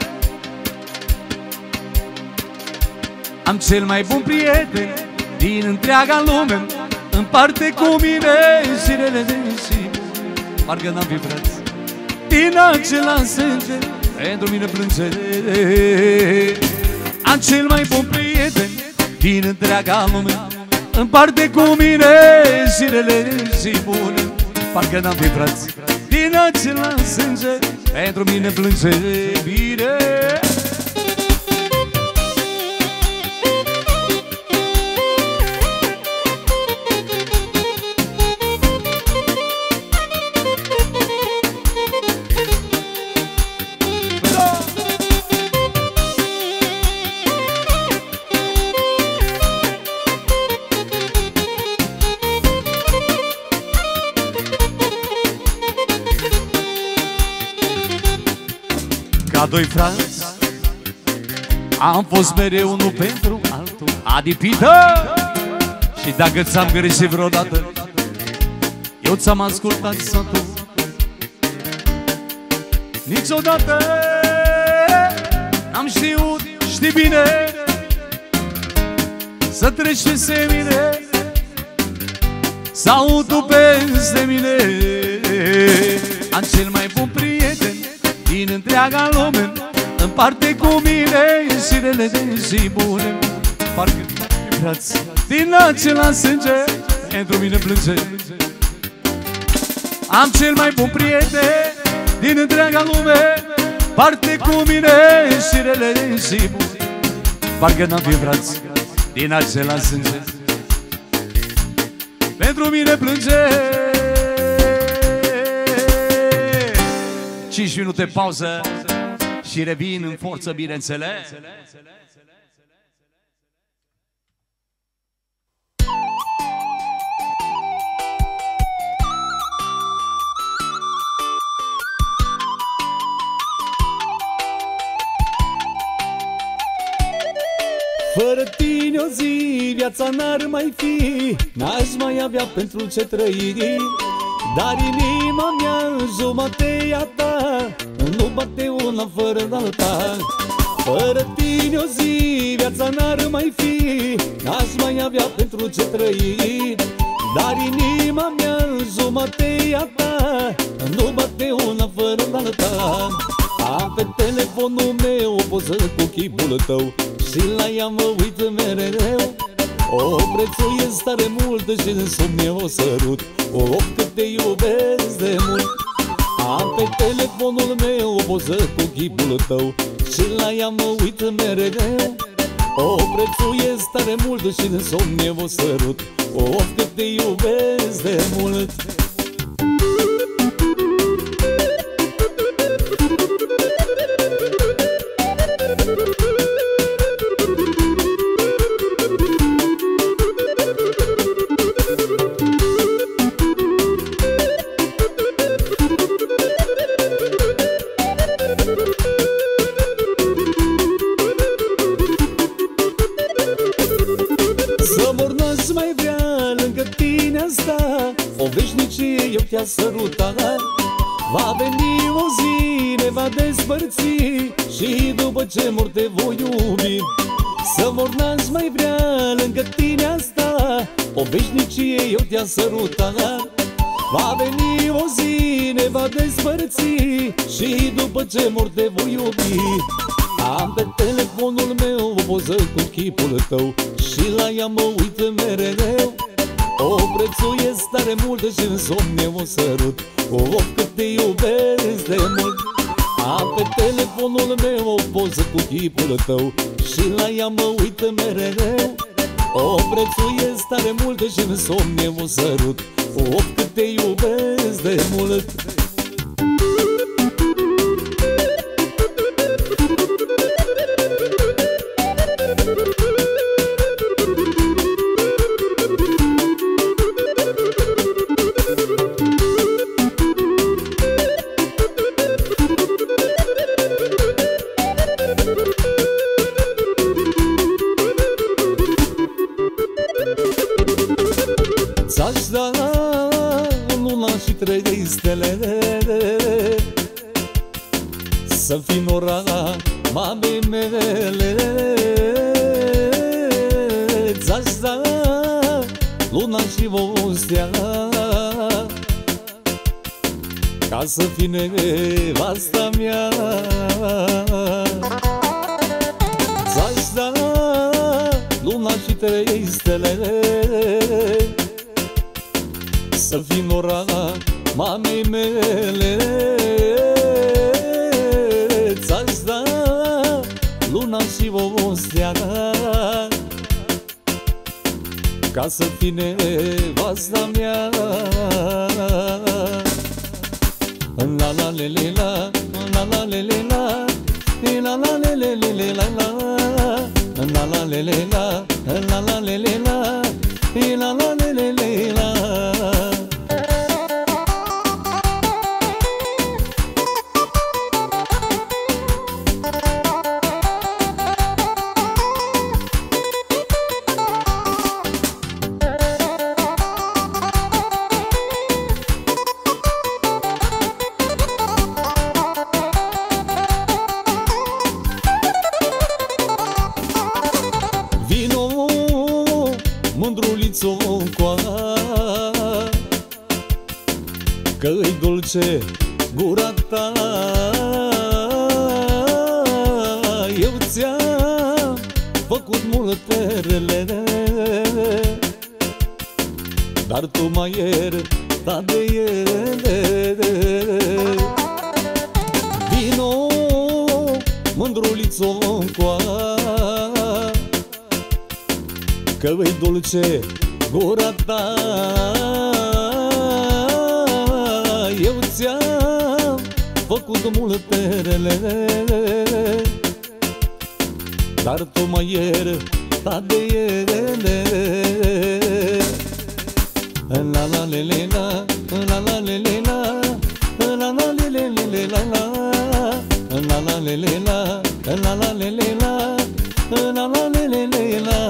Am cel mai bun prieten din întreaga lume, împarte cu mine și rele și parcă n-am fi frați din același sânge, pentru mine plânge. Am cel mai bun prieten din întreaga lume, împarte cu mine și rele și bune. Parcă n-am fi frați din același sânge, pentru mine plânge. Bine. Ca doi frați am fost mereu unul pentru altul, adipită. Și dacă ți-am greșit vreodată, eu ți-am ascultat sfatul. Niciodată n-am știut, știi bine, să treci peste mine sau tu peste mine. Am cel mai bun prieten din întreaga lume, împarte cu mine și rele și bune. Parcă frați din același sânge, pentru mine plânge. Am cel mai bun prieten din întreaga lume, parte cu mine și rele și bune. Parcă n-am fi frați din același sânge, pentru mine plânge. cinci minute pauză și revin în forță, bineînțeles. Fără tine o zi viața n-ar mai fi, n-aș mai avea pentru ce trăi. Dar inima mea, jumatea ta, nu bate una fără alta. Fără tine o zi viața n-ar mai fi, n-aș mai avea pentru ce trăi. Dar inima mea, jumatea ta, nu bate una fără alta. Am pe telefonul meu o poză cu chipul tău și la ea mă uit mereu. O prețuiesc tare mult și în somn eu o sărut, of, cât te iubesc de mult. Am pe telefonul meu o poză cu chipul tău și la ea mă uit mereu. O prețuiesc tare mult și în somn eu o sărut, of, cât te iubesc de mult. O veșnicie eu te-a sărutat. Va veni o zi, ne va despărți și după ce mor te voi iubi. Să mor n-aș mai vrea lângă tine asta. O veșnicie eu te-a sărutat. Va veni o zi, ne va despărți și după ce mor te voi iubi. Am pe telefonul meu o poză cu chipul tău și la ea mă uit mereu. O prețuiesc tare mult și în somn eu o sărut, of, cât te iubesc de mult. Am pe telefonul meu o poză cu chipul tău și la ea mă uită mereu. O prețuiesc tare mult și în somn e un sărut. Of, cât te iubesc de mult. Ți-aș da luna și trei stele să fii nora mamei mele. Ți-aș da luna și o stea ca să fii nevasta mea. Ți-aș da luna și trei stele să fii nora mamei mele. Ți-aș da luna și o stea ca să fii nevasta mea. La la le le la, la la le le la, la la le le le la la, la la le le la, la la le le la, la la le le le la. Mândrulițo încoa, că-i dulce gura ta. Eu ți-am făcut multe rele, dar tu m-ai iertat de ele. Vino, mândrulițo încoa, că-i dulce gura ta. Eu ți-am făcut multe rele, dar tu m-ai iertat de ele. La la le le la, la la le le la, la la le le le la la, la la le le la, la la le le la, la la le le le la.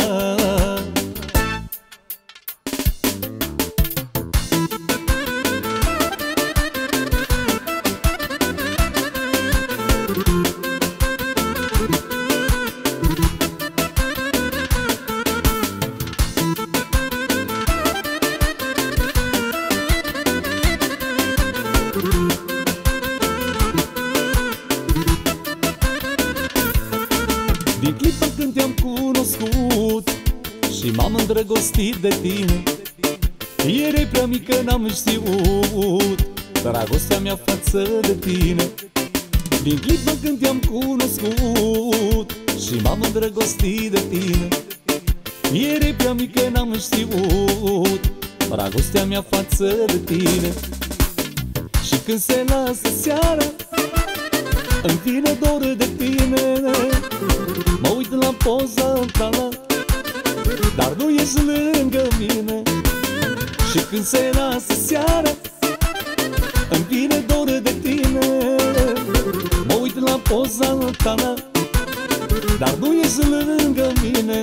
Din clipa când te-am cunoscut și m-am îndrăgostit de tine, erai prea mică, n-am știut dragostea mea față de tine. Din clipa când te-am cunoscut și m-am îndrăgostit de tine, erai prea mică, n-am știut dragostea mea față de tine. Și când se lasă seara, îmi vine dor de tine. Mă uit la poza ta, dar nu ești lângă mine. Și când se lasă seara, îmi vine dor de tine. Mă uit la poza ta, dar nu ești lângă mine.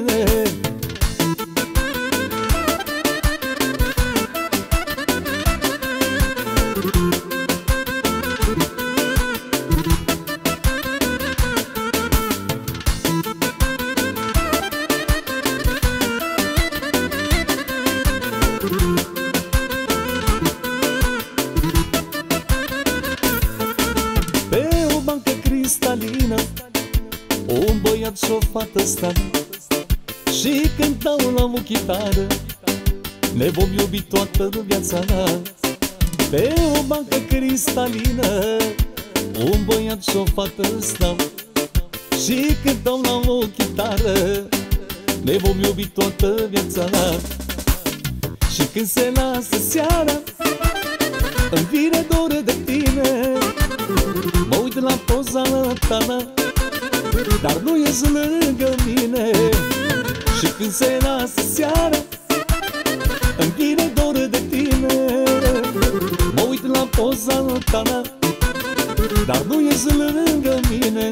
Un băiat și o fată stau și cântau la o chitară, ne vom iubi toată viața. Pe o bancă cristalină, un băiat și o fată stau și cântau la o chitară, ne vom iubi toată viața. Și când se lasă seara, îmi vine dor de tine. Mă uit la poza ta, dar nu ești lângă mine. Și când se lasă seara, îmi vine dor de tine. Mă uit la poza ta, dar nu ești lângă mine.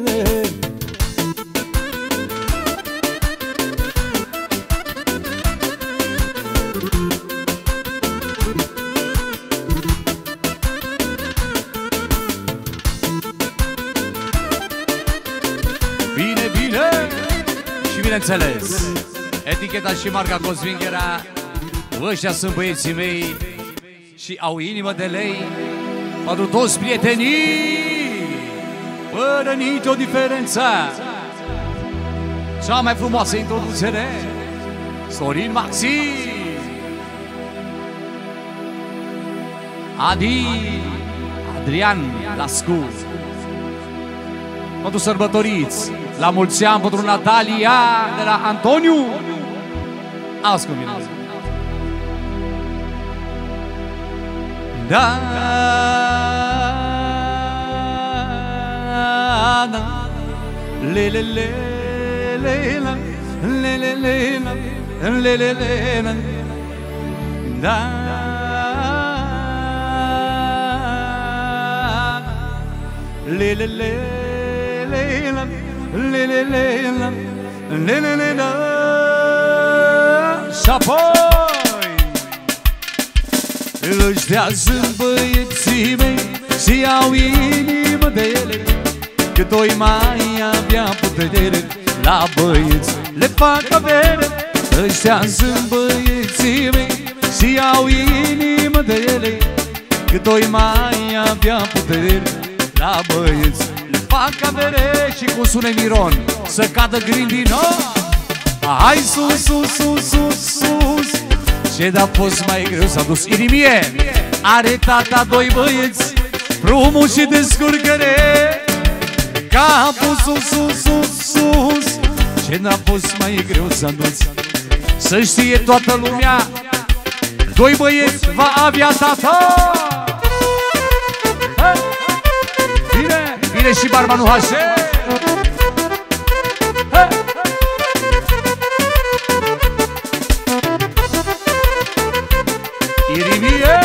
Bine, bine! Și bineînțeles, eticheta și marca Cosmin Ghera, ăștia sunt băieții mei și au inimă de lei pentru toți prietenii, fără nicio diferență. Cea mai frumoasă introducere, Sorin Maxi, Adi, Adrian Lascu. Pentru sărbătoriți, la mulți ani pentru Natalia de la Antoniu. Auzi cu mine. Da, da, le le le le la, le le le la, le le le la, da, le le le le le le le le le la. Și apoi ăștia sunt băieții mei și au inimă de ele, cât o-i mai avea putere. La băieți le fac avere. Ăștia sunt băieții mei și au inimă de ele, cât o-i mai avea putere. La băieți fac avere. Și cum sune Miron, să cadă grindino. Hai sus, sus, sus, sus, sus. Ce de-a fost mai greu s-a dus. Inimie are tata doi băieți frumuși și descurcăre, capul sus, sus, sus, sus. Ce de-a fost mai greu s-a dus. Să știe toată lumea, doi băieți va avea tata. Bine, bine și Barbanul H. Irimie.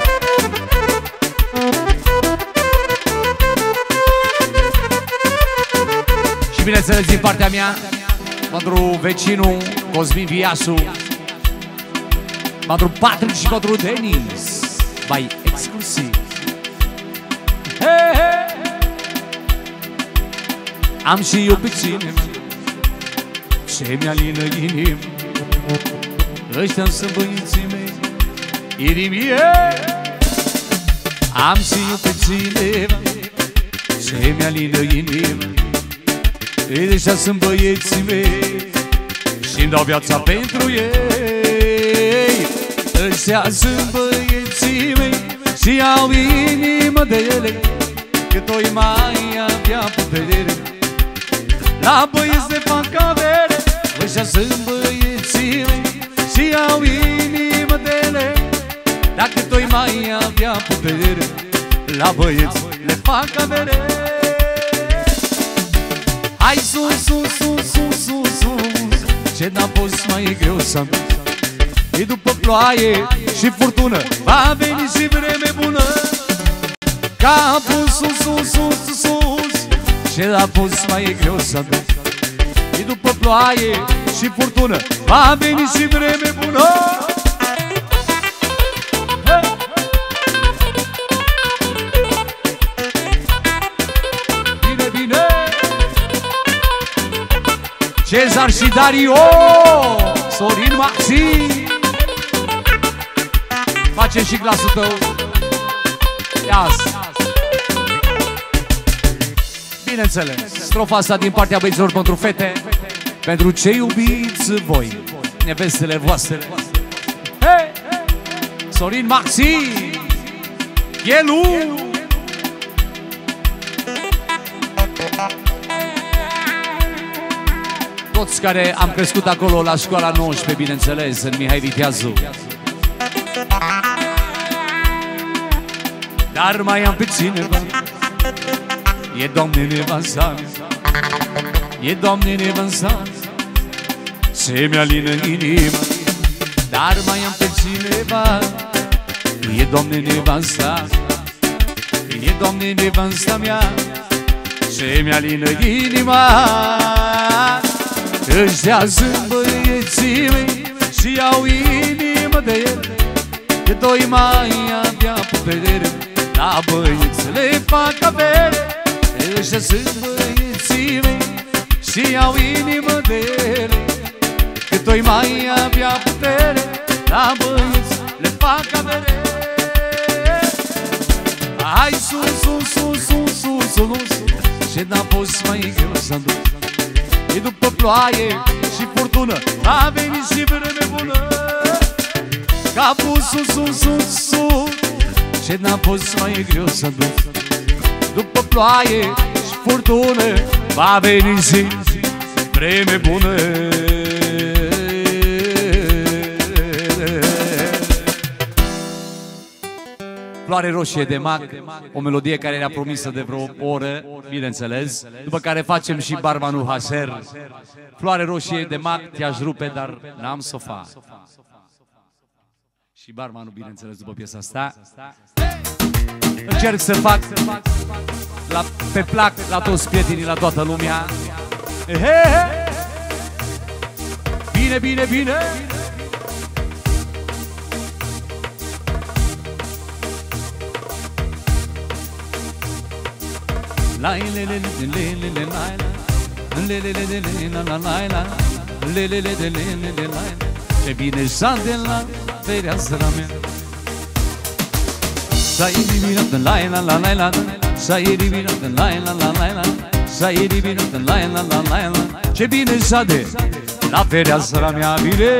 Și bineînțeles din partea mea, pentru vecinul Cosmin Viasu, pentru Patrick și pentru Denis, mai exclusiv. Hey, hey. Am și eu pe cine ce mi-alină inima. Ăștia sunt băieții mei, Irimie. Am și eu pe cineva ce mi-alină inima. Ăștia sunt băieții mei și-mi dau viața pentru ei. Ăștia sunt băieții mei și au inimă de ele, cât o-i mai avea putere. La băieți le fac avere. Ăștia sunt băieții mei și au inimă de ele, dar cât o-i mai avea putere. La băieți le fac avere. Hai sus, sus, sus, sus, sus, sus. Ce n-a fost mai greu să-mi e după ploaie și furtună va veni și vreme bună. Capul sus, sus, sus, sus. Ce n-a fost mai greu să-mi e după ploaie și furtună va veni și vreme bună. Bine, bine. Cezar și Dario, Sorin Maxi. Face și glasul tău. Ia-ți. Bineînțeles, strofa asta din partea băieților pentru fete, pentru ce iubiți voi, nevestele voastre. Hey! Sorin Maxi, Ghelu. toți care am crescut acolo la școala nouăsprezece, bineînțeles, în Mihai Viteazu. Dar mai am pe cineva, e Doamne nevasta mea, e Doamne nevasta mea, ce mi-alină inima. Dar mai am pe cineva, e Doamne nevasta, e Doamne nevasta mea, ce mi-alină inima. Ăștia sunt băieții mei și au inimă de ele, că doi mai avea putere, la băieți le fac avere. Ăștia sunt băieții mei și au inimă de ele, că doi mai avea putere, la băieți le fac avere. Hai sus, sus, sus, sus, sus, sus, și n-a fost mai greu să duc. E după ploaie și furtună, a venit și vreme bună. Capul sus, sus, sus, sus, și n-a fost mai greu să duc. După ploaie și furtună, va veni și vreme bună. Floare roșie de mac, o melodie care era promisă de vreo oră, bineînțeles. După care facem și Barmanul Haser. Floare roșie de mac, te-aș rupe, dar n-am să o fac. Și Barmanul, bineînțeles, după piesa asta. Încerc să fac la, pe plac la toți prietenii, la toată lumea. Bine, bine, bine! La le le le le le le la le le le le le la la la le le le le le le la. Ce bine s-a de la fereastra mea, s-a eliminat în la la la la la, s-a eliminat în la la la la la, s-a eliminat în la la la la la. Ce bine s-a de la fereastra mea, bine.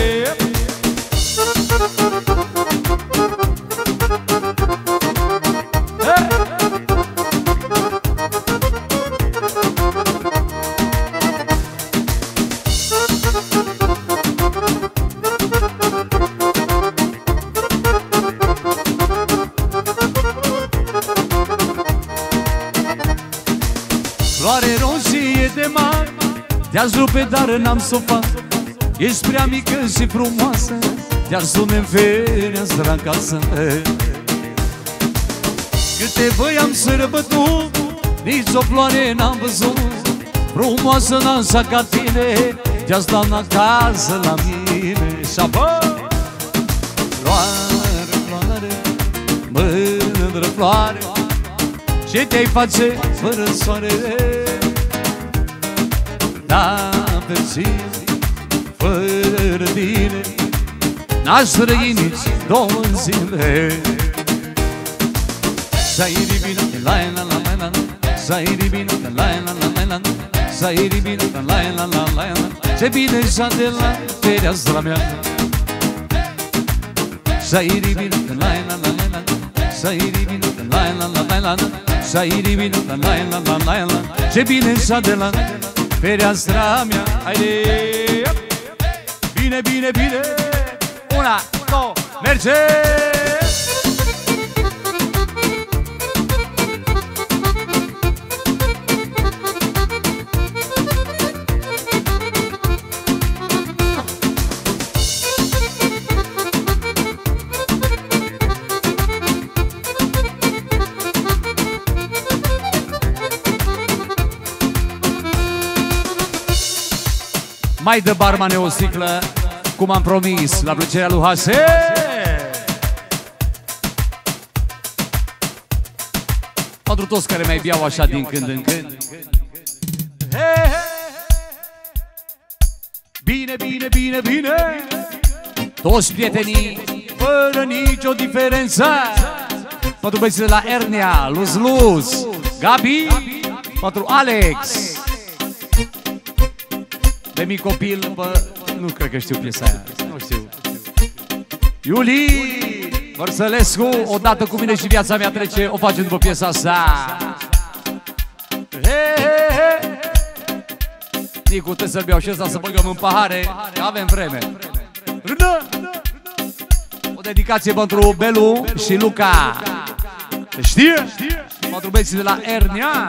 Floare roșie de mar, te-aș rupe, dar n-am să o fac. Ești prea mică și frumoasă, te-aș sune în fereastra în casă. Câte voi am sărbătut, nici o floare n-am văzut. Frumoasă n-așa ca tine, te-aș da în acasă la mine. Și-apă! Floare, floare, mândră floare, ce te-ai face fără soare? Da, pe zi, fără tine n-aș trăi nici două zile. S-a eliminat la la la la la, s-a eliminat la la la la la, s-a eliminat la la la la la. Ce bine s-a de la fereastra mea, s-a eliminat la la la la la, s-a eliminat la la la la la, s-a eliminat la la la la la. Ce bine s-a de la fereastra mea. Haide! Bine, bine, bine! Una, două, merge! Mai dă barmane o sticlă, cum am promis, la plăcerea lui Hase. Pentru toți care mai beau așa din când în când. Bine, bine, bine, bine! Toți prietenii, fără nicio diferență. Pentru băieții la Ernea, Luz Luz, Gabi, pentru Alex. De mic copil, bă, nu cred că știu piesa aia, nu știu. Iulie Vărsălescu, odată cu mine și viața mea trece, o facem după piesa asta. He, he, he. Nicu, trebuie să-l beau și ăsta, să băgăm în pahare, că avem vreme. Râdă! O dedicație pentru Belu și Luca. Știe? Pentru băieții de la Ernia.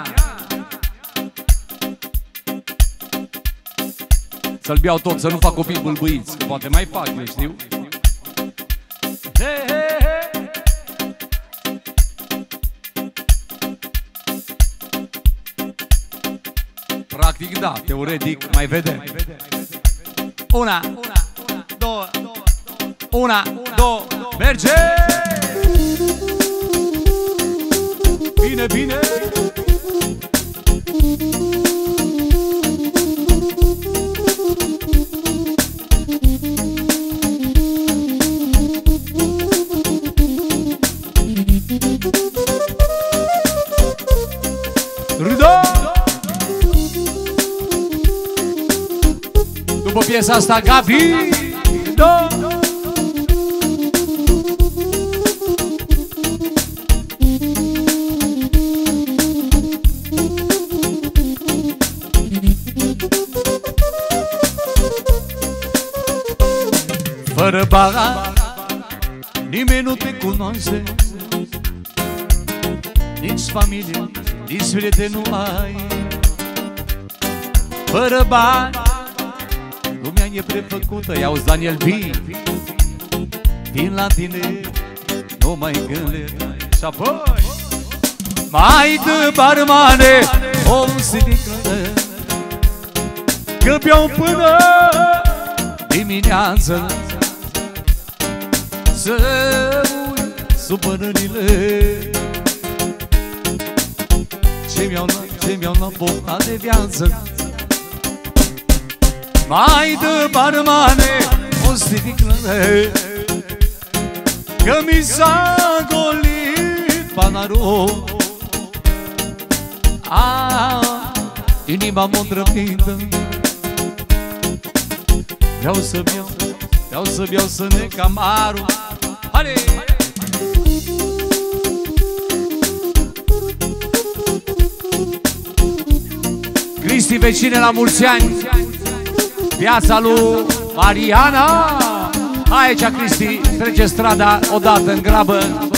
Să-l beau tot, să nu fac copii bâlbâiți. Poate mai fac, eu știu. He, he, he. Practic da, teoretic mai vedem. Una, două, una, două, merge! Bine, bine! Râdă! După piesa asta, Gabi! Da! Fără bani, nimeni nu te cunoaște, nici familie, nici prieteni nu ai. Fără bani, lumea e prefăcută. Ia-uzi, Daniel B, vin la tine, nu mai gândești. Și apoi mai dă barmane o sticlă, că beau până dimineață, să uit supărările ce mi-au luat, ce mi-au luat pofta de viață. Mai dă barmane o sticlă, că mi s-a golit panarul. A, inima m-o îndrăpintă, vreau să beau, vreau să beau, să ne camaru. Hai! Cristi, vecine, la mulți ani, viața lui Mariana. Hai aici, Cristi, trece strada odată în grabă.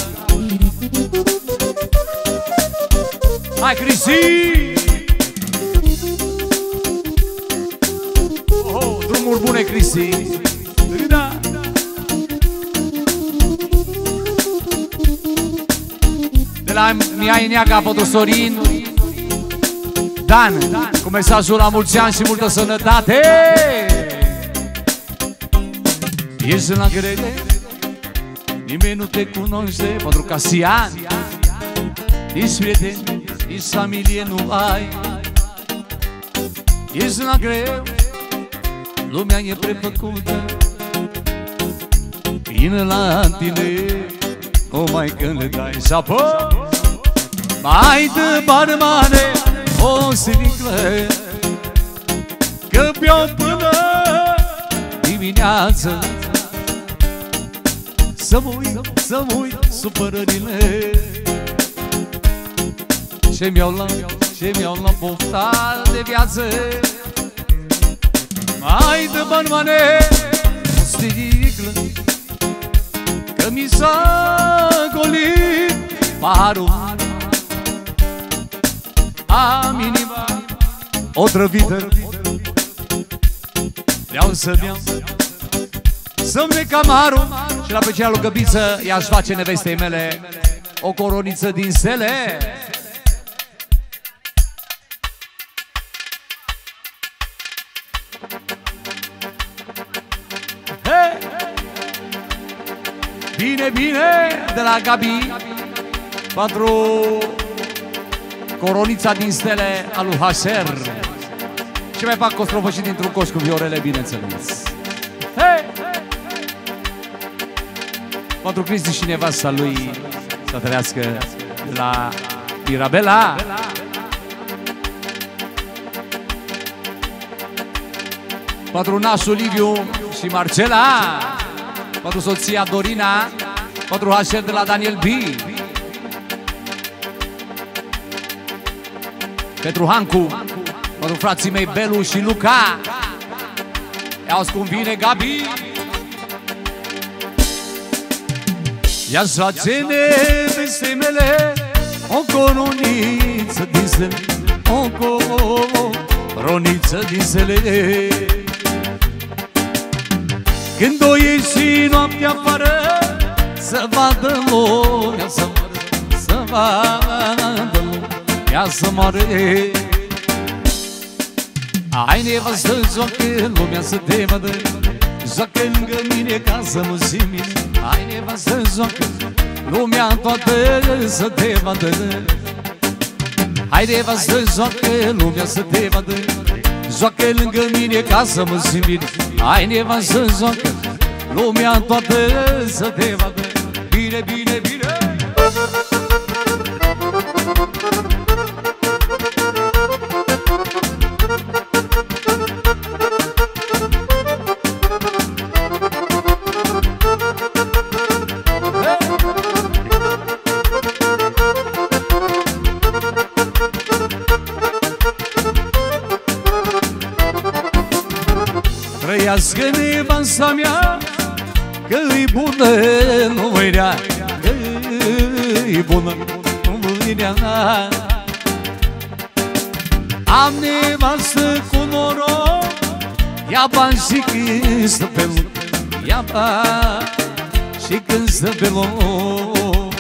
Hai, Cristi! Oh, drumuri bune, Cristi! Da. De la Mihai Neaga pentru Sorin Dan, cu mesajul la mulți ani și multă sănătate. Ești la grele, nimeni nu te cunoaște, pentru Casian, nici prieteni, nici familie nu ai. Ești la greu, lumea e prefăcută, vine la tine, o mai când le dai. Și apoi mai dă barmane o sticlă, că beau până dimineață, să-mi uit, să-mi uit supărările ce mi-au luat, ce mi-au luat pofta de viață. Mai dă barmane o sticlă, că mi s-a golit paharul. Am inima otrăvită, vreau să-mi iau, să-mi ne camarul. Și la plăcerea lui Găbiță i-aș face nevestei mele o coroniță din stele. Hey! Bine, bine, de la Gabi, pentru coronița din stele a lui Haser. Și mai fac o strofă și dintr-un coș cu viorele, bineînțeles. Hey! Pentru Cristi și nevasta lui, să trăiască, la Mirabela. Pentru nașul Liviu și Marcela, pentru soția Dorina, pentru Haser de la Daniel B, pentru Hancu, Pentru frații mei Belu și Luca. Ia-ți cum vine Gabi. Ia joace-ne peste mele o coroniță din zele, o coroniță din zele. Când o ieși noaptea afară, să vadă lumea, să moară, să vadă lumea, să moară. Hai nevastă, joacă lumea să te vadă, joacă lângă mine ca să mă simt bine. Hai nevastă, joacă lumea toată să te vadă. Hai nevastă, joacă lumea să te vadă, joacă lângă mine ca să mă simt bine. Hai nevastă, joacă lumea toată să te vadă. Bine, bine, bine. Trăiască nevasta mea, că-i bună, nu mâinea, că-i bună, nu mâinea. Am nevastă cu noroc, ia bani și când stă pe loc, ia bani și când stă pe loc.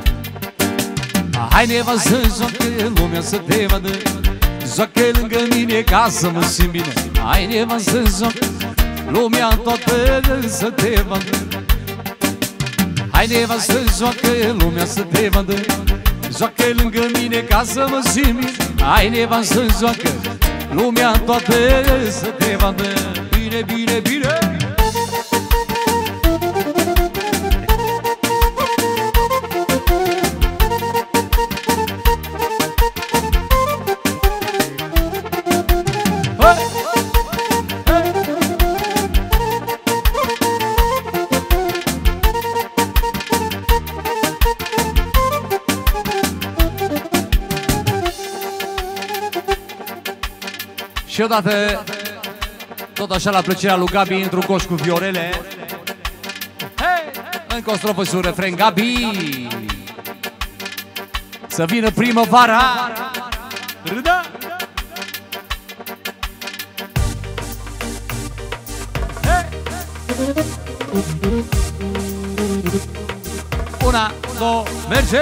Hai nevastă, joacă lumea să te vadă, joacă lângă mine ca să mă simt bine. Hai nevastă, joacă lumea toată să te vadă. Hai nevastă, joacă lumea să te vadă, joacă lângă mine ca să mă simt bine. Hai nevastă, joacă lumea toată să te vadă. Bine, bine, bine. Și odată, tot așa la plăcerea lui Gabi, într-un coș cu viorele. Hey! Încă o strofă și un refren, Gabi. Să vină primăvara. Râda! Hey! Una, două, merge!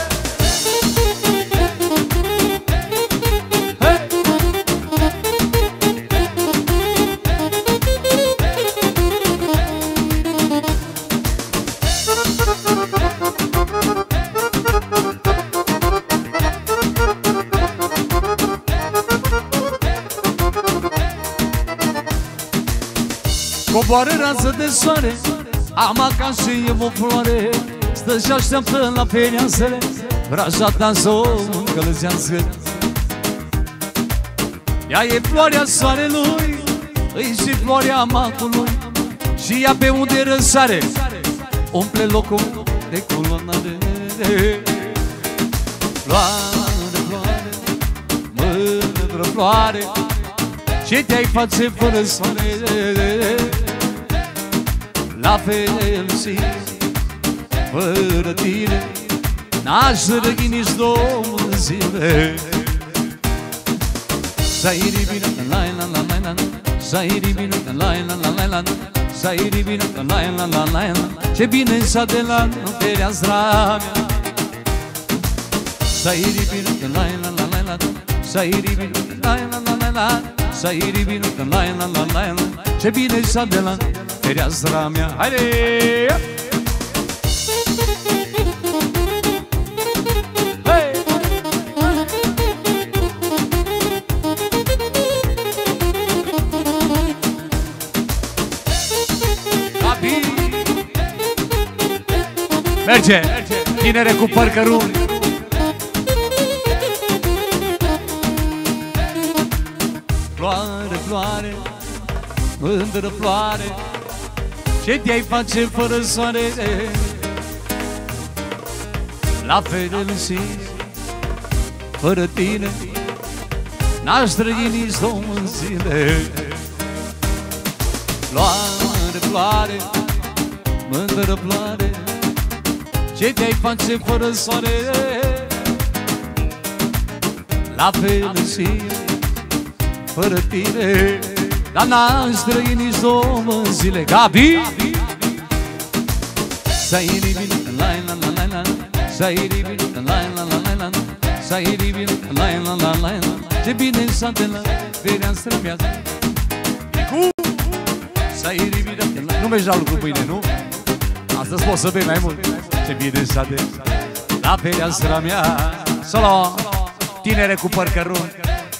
Coboară rază de soare, am acasă și eu o floare, stă și așteaptă la fereastrele, vraja ta să o încălzească. Ea e floarea soarelui, îi și floarea macului, și ea pe unde răsare umple locul de coloanare. Floare, floare, mândră floare, ce te-ai face fără soare? La fel și fără tine n-aș răghi nici două zile. Să-i bine, la la la la la, să-i bine, la la la la la, să-i bine, la la la la la. Ce bine s-a de la fereastra mea. Să-i bine, la la la la la, să-i bine, la la la la la, să-i bine, la la la la la. Ce bine s-a de la fereastra mea. Haide! Merge, tinere cu părcăruni. Floare, floare, mândră floare, ce te-ai face fără soare? La fel și fără tine N-aș trăi nici două zile. Ploare, ploare, mândră ploare, ce te-ai face fără soare? La fel și fără tine, dar n-aș trăi nici două zile. Gabi! Sairi bine, la la la la la, sairi bine, la la la la la, sairi bine, la la la la la. Ce bine s-a de la fereastră mea. Sairi bine, nu mergi la lucru pâine, nu? Astăzi poți să bei mai mult. Ce bine s-a de la fereastră mea. Solo, tinere cu păr cărunt.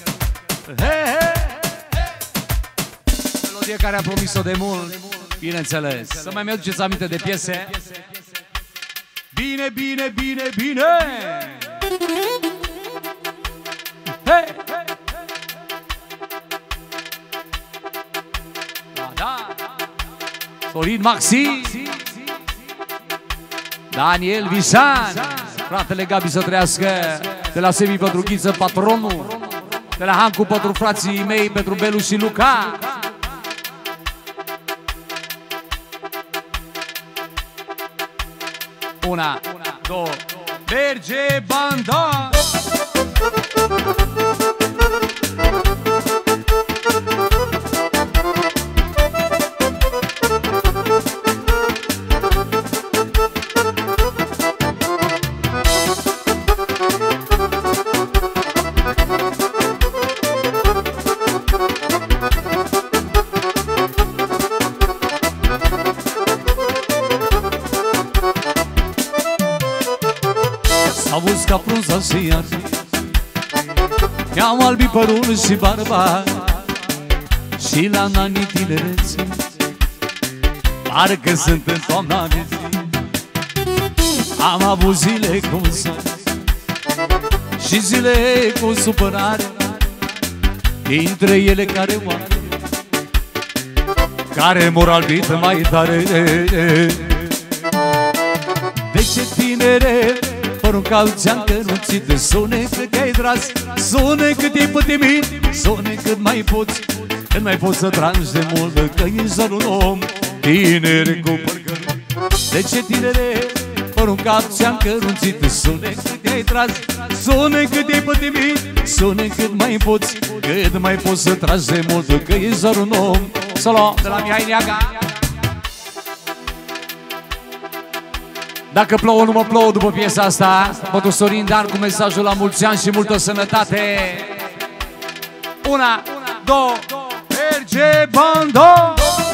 Melodie care a promis-o de mult. Bineînțeles, să mai mi-aduceți aminte de piese. Bine, bine, bine, bine! Hey! Da, da! Sorin Maxi! Daniel Visan! Fratele Gabi să trăiască. De la Semi pentru Ghiță, patronul. De la Hancu pentru frații mei, pentru Belu și Luca. Una, două, merge banda! S-auzi ca frunza și iar mi-am albit părul și barba și la nanii tinerețe parcă sunt în toamna vieții. Am avut zile cu soare și zile cu supărare, dintre ele care moare, care m-au albit mai tare. De ce tinere porunca ți-am căruțit, sune cât te-ai tras, sune cât te-ai pătimit, sune cât mai poți, cât mai poți să tragi de mult, că ești doar un om tinere cu părcări. De ce tinere porunca ți-am căruțit, sune cât te-ai tras, sune cât te-ai pătimit, sune cât mai poți, cât mai poți să tragi de mult, că ești doar un om. Solo de la Mihai Neaga. Dacă plouă, nu mă plouă după piesa asta. Pentru Sorin Dan cu mesajul la mulți ani și multă sănătate. Una, două, merge banda!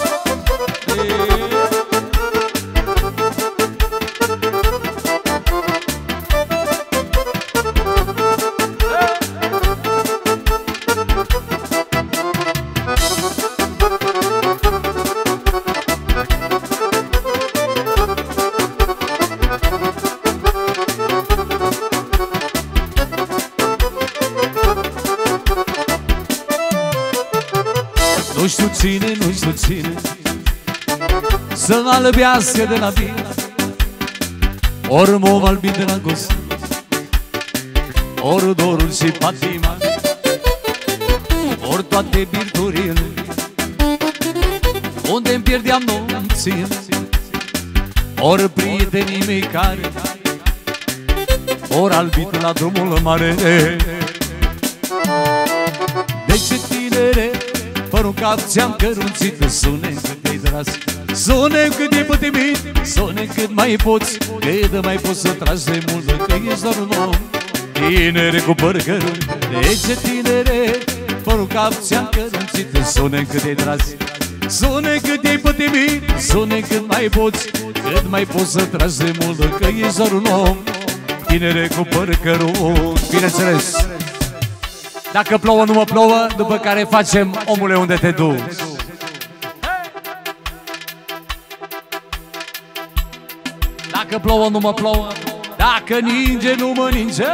Nu știu cine, nu știu cine să-l alăbească de la bine, ori m-o albi de la gos, ori dorul și patima, ori toate virturile unde-mi pierdeam nopțile, ori prietenii mei care ori albit la drumul mare. De ce tinere porunca ți-am căruțit, sune cât te-ai tras, sune cât te-ai pătimit, sune cât mai poți, cât mai poți să tragi de mult, că ești doar un om tinere cu păr cărunt. De ce tinere porunca ți-am căruțit, sune cât te-ai tras, sune cât te-ai pătimit, sune cât mai poți, cât mai poți să tragi de mult, că ești doar un om tinere cu păr cărunt. Bineînțeles, dacă plouă, nu mă plouă, după care facem Omule, unde te duci? Dacă plouă, nu mă plouă, dacă ninge, nu mă ninge.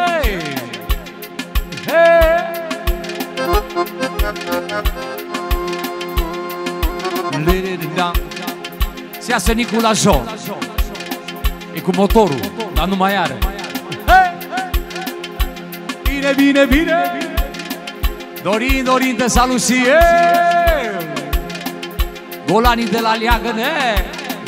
Se iasă Nicu la joc, e cu motorul, dar nu mai are. Bine, bine, bine, bine. Dorin, Dorin de Salusie, Golanii de la Leagăne.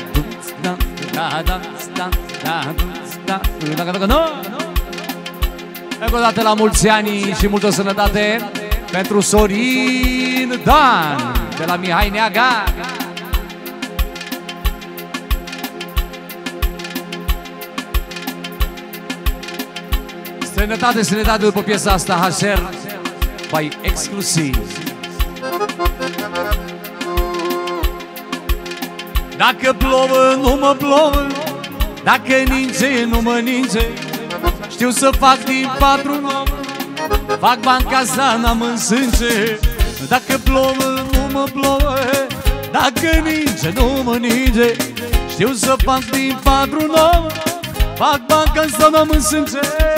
Încă o dată la mulți ani și multă sănătate pentru Sorin Dan de la Mihai Neaga. Sănătate, sănătate după piesa asta, Haser, by exclusiv. Dacă plouă, nu mă plouă, dacă ninge, nu mă ninge, știu să fac din patru nouă, fac bani ca să n-am în sânge. Dacă plouă, nu mă plouă, dacă ninge, nu mă ninge, știu să fac din patru nouă, fac bani ca să n-am în sânge.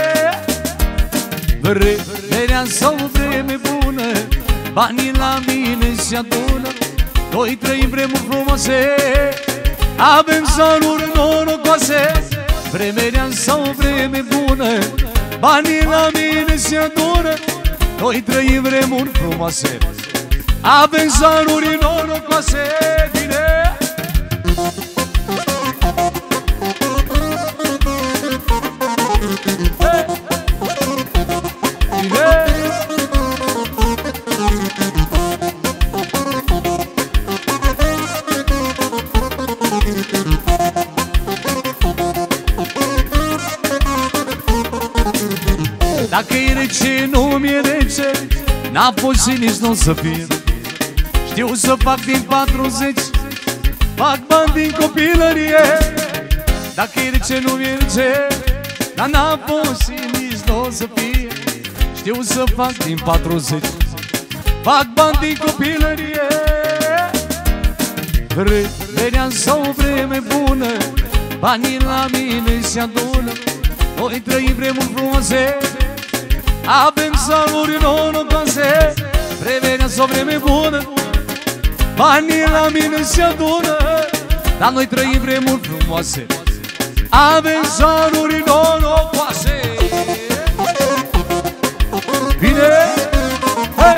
Vremea sau vreme bună, banii la mine se adună, noi trăim vremuri frumoase, avem zaruri norocoase. Vremea sau vreme bună, banii la mine se adună, noi trăim vremuri frumoase, avem zaruri norocoase. Bine! Hey! Bine! Dacă e rece, nu mi-e rece, n-a fost și nici n-o să fie. Știu să fac din patruzeci, fac bani din copilărie. Dacă e rece, nu mi-e rece, dar n-a fost și nici n-o să fie. Știu să fac din patruzeci, fac bani din copilărie. Vremea sau vreme bună, banii la mine se adună, noi trăim vremuri frumoase, avem saluri norocoase. Vremea sau vreme bună, banii la mine se adună, dar noi trăim vremuri frumoase, avem saluri norocoase. Bine! Hey!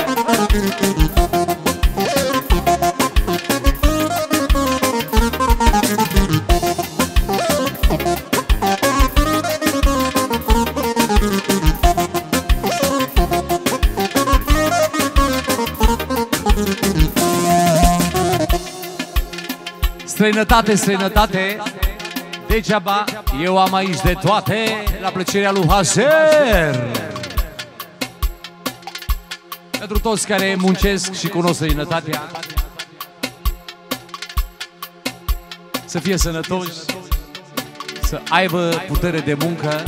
Străinătate, străinătate, degeaba eu am aici de toate, la plăcerea lui Haser. Pentru toți care muncesc și cunosc străinătatea, să fie sănătoși, să aibă putere de muncă.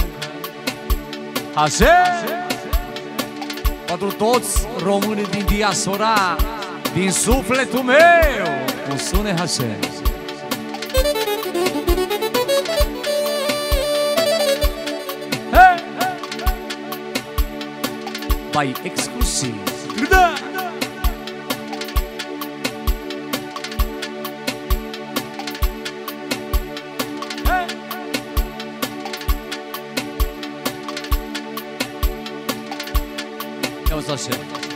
Haser! Pentru toți românii din diaspora, din sufletul meu, cum sune Haser. By exclusiv. Da! Ia-o-ți așa.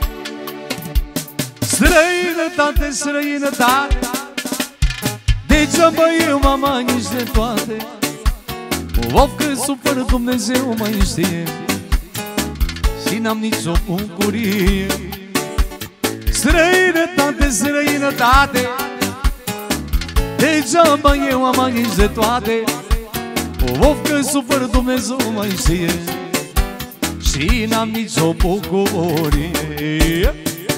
Străinătate, străinătate, degeaba eu m-am aici de toate. Of că supără Dumnezeu mai știe și n-am nicio bucurie. Străinătate, străinătate, degeaba eu am aici de toate. Of că supără Dumnezeu mai știe și n-am nicio bucurie.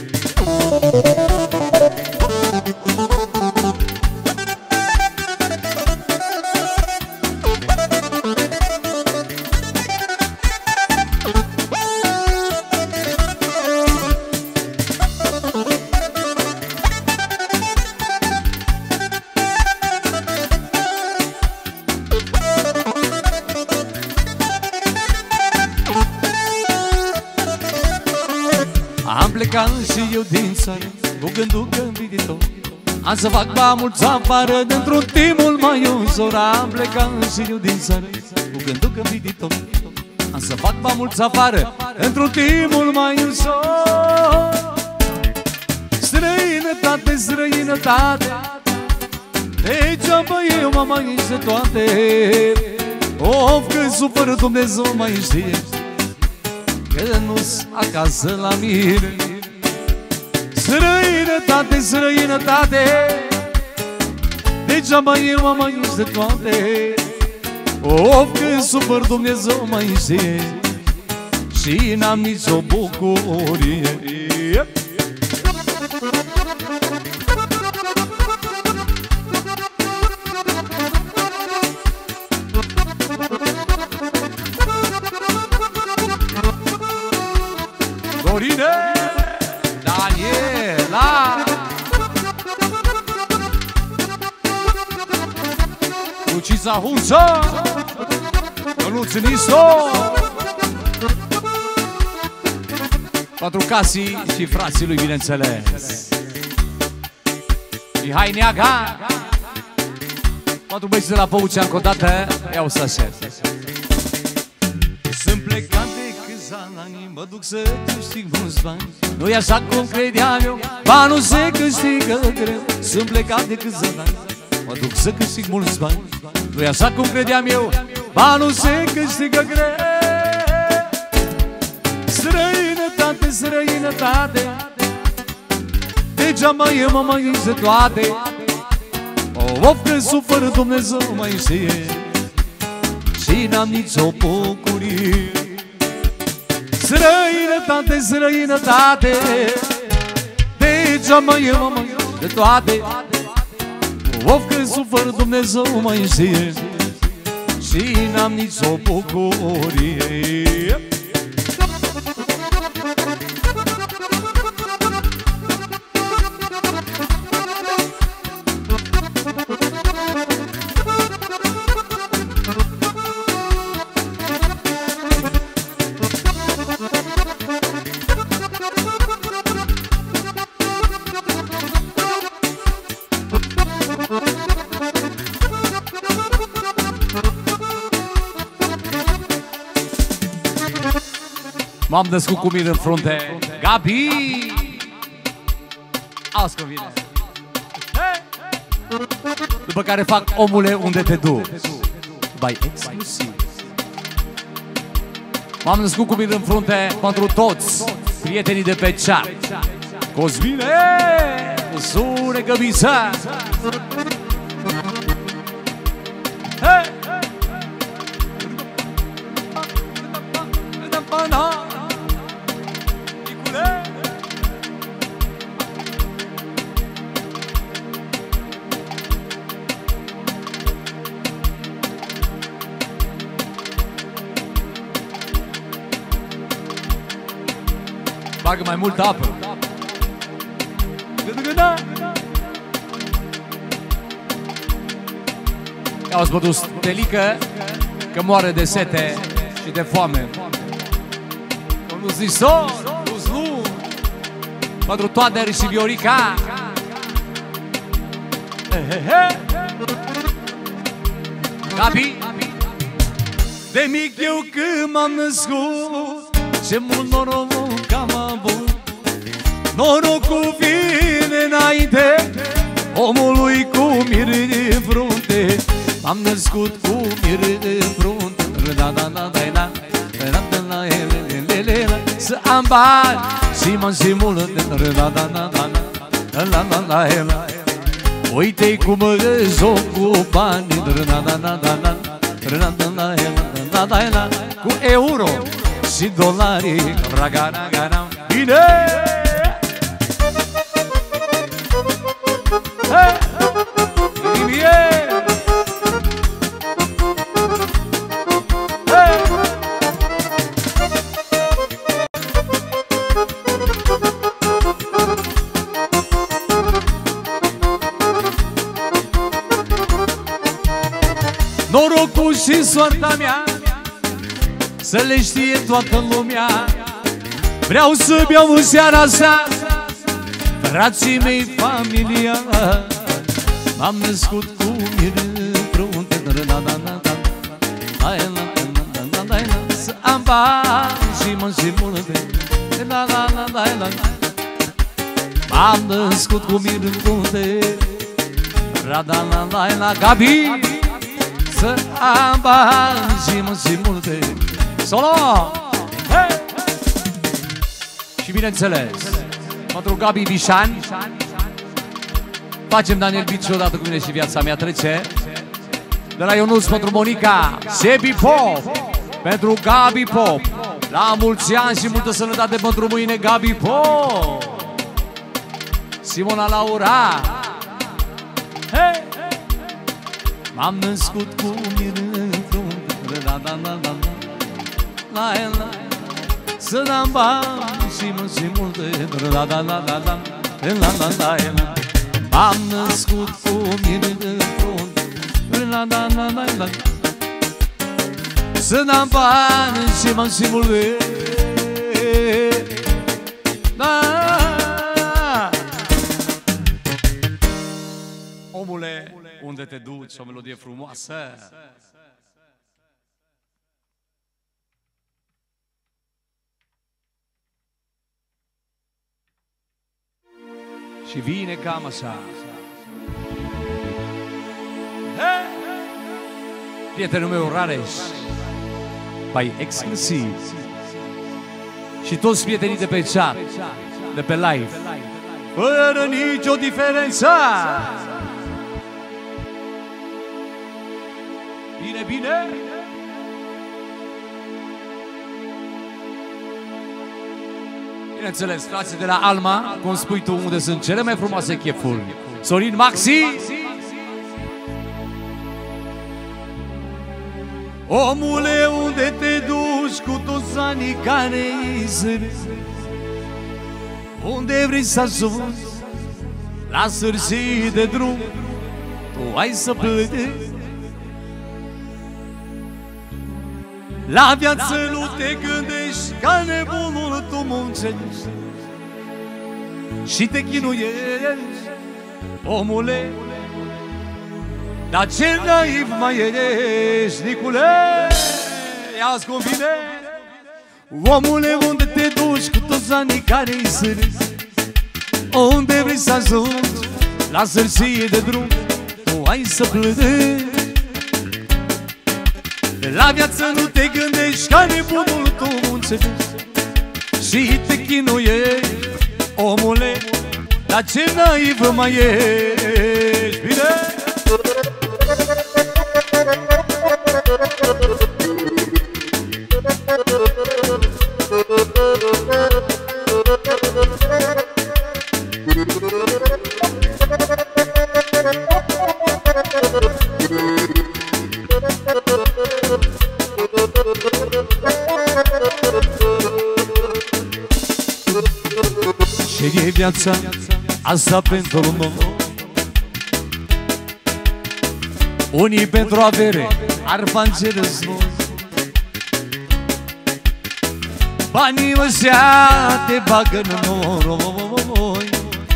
Am plecat și eu din țară cu gândul că-n viitor am să fac bani mulți afară, dintr-un timp mult mai ușor. Am plecat și eu din țară cu gândul că-n viitor am să fac bani mulți afară, într-un timp mult mai ușor. străinătate, degeaba eu m-am aici de toate. Of, că supără Dumnezeu mai știe că nu-s acasă la mine. Străinătate, străinătate, degeaba eu m-am aici de toate. Of, că supăr Dumnezeu mai știe și n-am nicio bucurie. Dorine, Daniela, Lucița Hunță, Ionuț Niso, pentru Casii și frații lui, bineînțeles, Mihai Neaga, pentru băieții de la Păucea, încă o dată, iau să așez. Sunt plecat de câțiva ani, mă duc să câștig mulți bani. Nu-i așa cum credeam eu, banul se câștigă greu. Sunt plecat de câțiva ani, mă duc să câștig mulți bani. Nu-i așa cum credeam eu, banul se câștigă greu. Străinătate, străinătate, degeaba eu m-am aici de toate. Of, că supără Dumnezeu mai știe și n-am nicio bucurie. Străinătate, străinătate, degeaba eu m-am aici de toate. Of, că supără Dumnezeu mai știe și n-am nicio bucurie. M-am născut cu mine în frunte, Gabi! Auzi că vine. După care fac Omule, unde te duci? By exclusiv. M-am născut cu mine în frunte pentru toți prietenii de pe chat. Cosmine, Sure Găbița. Bagă mai multă apă. Ia-o-ți bădu Stelică, că moare de sete și de foame. Domnul Zisor, Uzlu, pentru Toader și Viorica. Gabi, de mic eu când m-am născut, ce mult noroc am avut. Norocul vine înainte omului cu mir în frunte. M-am născut cu mir în frunte. Să am bani și mă și multe. Uite-i cum mă joc cu bani, cu euro și dolari. Bine! Norocul și soarta mea să le știe toată lumea. Vreau să beau în seara asta, frații mei, familia. M-am născut cu mir în frunte. Să am bani și mă și multe. M-am născut cu mir în frunte, ra-da-la-la-la, Gabi, să am bani și mă și multe. Solo! Hey! Și bineînțeles, pentru Gabi Vișan, facem Daniel Bici odată cu mine și viața mea trece. De la Ionuț pentru Monica, Sebi Pop, pentru Gabi Pop. La mulți ani și multă sănătate pentru mâine, Gabi Pop. Simona Laura. Hey! M-am născut cu mir în frunte, la la la la la la, să dăm bani și mă și multe, la la la la la la la la la. M-am născut cu mir în frunte, la la la la la, să dăm bani și mă și multe. Omule, unde te duci, o melodie frumoasă. Și vine cam așa. Hey! Prietenul meu Rareș, mai exclusiv. Și toți prietenii de pe chat, de pe live, fără nicio diferență. Bine, bine! Bineînțeles, frații de la Alma, cum spui tu, unde sunt cele mai frumoase chefuri. Sorin Maxi! Omule, unde te duci cu toți anii care-i zârzi? Unde vrei să ajungi? La sfârșit de drum tu ai să pleci. La viață nu te gândești, ca nebunul tu muncești și te chinuiești, omule. Dar ce naiv mai ești, Nicule, ia-ți convine. Omule, unde te duci cu toți anii care-i zârzi? Unde vrei să ajungi? La sfârșit de drum tu ai să plătești. La viață nu te gândești, ca nebunul tu muncești și te chinuiești, omule. Dar ce naiv mai ești, bine? Ce e viața asta pentru noi? Unii pentru avere ar face război, banii ăștia te bagă în noroi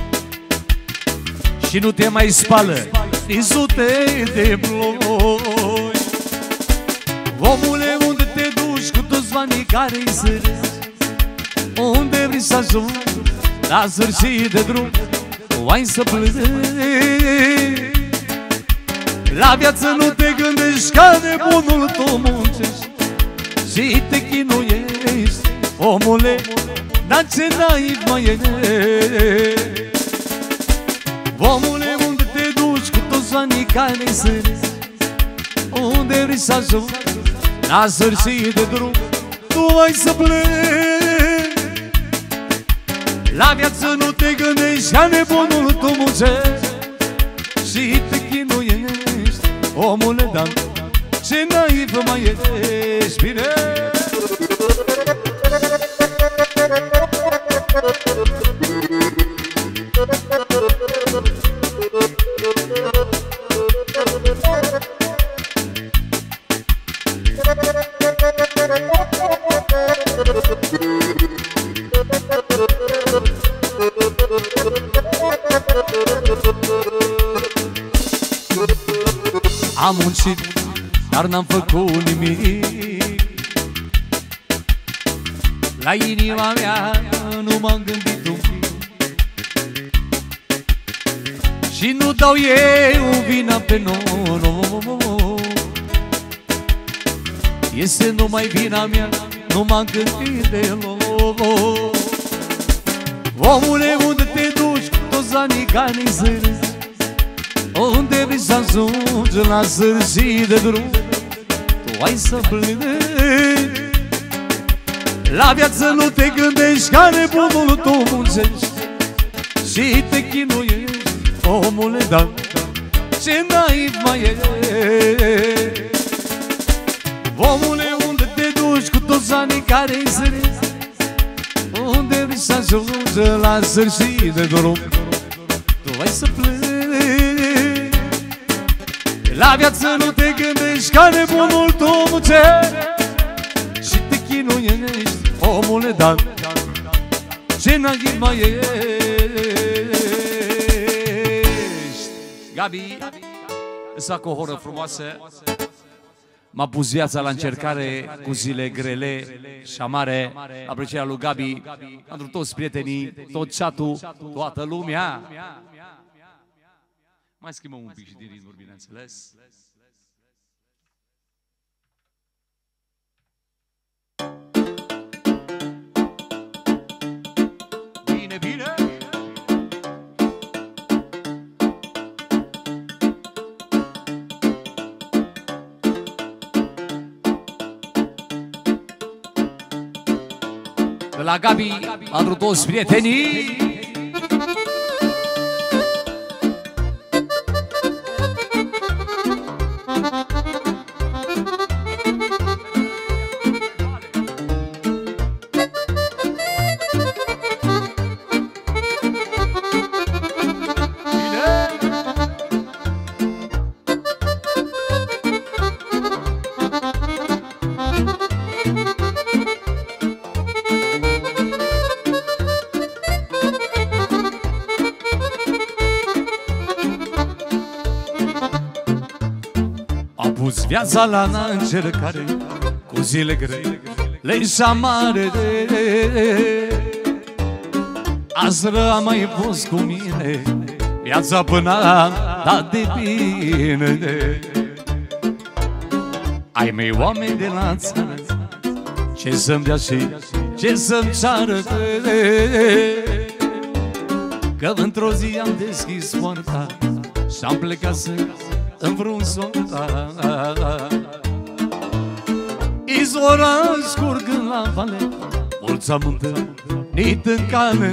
și nu te mai spală din sute de ploi. Omule, unde te duci cu toți banii care-i zârzi? Unde vrei să ajungi? La sfârșit de drum tu ai să plătești. La viață nu te gândești, ca nebunul tu muncești și te chinuiești, omule. Dar ce naiv mai ești? Omule, unde te duci cu toți anii care-i zârzi? Unde vrei să ajungi? La sfârșit de drum tu ai să pleci. La viață nu te gândești, ca nebunul tu muncești și te chinuiești, omule. Dar ce naiv mai ești, bine? Am muncit, dar n-am făcut nimic. La inima mea nu m-am gândit un pic. și nu dau eu vina pe noroc. Este numai vina mea, nu m-am gândit deloc. Omule, unde te duci cu toți anii care-i zâri? Unde vrei să ajungi la sfârșit de drum? Tu ai să plângi. La viață nu te gândești, ca nebunul tu muncești și te chinuiești, omule, da, ce naiv mai e. Omule, unde te duci cu toți anii care-i zâri? Unde vrei să ajungi la sfârșit de drum? Tu ai să plângi. La viață nu te gândești, ca nebunul tu muncești și te chinuiești, omule, da, ce naiv mai ești. Gabi, îți fac o horă frumoasă. M-a pus viața la încercare cu zile grele și amare. Aprecierea lui Gabi pentru toți prietenii, tot chat-ul, toată lumea. Mai schimbăm un pic și din ritmuri, bineînțeles. Bine, bine! De la Gabi, pentru toți prietenii. Viața la încercare cu zile grele și amare. Azi a mai fost cu mine viața până a dat de bine. Ai mei oameni de la țară, ce să-mi dea și ce să-mi ceară, că într-o zi am deschis poarta și-am plecat să în vreun solta. Izvora scurgând la vale, mulți am întâlnit în cale,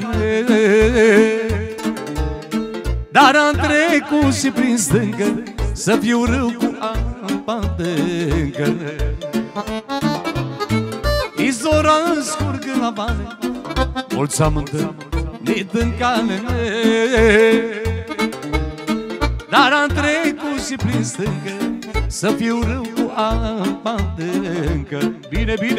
dar am trecut și prin stângă să fiu râu cu apa adâncă. Izvora scurgând la vale, mulți am întâlnit în cale, dar am trecut și prin stângă să fiu râu cu apa adâncă. Bine, bine!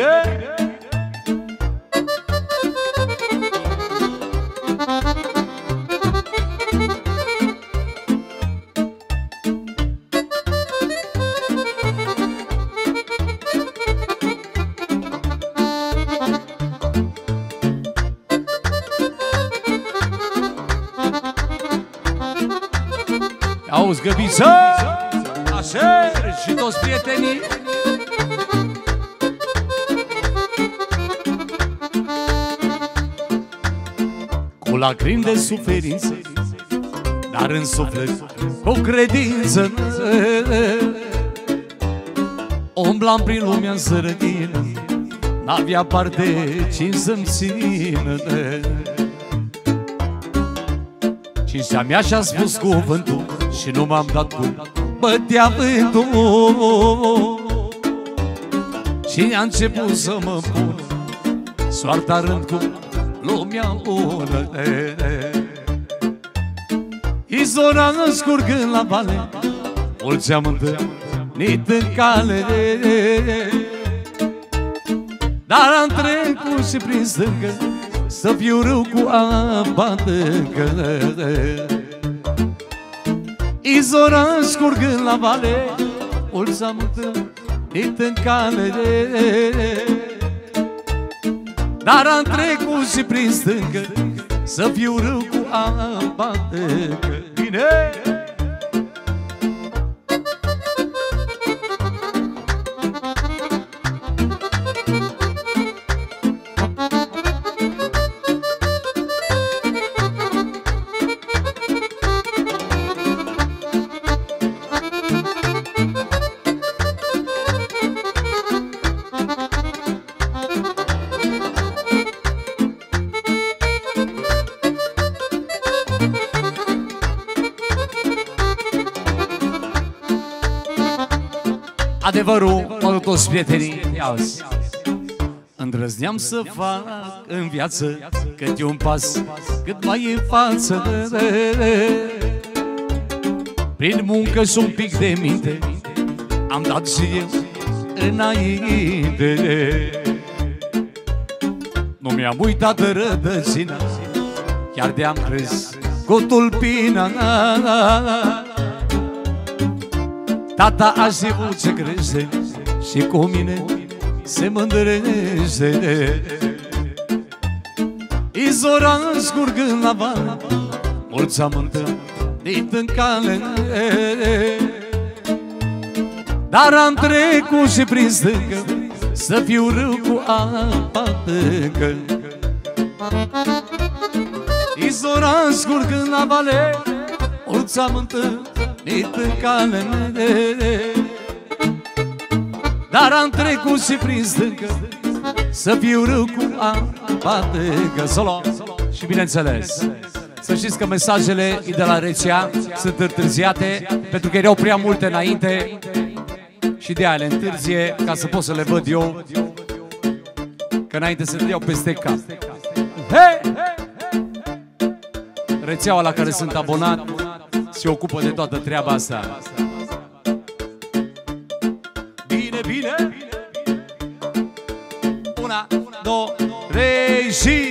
Auzi, Găbiță, așa și toți prietenii. Cu lacrimi de suferință, dar în suflet cu credință, umblam prin lumea în sărătină, n-avea parte cine să-mi țină. Cincea mea și-a spus cuvântul și nu m-am dat cu bătea vântul. Și a început să mă pun soarta rând cu lumea bună. Izvora scurgând la vale, mulți am întâlnit în cale, dar am trecut și prin stângă să fiu râu cu apa adâncă. Izvora scurgând la vale, mulți am întâlnit în cale, dar am trecut și prin stângă să fiu râu cu apa tăcă. Bine! Adevărul, mă toți prietenii, ia-ți. Îndrăzneam să fac în viață cât e un pas, cât mai în față. Prin muncă și un pic de minte am dat și eu înainte. Nu mi-am uitat rădăcina, chiar de-am crescut tulpina. Tata a știut ce crește și cu mine se mândrește. Izora scurgând la val, mulți am întâlnit în cale, dar am trecut și prin stâncă să fiu râu cu apa tâncă. Izora scurgând la vale, mulți am întâlnit în cale, dar am trecut și prin stâncă să fiu râu cu apa tâncă. Solo! Și bineînțeles, să știți că mesajele de la Rețea sunt întârziate, pentru că erau prea multe înainte și de aia le întârzie, ca să pot să le văd eu, că înainte se dădeau peste cap. Hey! Rețeaua la care sunt abonat se ocupă de toată treaba asta. Bine, bine! Una, două, trei și...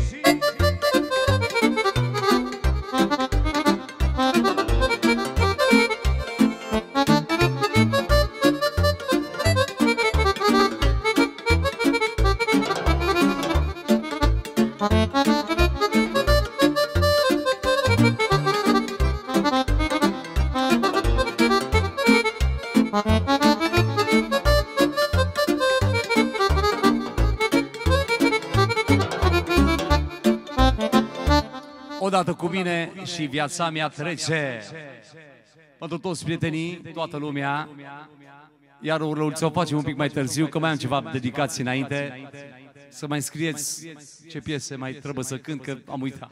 Odată cu mine și viața mea trece. Pentru toți prietenii, toată lumea. Iar o ți-o facem un pic mai târziu, că mai am ceva dedicații înainte. Să mai scrieți ce piese mai trebuie să cânt, că am uitat.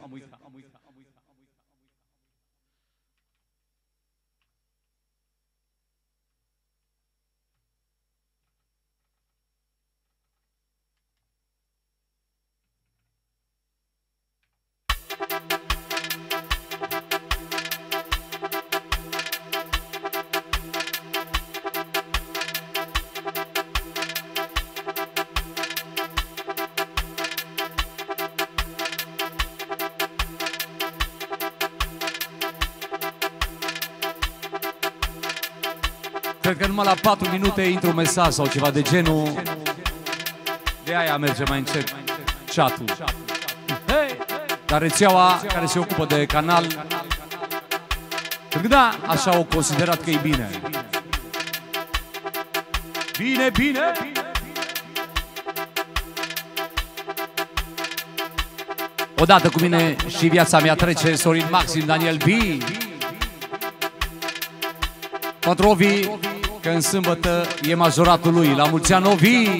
Cred că numai la patru minute intru un mesaj sau ceva de genul. De aia merge mai încet chat-ul. Dar rețeaua care se ocupă de canal, da, așa au considerat că e bine. Bine, bine! Odată cu mine și viața mea trece, Sorin Maxim, Daniel B. Pentru Ovi, că în sâmbătă e majoratul lui. La mulți ani, Ovi!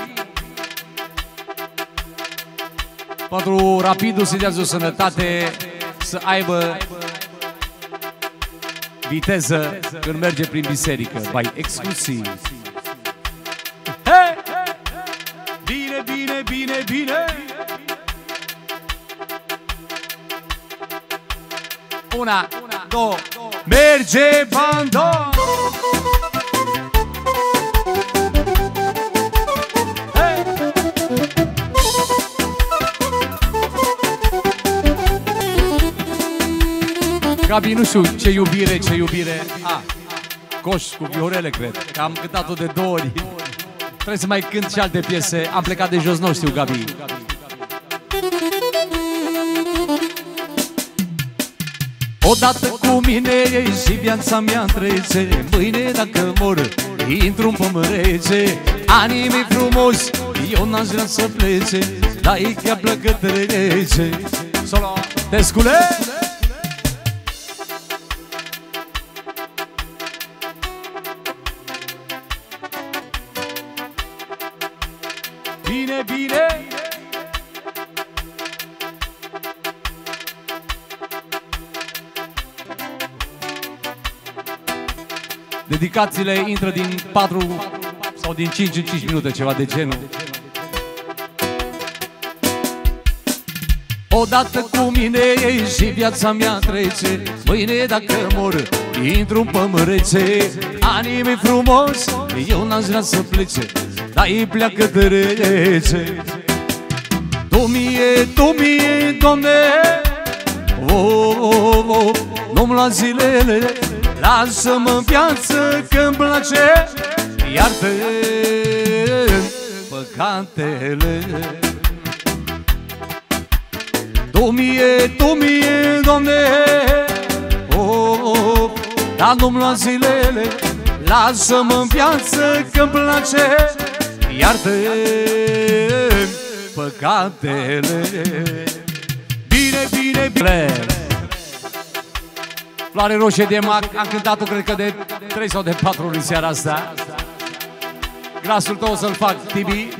Pentru Rapidu să-i dea o sănătate, să aibă viteză când merge prin biserică. Vai, exclusiv! Hey! Bine, bine, bine, bine! Una, două, merge bandon! Hey! Gabi, nu știu ce iubire, ce iubire. Ah, coș cu viorele, cred. Că am cântat-o de două ori. Trebuie să mai cânt și alte piese. Am plecat de jos, nu știu, Gabi. Odată cu mine și viața mea trece. Mâine dacă mor, intru-n pământ rece. Anii mei frumoși, eu n-aș vrea să plece, dar ei chiar plecă trece. Solo, Tescule! Bine, bine! Dedicațiile intră din patru sau din cinci în cinci minute, ceva de genul. Odată cu mine și viața mea trece. Mâine dacă mor, intru-n pământ rece. Anii mei frumoși, eu n-aș vrea să plece, dar ei pleacă trece. Tu mie, tu mie, Doamne, oh, oh, oh, nu-mi lua zilele, lasă-mă în viață că-mi place, iartă-mi păcatele. Tu mie, tu mie, Doamne, oh, oh, dar nu-mi lua zilele, lasă-mă în viață că-mi place, iartă-mi păcatele. Bine, bine, bine. Floare roșie de mac, am cântat-o cred că de trei sau de patru ori în seara asta. Glasul tău o să-l fac, Tibi.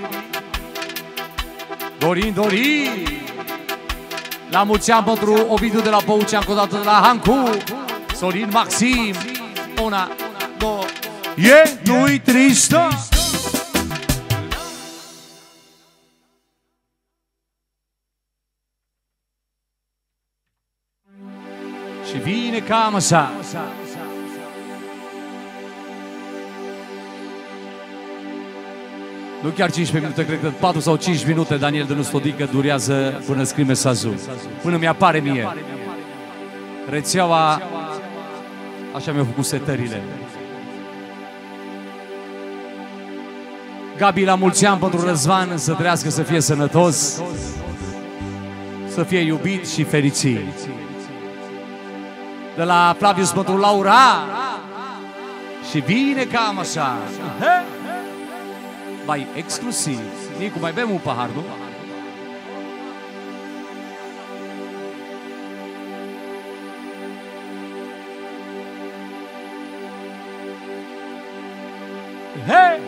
Dorin, Dorin. La mulți ani pentru Ovidiu de la Băucean, încă o dată de la Hancu, Sorin, Maxim. Una, două. E, nu-i tristă. Și vine cam așa. Nu chiar cincisprezece minute, cred că patru sau cinci minute Daniel Dănu Stodică durează până scrie mesajul, până mi-apare mie. Rețeaua, așa mi-au făcut setările. Gabi, la mulți ani pentru Răzvan, să trăiască, să fie sănătos, să fie iubit și fericit. De la Flavius pentru Laura. Și vine cam așa. Mai exclusiv. Nicu, mai bem un pahar, nu? Hey!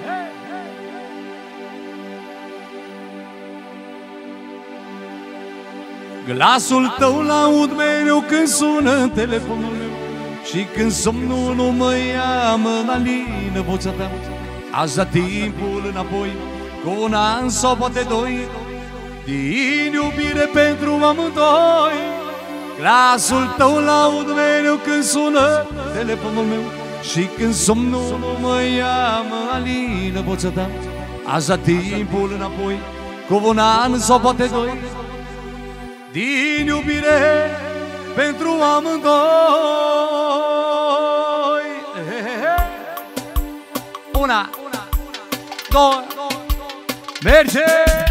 Glasul tău l-aud mereu când sună telefonul meu, și când somnul nu mă ia, mă alină vocea ta. Aș da timpul înapoi, cu un an sau poate doi, din iubire pentru amândoi. Glasul tău l-aud mereu când sună telefonul meu, și când somnul nu mă ia, mă alină vocea ta. Aș da timpul înapoi, cu un an sau poate doi, din iubire pentru amândoi. Una, două, merge!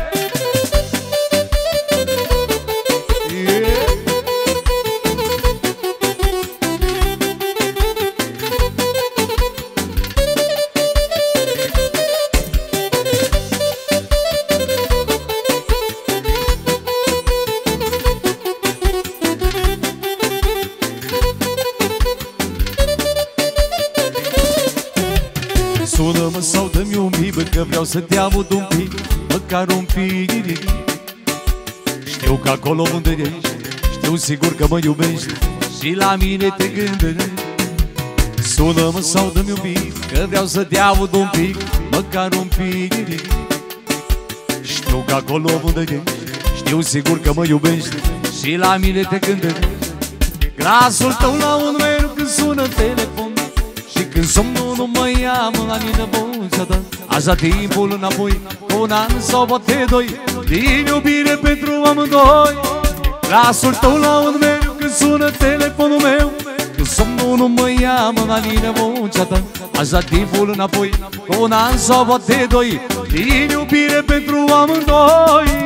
Sună-mă sau dă-mi un bib, că vreau să te aud un pic, măcar un pic. Știu că acolo unde ești, știu sigur că mă iubești și la mine te gândești. Sună-mă sau dă-mi un bib, că vreau să te aud un pic, măcar un pic. Știu că acolo unde ești, știu sigur că mă iubești și la mine te gândești. Glasul tău la un mereu când sună telefon, și când somnul nu mă ia, mă alină vocea ta. Aș da timpul înapoi, un an sau poate doi, din iubire pentru amândoi. Glasul tău la un mereu când sună telefonul meu, când somnul nu mă ia, mă alină vocea ta. Aș da timpul înapoi, un an sau poate doi, din iubire pentru amândoi.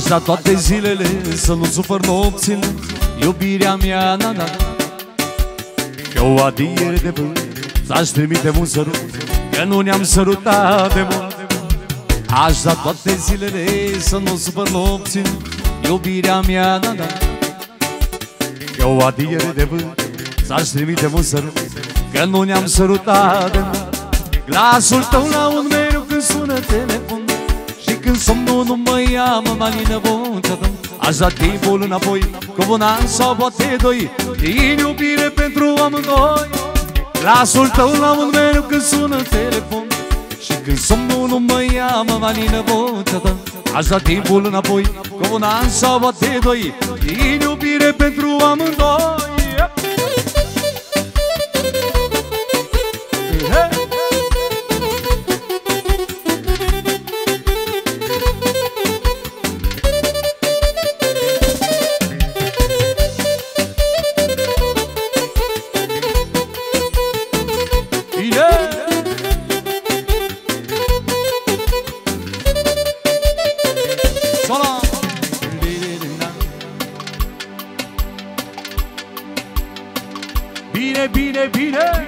da toate zilele să nu sufăr nopțile, iubirea mea, na, na. Că o adiere de vânt ți-aș trimite un sărut, că nu ne-am sărutat de mult. Aș da toate zilele să nu sufăr nopțile, iubirea mea, na, na. Că o adiere de vânt ți-aș trimite un sărut, că nu ne-am sărutat de mult. Glasul tău la un mereu când sună telefon, și când somnul nu mă ia, mă malină vocea ta. Aș da timpul înapoi, cu un an sau poate doi, din iubire pentru amândoi. Glasul tău la un mereu când sună telefon, și când somnul nu mă ia, mă malină vocea ta. Aș da timpul înapoi, cu un an sau poate doi, din iubire pentru amândoi. Bine, bine, bine!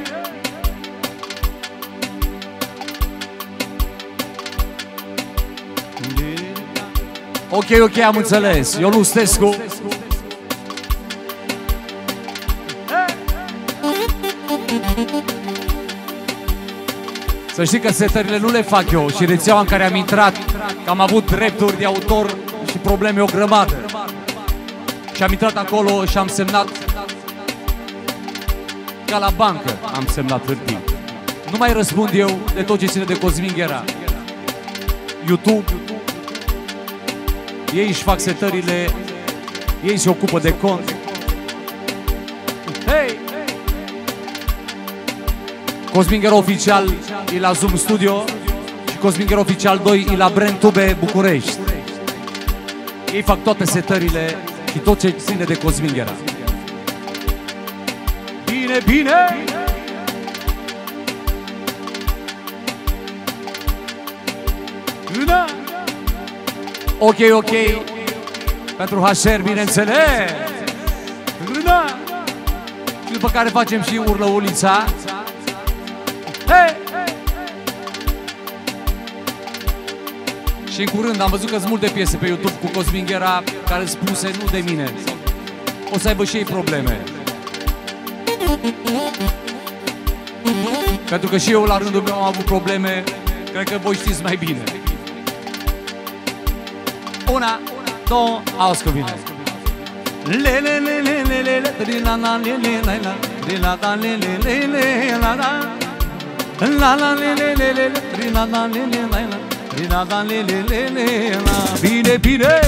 Ok, ok, am înțeles. Ionu Stescu. Să știi că setările nu le fac eu, și rețeaua în care am intrat, că am avut drepturi de autor și probleme o grămadă. Și am intrat acolo și am semnat ca la bancă, am semnat hârtii. Nu mai răspund eu de tot ce ține de Cosmin Ghera. YouTube, ei își fac setările, ei se ocupă de cont. Hei! Cosmin Ghera Oficial e la Zoom Studio și Cosmin Ghera Oficial doi e la Brand Tube București. Ei fac toate setările și tot ce ține de Cosmin Ghera. Bine, bine! Da. Ok, ok. Pentru H R, bineînțeles. Da. Și după care facem și Urlă Ulița. Hey! Și în curând am văzut că sunt multe piese pe YouTube cu Cosmin Ghera care sunt spuse nu de mine. O să aibă și ei probleme. Pentru că și eu la rândul meu am avut probleme. Cred că voi știți mai bine. Una, două, auzi că vine. Le le le le le le le le la la le le la la le la la le le le le la la la la le le le le le la la le le la la le la la le le le le la. Bine, bine.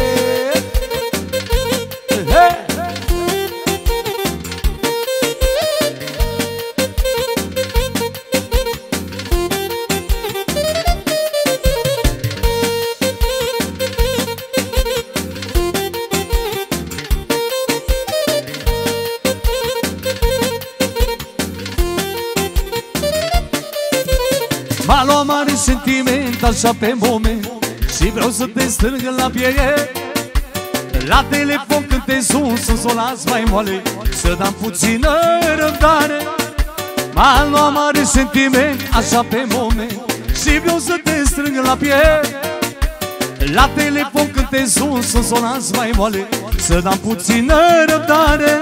M-a luat mare sentiment așa pe moment și vreau să te strâng la piele. La telefon când te sun să o las mai moale, să dăm puțină răbdare. M-a luat mare sentiment așa pe moment și vreau să te strâng la piele. La telefon când te sun să o las mai moale, să dăm puțină răbdare.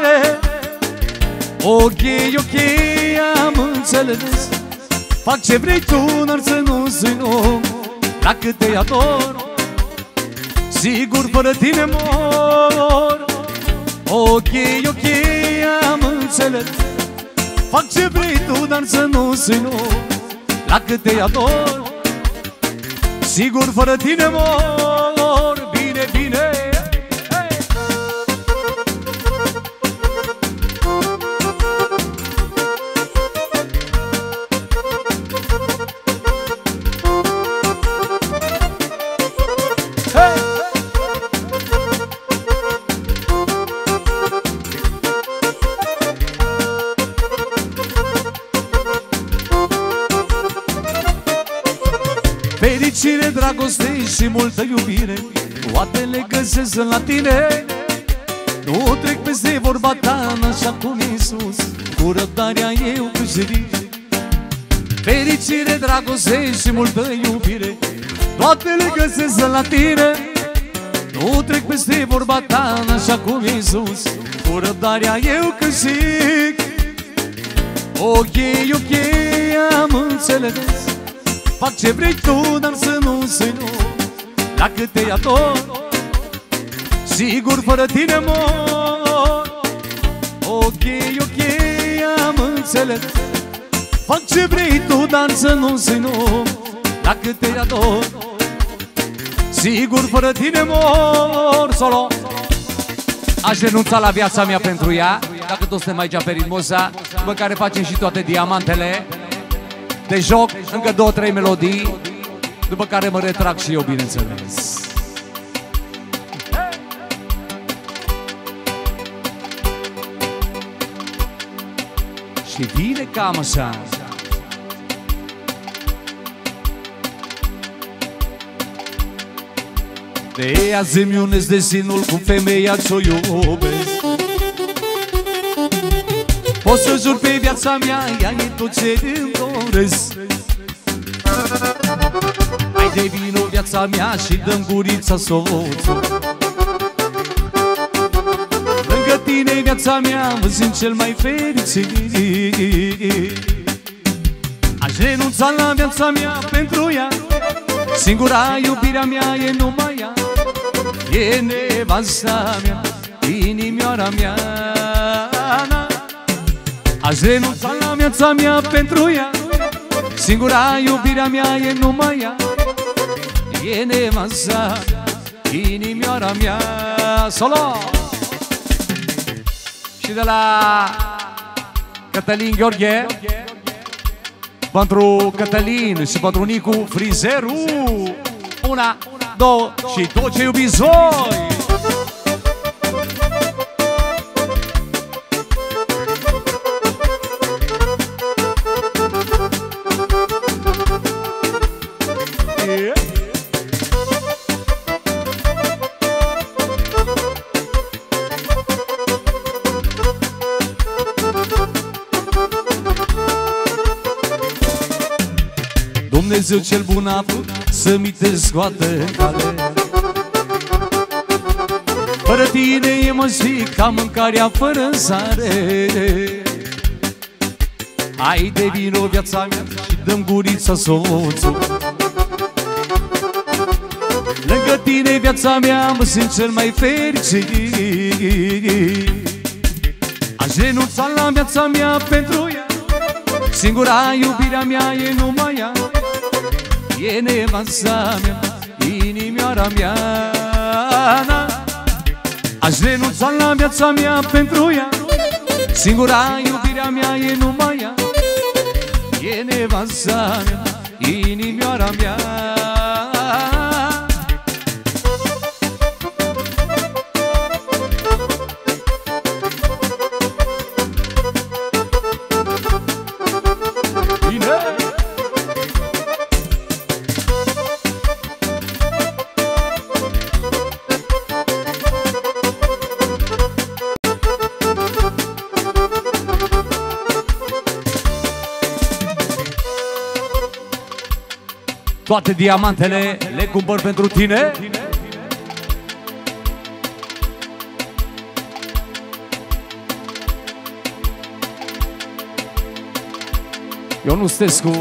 Ok, ok, am înțeles. Fac ce vrei tu, dar să nu sui om. Dacă te ador, sigur fără tine mor. Ok, ok, am înțeles. Fac ce vrei tu, dar să nu sui om. Dacă te ador, sigur fără tine mor. Bine, bine. Fericire, dragoste și multă iubire, toate le găsesc la tine. Nu trec peste vorba ta, așa cum Iisus, cu răbdarea eu câștig. Fericire, dragoste și multă iubire, toate le găsesc la tine. Nu trec peste vorba ta, așa cum Iisus, cu răbdarea eu câștig. Ok, ok, am înțeles, fac ce vrei tu, dar să nu, să nu, la cât te ador, sigur fără tine mor. Ok, ok, am înțeles, fac ce vrei tu, dar să nu, să nu, la cât te ador, sigur fără tine mor. Solo. Aș renunța la viața mea pentru ea, dacă tot suntem aici pe Ritmosa, după care facem și toate diamantele de joc, încă două, trei melodii, după care mă retrag și eu, bineînțeles. Și vine cam așa. De azi îmi unesc destinul cu femeia ce-o iubesc. O să jur pe viața mea, ea e tot ce îmi doresc. Hai de vino viața mea și dăm gurița soțul. Lângă tine viața mea mă simt cel mai fericit. Aș renunța la viața mea pentru ea, singura iubirea mea e numai ea. E nevasta mea, inimioara mea. Aș renunța la viața mea pentru ea, singura iubirea mea e numai ea. E nevasta, inimioara mea. Solo! Și de la Cătălin Gheorghe, pentru Cătălin și pentru Nicu Frizeru. Una, două și tot ce iubiți voi. Dumnezeu cel bun a vrut să mi te scoată în cale. Fără tine e mă și ca mâncarea fără sare. Hai de vino viața mea și dăm gurița soțul. Lângă tine viața mea mă simt cel mai fericit. Aș renunța la viața mea pentru ea, singura iubirea mea e numai ea. E nevasta mea, inimioara mea. Aș renunța la viața mea pentru ea, singura iubirea mea e numai ea. E nevasta mea, inimioara mea. Toate diamantele le cumpăr pentru tine. Ionu Stescu,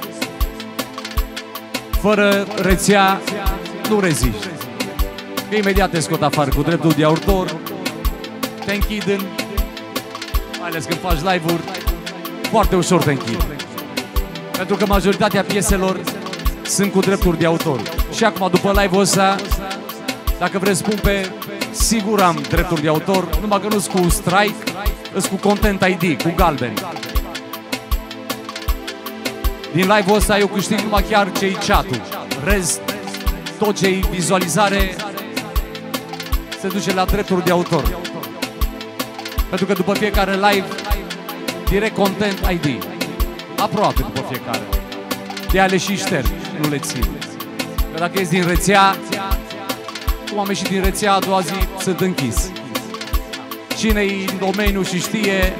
fără rețea nu reziști. Că imediat te scot afară cu dreptul de autor, te închid în, mai ales când faci live-uri, foarte ușor te închid. Pentru că majoritatea pieselor sunt cu drepturi de autor. Și acum, după live-ul ăsta, dacă vreți spun pe, sigur am drepturi de autor, numai că nu sunt cu strike, sunt cu Content I D, cu galben. Din live-ul ăsta eu câștig numai chiar ce-i chat-ul. Rest, tot ce-i vizualizare se duce la drepturi de autor. Pentru că după fiecare live, direct Content I D. Aproape după fiecare. De ale și șterg, nu le țin. Că dacă ești din rețea, cum am ieșit din rețea a doua zi, sunt închis. Cine-i în domeniu și știe,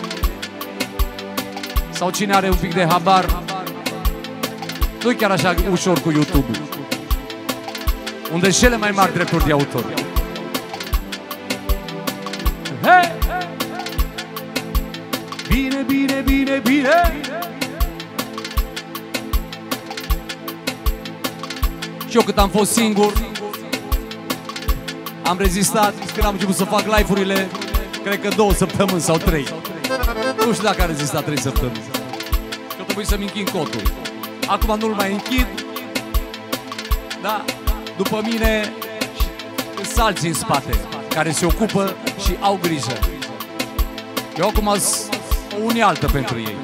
sau cine are un pic de habar, nu-i chiar așa ușor cu YouTube-ul, unde cele mai mari drepturi de autor. Hey! Bine, bine, bine, bine! Și eu cât am fost singur, am rezistat. Când am început să fac live-urile, cred că două săptămâni sau trei. Nu știu dacă am rezistat trei săptămâni. Și eu trebuie să-mi închin cotul. Acum nu-l mai închid. Da, după mine sunt alții în spate care se ocupă și au grijă. Eu acum sunt o unealtă pentru ei.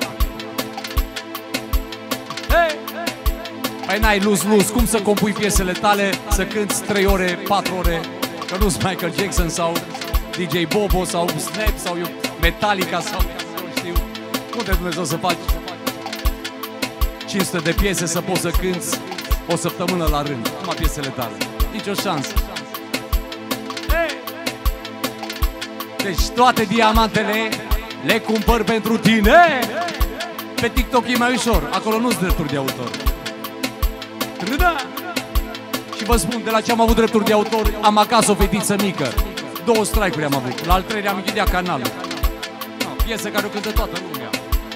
Hey! Păi n-ai luz-luz, cum să compui piesele tale, să cânti trei ore, patru ore, că nu sunt Michael Jackson sau D J Bobo sau Snap sau eu, Metallica sau nu știu. Nu te Dumnezeu să faci cinci sute de piese să poți să cânti o săptămână la rând, numai piesele tale. Nici o șansă. Hey! Deci toate diamantele le cumpăr pentru tine. Pe TikTok e mai ușor, acolo nu-s drepturi de autor. Da. Și vă spun, de la ce am avut drepturi de autor, am acasă o fetiță mică. Două strike-uri am avut. La al treilea am închidea canalul. No, piesă care o cântă toată lumea.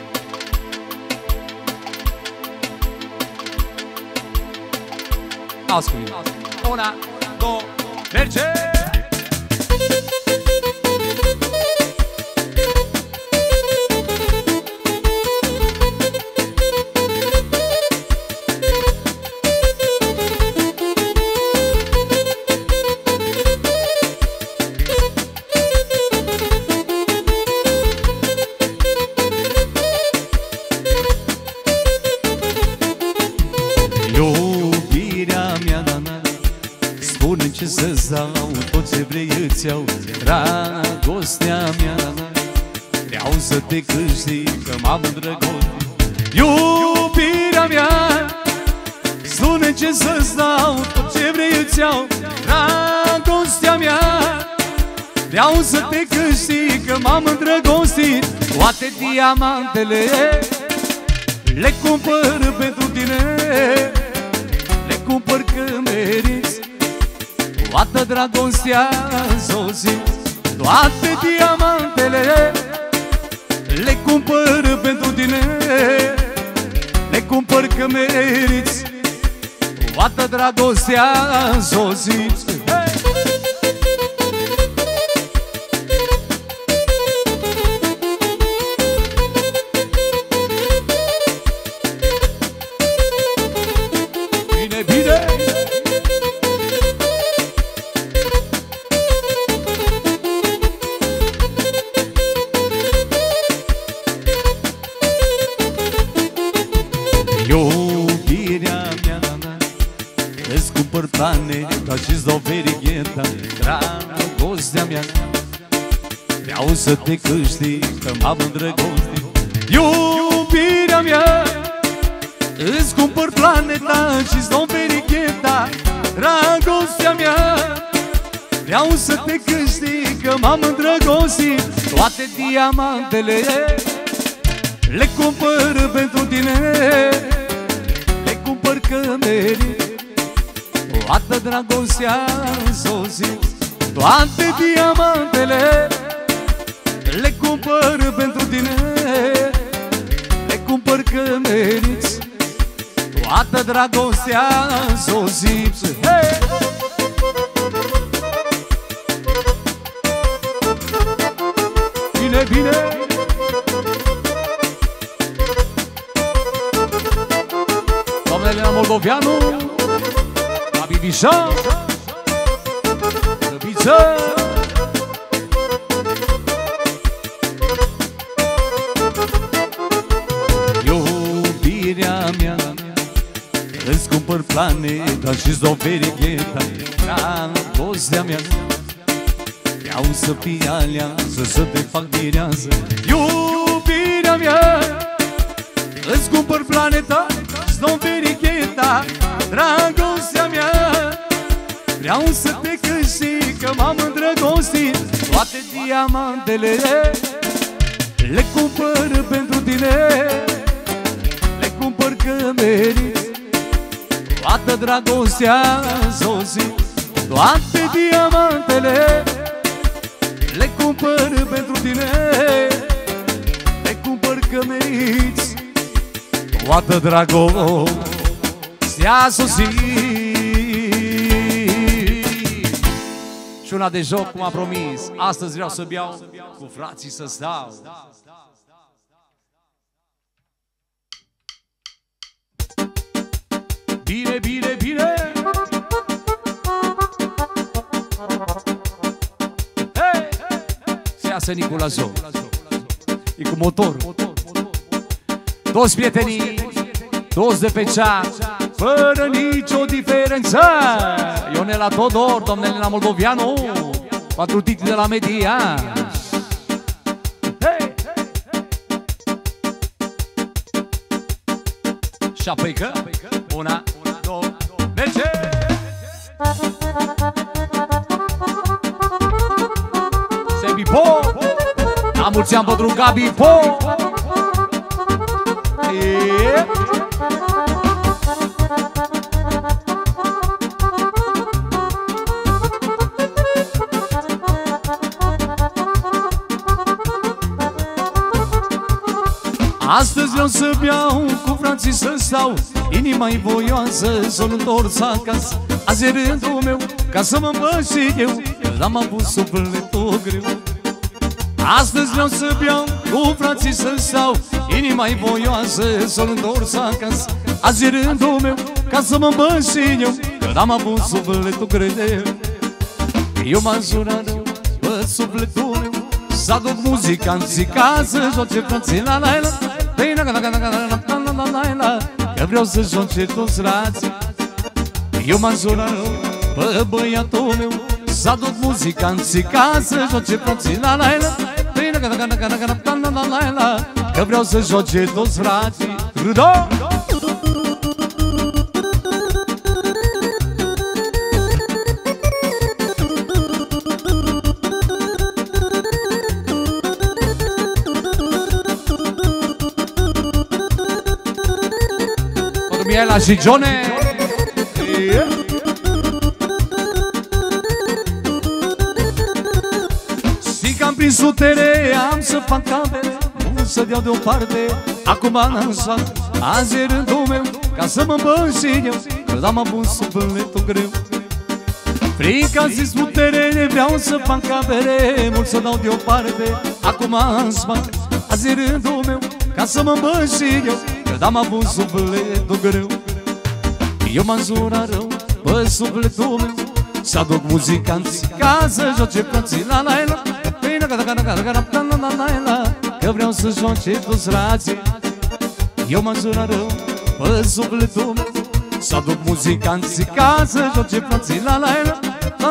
Ascult. Una, două, merge! Să-ți dau tot ce vrei, îți iau dragostea mea. Vreau să te câștig, că m-am îndrăgostit. Iubirea mea, spune ce să-ți dau, tot ce vrei, îți iau dragostea mea. Vreau să te câștig, că m-am îndrăgostit. Toate diamantele le cumpăr pentru tine, le cumpăr că meriți. Toată dragostea s-o simt, toate diamantele le cumpăr pentru tine, le cumpăr că meriți. Toată dragostea s-o simt. Bine, bine! Iubirea mea, îți cumpăr planeta și-ți dau verigheta. Dragostea mea, vreau să te câștig, că m-am îndrăgostit. Iubirea mea, îți cumpăr planeta și-ți dau verigheta. Dragostea mea, vreau să te câștig, că m-am îndrăgostit. Toate diamantele le cumpăr pentru tine, le cumpăr că meriți. Toată dragostea s-o simt, toate diamantele le cumpăr pentru tine, le cumpăr că meriți. Toată dragostea s-o simt. Hey! Bine, bine! Doamna Elena Moldoveanu, la Bibișa, Răbiță. Iubirea mea, îți cumpăr planeta și-ți dau verigheta. Dragostea mea, vreau să fii aleasă, să te fac mireasă. Iubirea mea, îți cumpăr planeta, îți dau verigheta. Dragostea mea, vreau să te câștig, că m-am îndrăgostit. Toate diamantele le cumpăr pentru tine, le cumpăr că meriți. Toată dragostea sosit, toate diamantele le cumpăr pentru tine, le cumpăr că meriți. Toată dragostea sosit. Și una de joc, cum am promis, astăzi vreau să beau, cu frații să stau. Bine, bine, bine! Hey! Se iasă Nicu la joc. E cu motor. Toți prietenii, toți de pe chat, fără nicio diferență. Ionela Todor, domnele Moldovianu, patru titli de la Media. Hey! Și apoi că una, două, merge! Sebi Po, la mulți ani pentru Gabi Po. Yeah. Astăzi vreau să beau, cu frații să stau, inima-i voioasă, să-l întorc acasă. Azi e rândul meu, ca să mă îmbăt și eu, că l-am avut sufletul greu. Astăzi vreau să beau, cu frații să stau, inima-i voioasă, să-l întorc acasă. Azi e rândul meu, ca să mă îmbăt și eu, că l-am avut sufletul greu. Eu m-am jurat rău, bă, sufletul meu, să aduc muzicanții ca să joace frații la la la. Că vreau să joace toți frații. Eu m-am jurat rău, bă, băiatul meu, să aduc muzicanții ca să joace frații la la la. Că vreau să joace toți frații. Râdo! Miela și Johnny. Și că am prins utere, am să fac camere, nu să deau deoparte. Acum am șat, azi e rândul meu, ca să mă îmbăt și eu, că l-am avut sufletul greu. Frica zis putere, vreau să fac camere, mult să dau deoparte. Acum am șat, azi e rândul meu, ca să mă îmbăt și eu, că l-am avut sufletul greu. Eu m-am jurat rău, bă, sufletul meu, să aduc muzicanții ca să joace frații la la la. Că vreau să joace toți frații. Eu m-am jurat rău, bă, sufletul meu, să aduc muzicanții ca să joace frații la la la.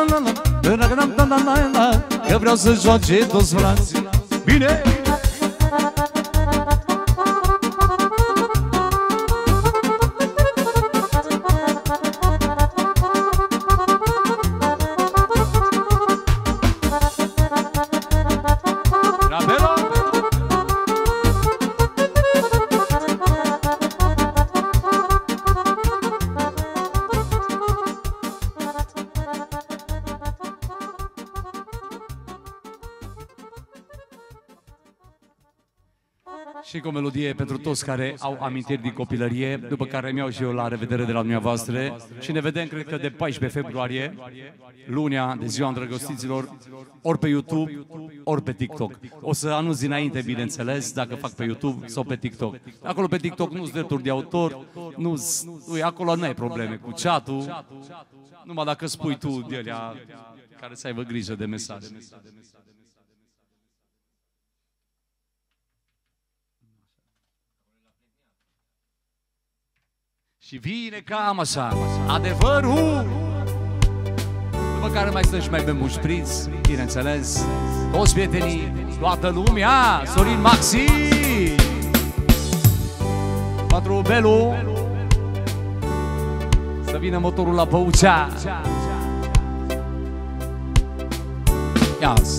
Că vreau să joace toți frații. Bine! Și cu o melodie pentru toți care au amintiri din copilărie, după care mi-au și eu la revedere de la dumneavoastră. Și ne vedem, cred că de paisprezece februarie, lunea de ziua îndrăgostiților, ori pe YouTube, ori pe TikTok. O să anunț dinainte, bineînțeles, dacă fac pe YouTube sau pe TikTok. Acolo pe TikTok nu-s drepturi de autor, nu acolo nu ai probleme cu chat-ul, numai dacă spui tu de alea care să aibă grijă de mesaje. Și vine cam așa, adevărul. După care mai stăm și mai bem un șpriț, bineînțeles, toți prietenii, toată lumea, Sorin Maxi, patru Belu, să vină motorul la Băucea. Ia-ți.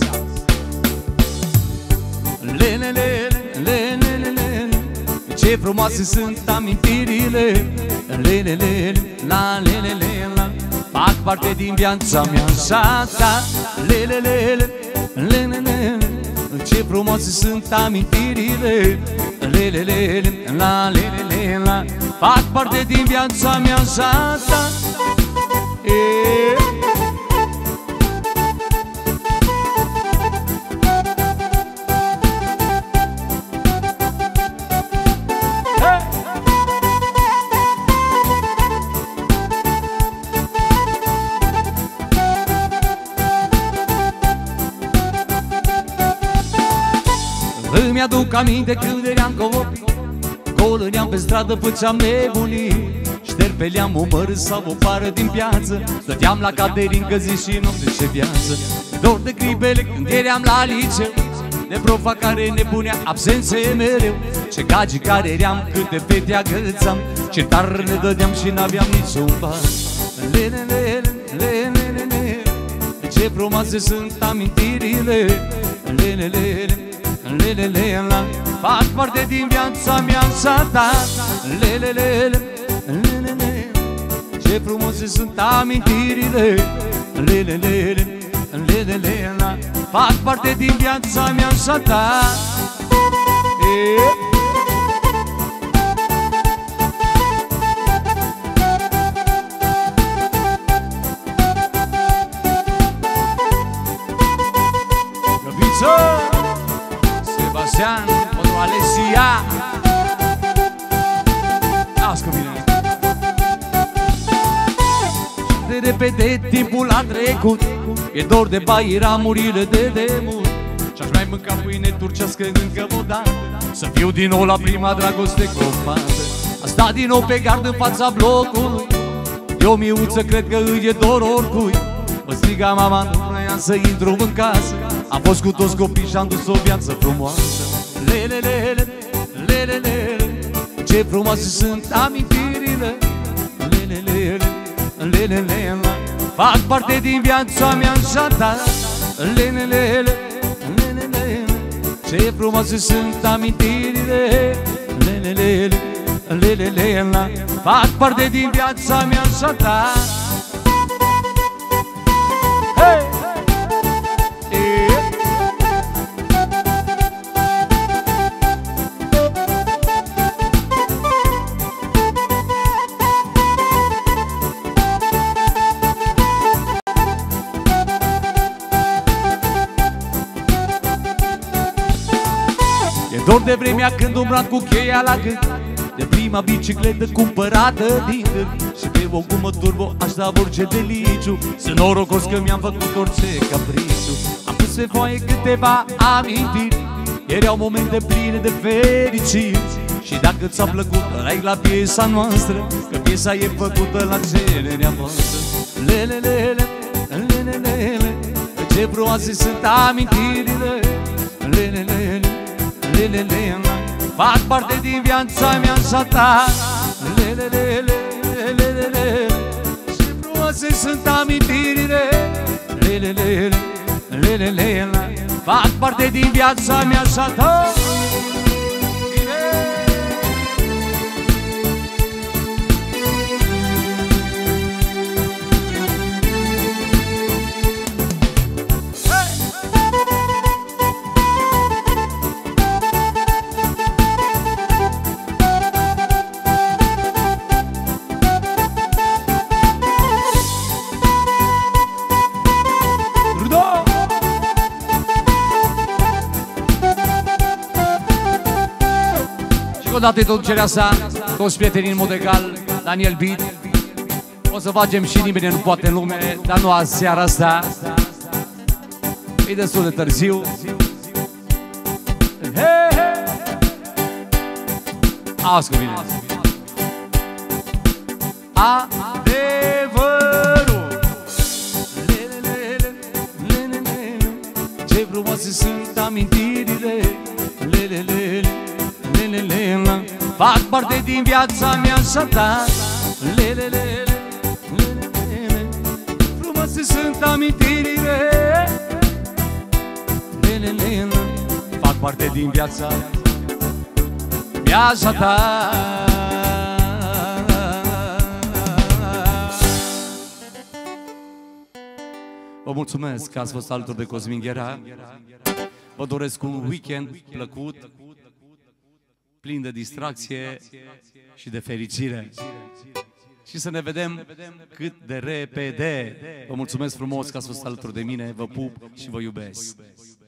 Lelele, lelele, ce frumoase sunt amintirile. Lelele, la lelele, la fac parte din viața mea așa ta. Lelele, lelele, ce frumoase sunt amintirile. Lelele, la lelele, la fac parte din viața mea așa ta. E îmi aduc aminte când eram copil, colăneam pe stradă, făceam nebunii, șterpeleam o mără sau o pară din piață, stăteam la caterincă zi și noapte ce viață. Dor de clipele când eram la liceu, de profa care ne punea absențe mereu, ce gagi care eram, câte fete agățam, ce tare ne dădeam și n-aveam niciun ban. Lelele, lelele, ce frumoase sunt amintirile. Lelele, lelele, la fac parte din viața mea așa ta. Lelele, lelele, ce frumoase sunt amintirile. Lelele, lelele, la fac parte din viața mea așa ta. E Sebastian, pentru Alesia. Las-că bine. De repede timpul a trecut, e dor de bai, ramurile de demult, și-aș mai mânca pâine turcească încă o dată, să fiu din nou la prima dragoste copată. A stat din nou pe gard în fața blocului, de o miuță cred că îi e dor oricui. Mă striga mama, nu vroiam să intru în casă, am fost cu toți copii și-am dus o viață frumoasă. Lelele, lelele, ce frumoase sunt amintirile. Lelele, lelele, fac parte din viața mea așa ta. Lelele, lelele, ce frumoase sunt amintirile. Lelele, lelele, fac parte din viața mea așa ta. Dor de vremea când umbram cu cheia la gând, de prima bicicletă cumpărată din gând, și pe o gumă turbo aș da orice deliciu. Sunt norocos că mi-am făcut orice capriciu. Am pus pe foaie câteva amintiri, erau momente pline de fericire. Și dacă ți-a plăcut, like la piesa noastră, că piesa e făcută la cererea voastră. Lelele, lelele, ce frumoase sunt amintirile. Lelele, lelele, fac parte din viața mea așa ta. Lelele, lelele, ce frumoase sunt amintirile. Lelele, lelele, fac parte din viața mea așa ta. Odată introducerea sa, toți prietenii în mod egal, Daniel Beat. O să facem și nimeni nu poate în lume, dar nu azi, seara asta. E destul de târziu. Hey, hey. Auzi cu bine. Adevărul. Lelele, lelele, ce frumoase sunt amintirile. Lelele, lelele, fac parte din viața mea așa ta. Lelele, lelele, frumoase sunt amintirile. fac parte din viața, viața ta. Vă mulțumesc că ați fost alături de Cosmin Ghera. Vă doresc un weekend plăcut, plin de distracție și de fericire. Și să ne vedem cât de repede. Vă mulțumesc frumos că ați fost alături de mine, vă pup și vă iubesc.